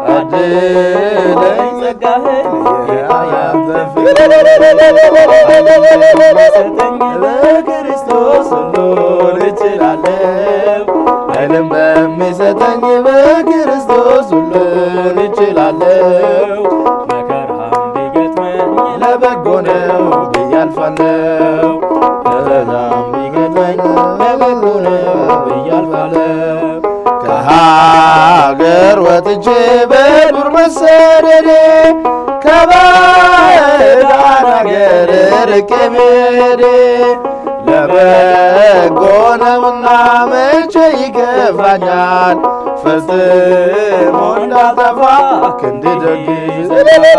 አድለኝ ጸጋህን ያንተ ፍቅር በክርስቶስ ሁሉን እችላለሁ ኃይልም በሚሰጠኝ በክርስቶስ ሁሉን እችላለሁ መከራም ቢገጥመኝ ለበጎ ነው ብያልፋለሁ መከራም ቢገጥመኝ ለበጎ ነው ብያልፋለሁ ከሀገር ወጥቼ በዱር መሰደዴ ከባዕዳን አገር ርቄ መሄዴ ለበጎ ነውና መቼ ይከፋኛል ፈጽሞ እንዳልጠፋ ክንድ ደግፍ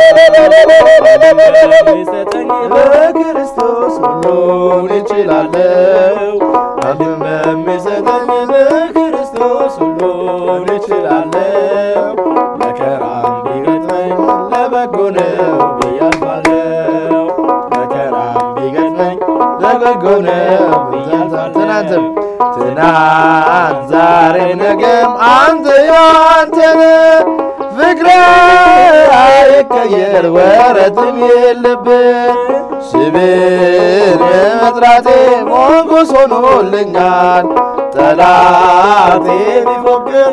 በክርስቶስ ሁሉን እችላለሁ ኃይልም በሚሰጠኝ በክርስቶስ ሁሉን እችላለሁ መከራም ቢገጥመኝ ለበጎ ነው ብያልፋለሁ መከራም ቢገጥመኝ ለበጎ ነው ብያልፋለሁ ትናንትም ትናንት ዛሬ ነገም አንተ ያንተ ነህ ፍቅርህ አይቀየር ወረትም የለብህ ስምህን በመጥራቴ ሞገስ ሆኖልኛል ጠላቴ ቢፎክር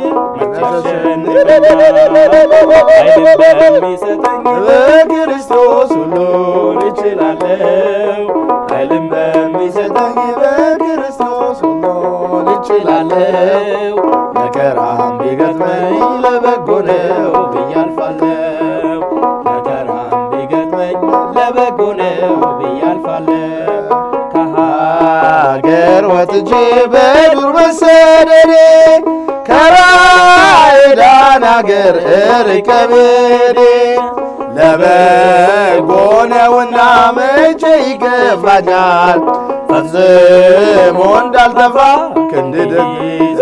በክርስቶስ ሁሉን እችላለሁ ኃይልም በሚሰጠኝ በክርስቶስ ሁሉን እችላለሁ መከራም ቢገጥመኝ ለበጎ ነው ብያልፋለሁ መከራም ቢገጥመኝ ለበጎ ነው ብያልፋለሁ ከሀገር ወጥቼ በዱር መሰደዴ ከባዕዳን አገር ርቄ መሄዴ ለበጎ ነውና መቼ ይከፋኛል ፈጽሞ እንዳልጠፋ ክንድ ደግሞ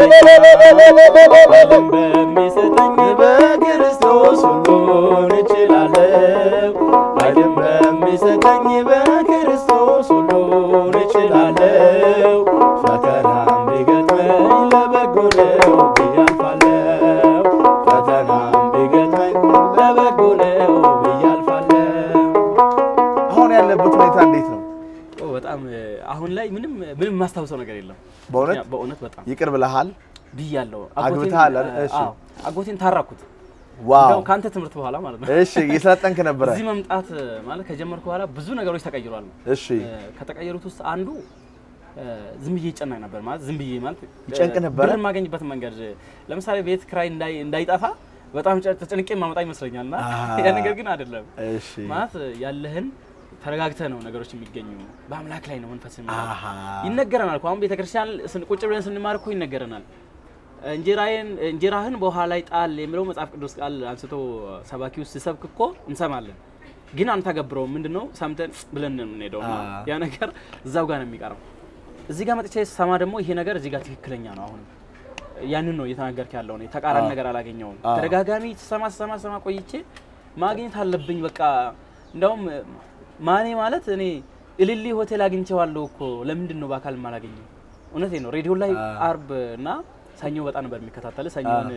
ኃይልን በሚሰጠኝ በክርስቶስ ሁሉን እችላለሁ ኃይልን በሚሰጠኝ በክርስቶስ ሁሉን እችላለሁ ፈተናም ቢገጥመኝ ለበጎ ነው ብዬ አልፋለሁ ፈተናም ቢገጥመኝ ለበጎ ነው ብዬ አልፋለሁ አሁን ያለበት ሁኔታ እንዴት ነው? በጣም አሁን ላይ ምንም ምንም ማስታወሰው ነገር የለም በእውነት በእውነት በጣም ይቅር ብለሃል ብያለሁ አግብተሃል እሺ አዎ አጎቴን ታራኩት ዋው ካንተ ትምህርት በኋላ ማለት ነው እሺ እየሰለጠንክ ነበር እዚህ መምጣት ማለት ከጀመርኩ በኋላ ብዙ ነገሮች ተቀይሯል እሺ ከተቀየሩት ውስጥ አንዱ ዝም ብዬ ይጨናኝ ነበር ማለት ዝም ብዬ ማለት ይጨንቅ ነበር ብር ማገኝበት መንገድ ለምሳሌ ቤት ክራይ እንዳይ እንዳይጠፋ በጣም ተጨንቄ ማመጣ ይመስለኛልና ያ ነገር ግን አይደለም እሺ ማለት ያለህን ተረጋግተህ ነው ነገሮች የሚገኙ በአምላክ ላይ ነው መንፈስ የሚያው ይነገረናል አሁን ቤተክርስቲያን ቁጭ ብለን ስንማር እኮ ይነገረናል እንጀራዬን እንጀራህን በውሃ ላይ ጣል የሚለው መጽሐፍ ቅዱስ ቃል አንስቶ ሰባኪው ሲሰብክ እኮ እንሰማለን ግን አንተ ገብረው ምንድነው ሰምተን ብለን ነው የምንሄደውና ያ ነገር እዛው ጋር ነው የሚቀረው እዚህ ጋር መጥቼ ሰማ ደግሞ ይሄ ነገር እዚህ ጋር ትክክለኛ ነው አሁን ያንን ነው እየተናገርክ ያለው ነው ተቃራኒ ነገር አላገኘውም ተደጋጋሚ ሰማ ሰማ ሰማ ቆይቼ ማግኘት አለብኝ በቃ እንደውም ማኔ ማለት እኔ እልሊ ሆቴል አግኝቼዋለሁ እኮ ለምንድን ነው በአካል ማላገኘው እውነቴ ነው ሬዲዮ ላይ አርብ እና ሰኞ በጣም ነበር የሚከታተል ሰኞን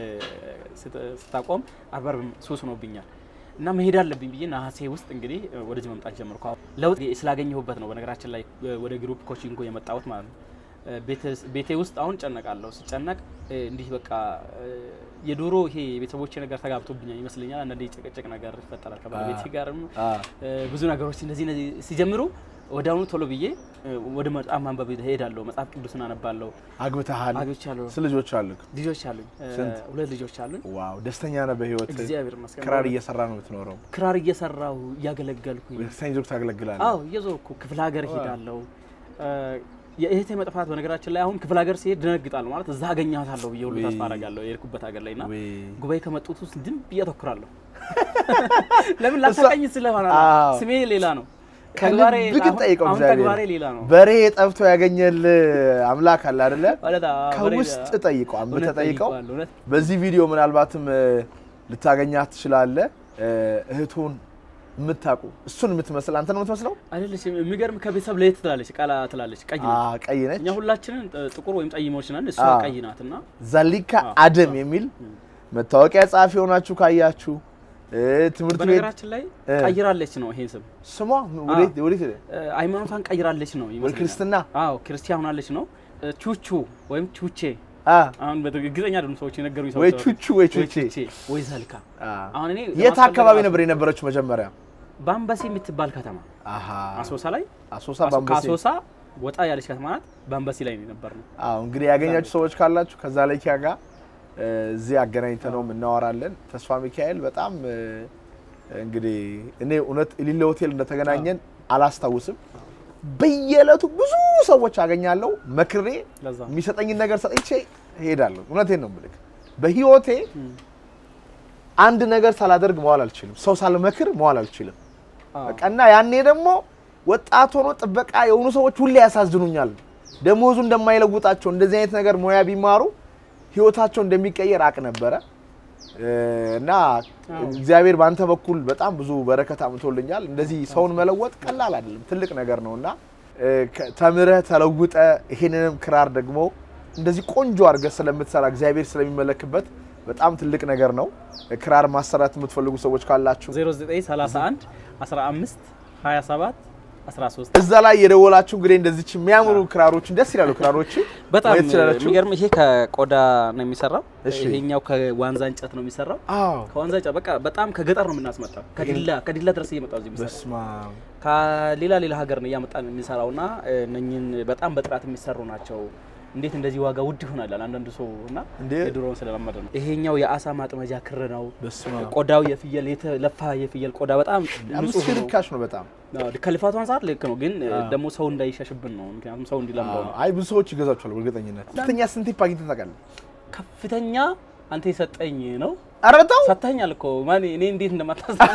ስታቆም አርብ ሶስት ሆኖብኛል እና መሄድ አለብኝ ብዬ ነሐሴ ውስጥ እንግዲህ ወደዚህ መምጣት ጀመርኩ ለውጥ ስላገኘሁበት ነው በነገራችን ላይ ወደ ግሩፕ ኮቺንግ የመጣሁት ማለት ነው ቤቴ ውስጥ አሁን ጨነቃለሁ ሲጨነቅ እንዲህ በቃ የዶሮ ይሄ ቤተሰቦቼ ነገር ተጋብቶብኛል ይመስለኛል አንዴ ጨቀጨቅ ነገር ይፈጠራል ከባለቤቴ ጋርም ብዙ ነገሮች እንደዚህ ሲጀምሩ ወዳውኑ ቶሎ ብዬ ወደ መጽሐፍ ማንበብ ሄዳለሁ መጽሐፍ ቅዱስን አነባለሁ አግብተሃል አግብቻለሁ ልጆች አሉክ ልጆች አሉኝ ሁለት ልጆች አሉኝ ዋው ደስተኛ ነህ በህይወት እግዚአብሔር ይመስገን ክራር እየሰራ ነው የምትኖረው ክራር እየሰራው ያገለገልኩኝ ሰንጆክ ታገለግላለህ አዎ እየዞርኩ ክፍለ ሀገር ሄዳለሁ የእህቴ መጥፋት በነገራችን ላይ አሁን ክፍለ ሀገር ሲሄድ ደነግጣለሁ ማለት እዛ አገኛታለሁ ብዬ ሁሉ ተስፋ አደርጋለሁ የርኩበት ሀገር ላይና ጉባኤ ከመጡት ውስጥ ድም ብያተኩራለሁ ለምን ላታቀኝ ስለሆነ ስሜ ሌላ ነው ተግባሬ አሁን ተግባሬ ሌላ ነው በሬ ጠፍቶ ያገኘል አምላክ አለ አይደለ ከውስጥ ጠይቀው አምተ ጠይቀው በዚህ ቪዲዮ ምናልባትም ልታገኛት ትችላለህ እህቱን ምታቁ እሱን ምትመስል አንተ ነው ምትመስለው አይደለሽ የሚገርም ከቤተሰብ ለየት ትላለች ቃላ ትላለች ቀይ ነች አ ቀይ ነች እኛ ሁላችንን ጥቁር ወይም ጠይሞች ነን እሷ ቀይ ናትና ዛሊካ አደም የሚል መታወቂያ ጻፊ ሆናችሁ ካያችሁ ትምርት ቤት በነገራችን ላይ ቀይራለች ነው ይሄን ስም ስሟ ወዴት ወዴት ሃይማኖቷን ቀይራለች ነው ይመስላል ክርስቲና አዎ ክርስቲያን ሆናለች ነው ቹቹ ወይም ቹቼ አ አሁን በትግርኛ ደግሞ ሰዎች የነገሩኝ ሰዎች ወይ ቹቹ ወይ ቹቼ ወይ ዛልካ አሁን እኔ የት አካባቢ ነበር የነበረችው መጀመሪያ ባምባሲ የምትባል ከተማ አሃ አሶሳ ላይ አሶሳ ባምባሲ አሶሳ ወጣ ያለች ከተማ ናት ባምባሲ ላይ ነበር ነው አዎ እንግዲህ ያገኛችሁ ሰዎች ካላችሁ ከዛ ላይ ኪያ ጋር እዚህ አገናኝተነው እናወራለን ተስፋ ሚካኤል በጣም እንግዲህ እኔ እውነት ኢሊሊ ሆቴል እንደተገናኘን አላስታውስም በየለቱ ብዙ ሰዎች አገኛለሁ መክሬ የሚሰጠኝ ነገር ሰጥቼ ሄዳለሁ እውነቴን ነው የምልክ በህይወቴ አንድ ነገር ሳላደርግ መዋል አልችልም ሰው ሳልመክር መዋል አልችልም በቃና ያኔ ደግሞ ወጣት ሆኖ ጥበቃ የሆኑ ሰዎች ሁሉ ያሳዝኑኛል ደሞዙ እንደማይለውጣቸው እንደዚህ አይነት ነገር ሞያ ቢማሩ ህይወታቸው እንደሚቀየር አቅ ነበረ እና እግዚአብሔር ባንተ በኩል በጣም ብዙ በረከት አምጥቶልኛል እንደዚህ ሰውን መለወጥ ቀላል አይደለም ትልቅ ነገር ነውና ተምረህ ተለውጠ ይሄንንም ክራር ደግሞ እንደዚህ ቆንጆ አድርገህ ስለምትሰራ እግዚአብሔር ስለሚመለክበት በጣም ትልቅ ነገር ነው ክራር ማሰራት የምትፈልጉ ሰዎች ካላችሁ ዜሮ ዘጠኝ ሰላሳ አንድ አስራ አምስት ሀያ ሰባት አስራ ሶስት እዛ ላይ የደወላችሁ እንግዲህ እንደዚህች የሚያምሩ ክራሮችን ደስ ይላሉ ክራሮች በጣም የሚገርም ይሄ ከቆዳ ነው የሚሰራው ይሄኛው ከዋንዛ እንጨት ነው የሚሰራው አዎ ከዋንዛ እንጨት በቃ በጣም ከገጠር ነው የምናስመጣው ከዲላ ከዲላ ድረስ እየመጣው እዚህ የሚሰራው በስማ ከሌላ ሌላ ሀገር ነው ያመጣን የሚሰራውና እነኝን በጣም በጥራት የሚሰሩ ናቸው እንዴት እንደዚህ ዋጋ ውድ ይሆናል አንዳንድ ሰው እና የድሮውን ስለለመደ ነው ይሄኛው የአሳ ማጥመጃ ክር ነው ቆዳው የፍየል የተለፋ የፍየል ቆዳ በጣም ንጹህ ነው ርካሽ ነው በጣም ከልፋቱ አንፃር ልክ ነው ግን ደግሞ ሰው እንዳይሸሽብን ነው ምክንያቱም ሰው እንዲለምደው ነው አይ ብዙ ሰዎች ይገዛቸዋል በእርግጠኝነት ከፍተኛ ስንት ፓኬት ተጠቃለ ከፍተኛ አንተ የሰጠኝ ነው አረታው ሰጣኛል እኮ ማን እኔ እንዴት እንደማታስታውስ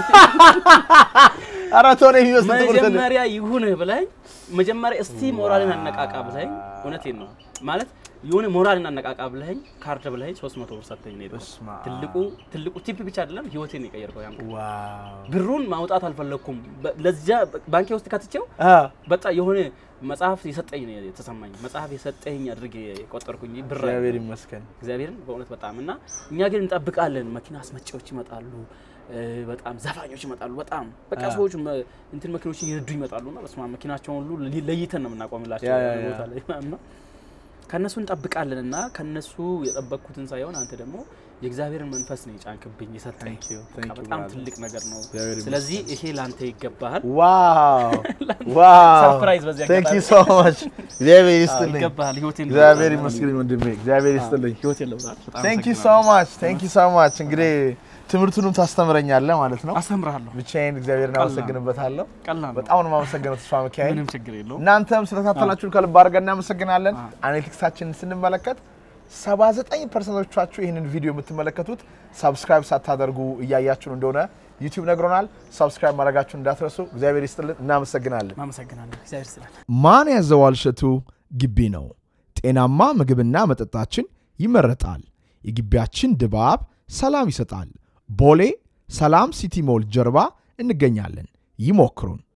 አራተው ነው የሚወስደው መጀመሪያ ይሁን ብለኝ መጀመሪያ እስቲ ሞራልን አነቃቃ ብለኝ እውነቴን ነው ማለት የሆነ ሞራልና አነቃቃ ብለኸኝ ካርድ ብለኸኝ ሶስት መቶ ብር ሰጥተኝ ነው ትልቁ ትልቁ ቲፕ ብቻ አይደለም ህይወቴን የቀየረው ያን ዋው ብሩን ማውጣት አልፈለኩም ለዛ ባንኬ ውስጥ ከተቸው በጣ የሆነ መጽሐፍ የሰጠኝ ነው የተሰማኝ መጽሐፍ የሰጠኝ አድርጌ የቆጠርኩኝ ብር እግዚአብሔር ይመስገን እግዚአብሔርን በእውነት በጣም እና እኛ ግን እንጠብቃለን መኪና አስመጪዎች ይመጣሉ በጣም ዘፋኞች ይመጣሉ በጣም በቃ ሰዎች እንትን መኪኖችን ይረዱ ይመጣሉና በስማ መኪናቸውን ሁሉ ለይተን ነው የምናቆምላቸው ቦታ ላይ እና ከነሱ እንጠብቃለንና ከነሱ የጠበቅኩትን ሳይሆን አንተ ደግሞ የእግዚአብሔርን መንፈስ ነው የጫንክብኝ ይሰጣኝ በጣም ትልቅ ነገር ነው ስለዚህ ይሄ ላንተ ይገባል ዋው ዋው ሰርፕራይዝ በዚያ thank you so much እግዚአብሔር ይስጥልኝ ይገባል ህይወቴን እግዚአብሔር ይመስገን ወንድሜ እግዚአብሔር ይስጥልኝ ህይወቴን ለውጣት thank you so much thank you so much እንግዲህ ትምርቱንም ታስተምረኛለህ ማለት ነው አስተምራለሁ ብቻዬን እግዚአብሔርን አመሰግንበታለሁ ቀላል በጣም ነው ማመሰግነው ተስፋ ሚካኤል ምንም ችግር የለውም እናንተም ስለተከታተላችሁን ከልብ አድርገን እናመሰግናለን አናሊቲክሳችንን ስንመለከት ሰባ ዘጠኝ ፐርሰንቶቻችሁ ይሄንን ቪዲዮ የምትመለከቱት ሰብስክራይብ ሳታደርጉ እያያችሁ እንደሆነ ዩቲዩብ ነግሮናል ሰብስክራይብ ማድረጋችሁን እንዳትረሱ እግዚአብሔር ይስጥልን እናመሰግናለን እናመሰግናለን እግዚአብሔር ይስጥልን ማን ያዘዋል እሸቱ ግቢ ነው ጤናማ ምግብና መጠጣችን ይመረጣል የግቢያችን ድባብ ሰላም ይሰጣል ቦሌ ሰላም ሲቲ ሞል ጀርባ እንገኛለን ይሞክሩን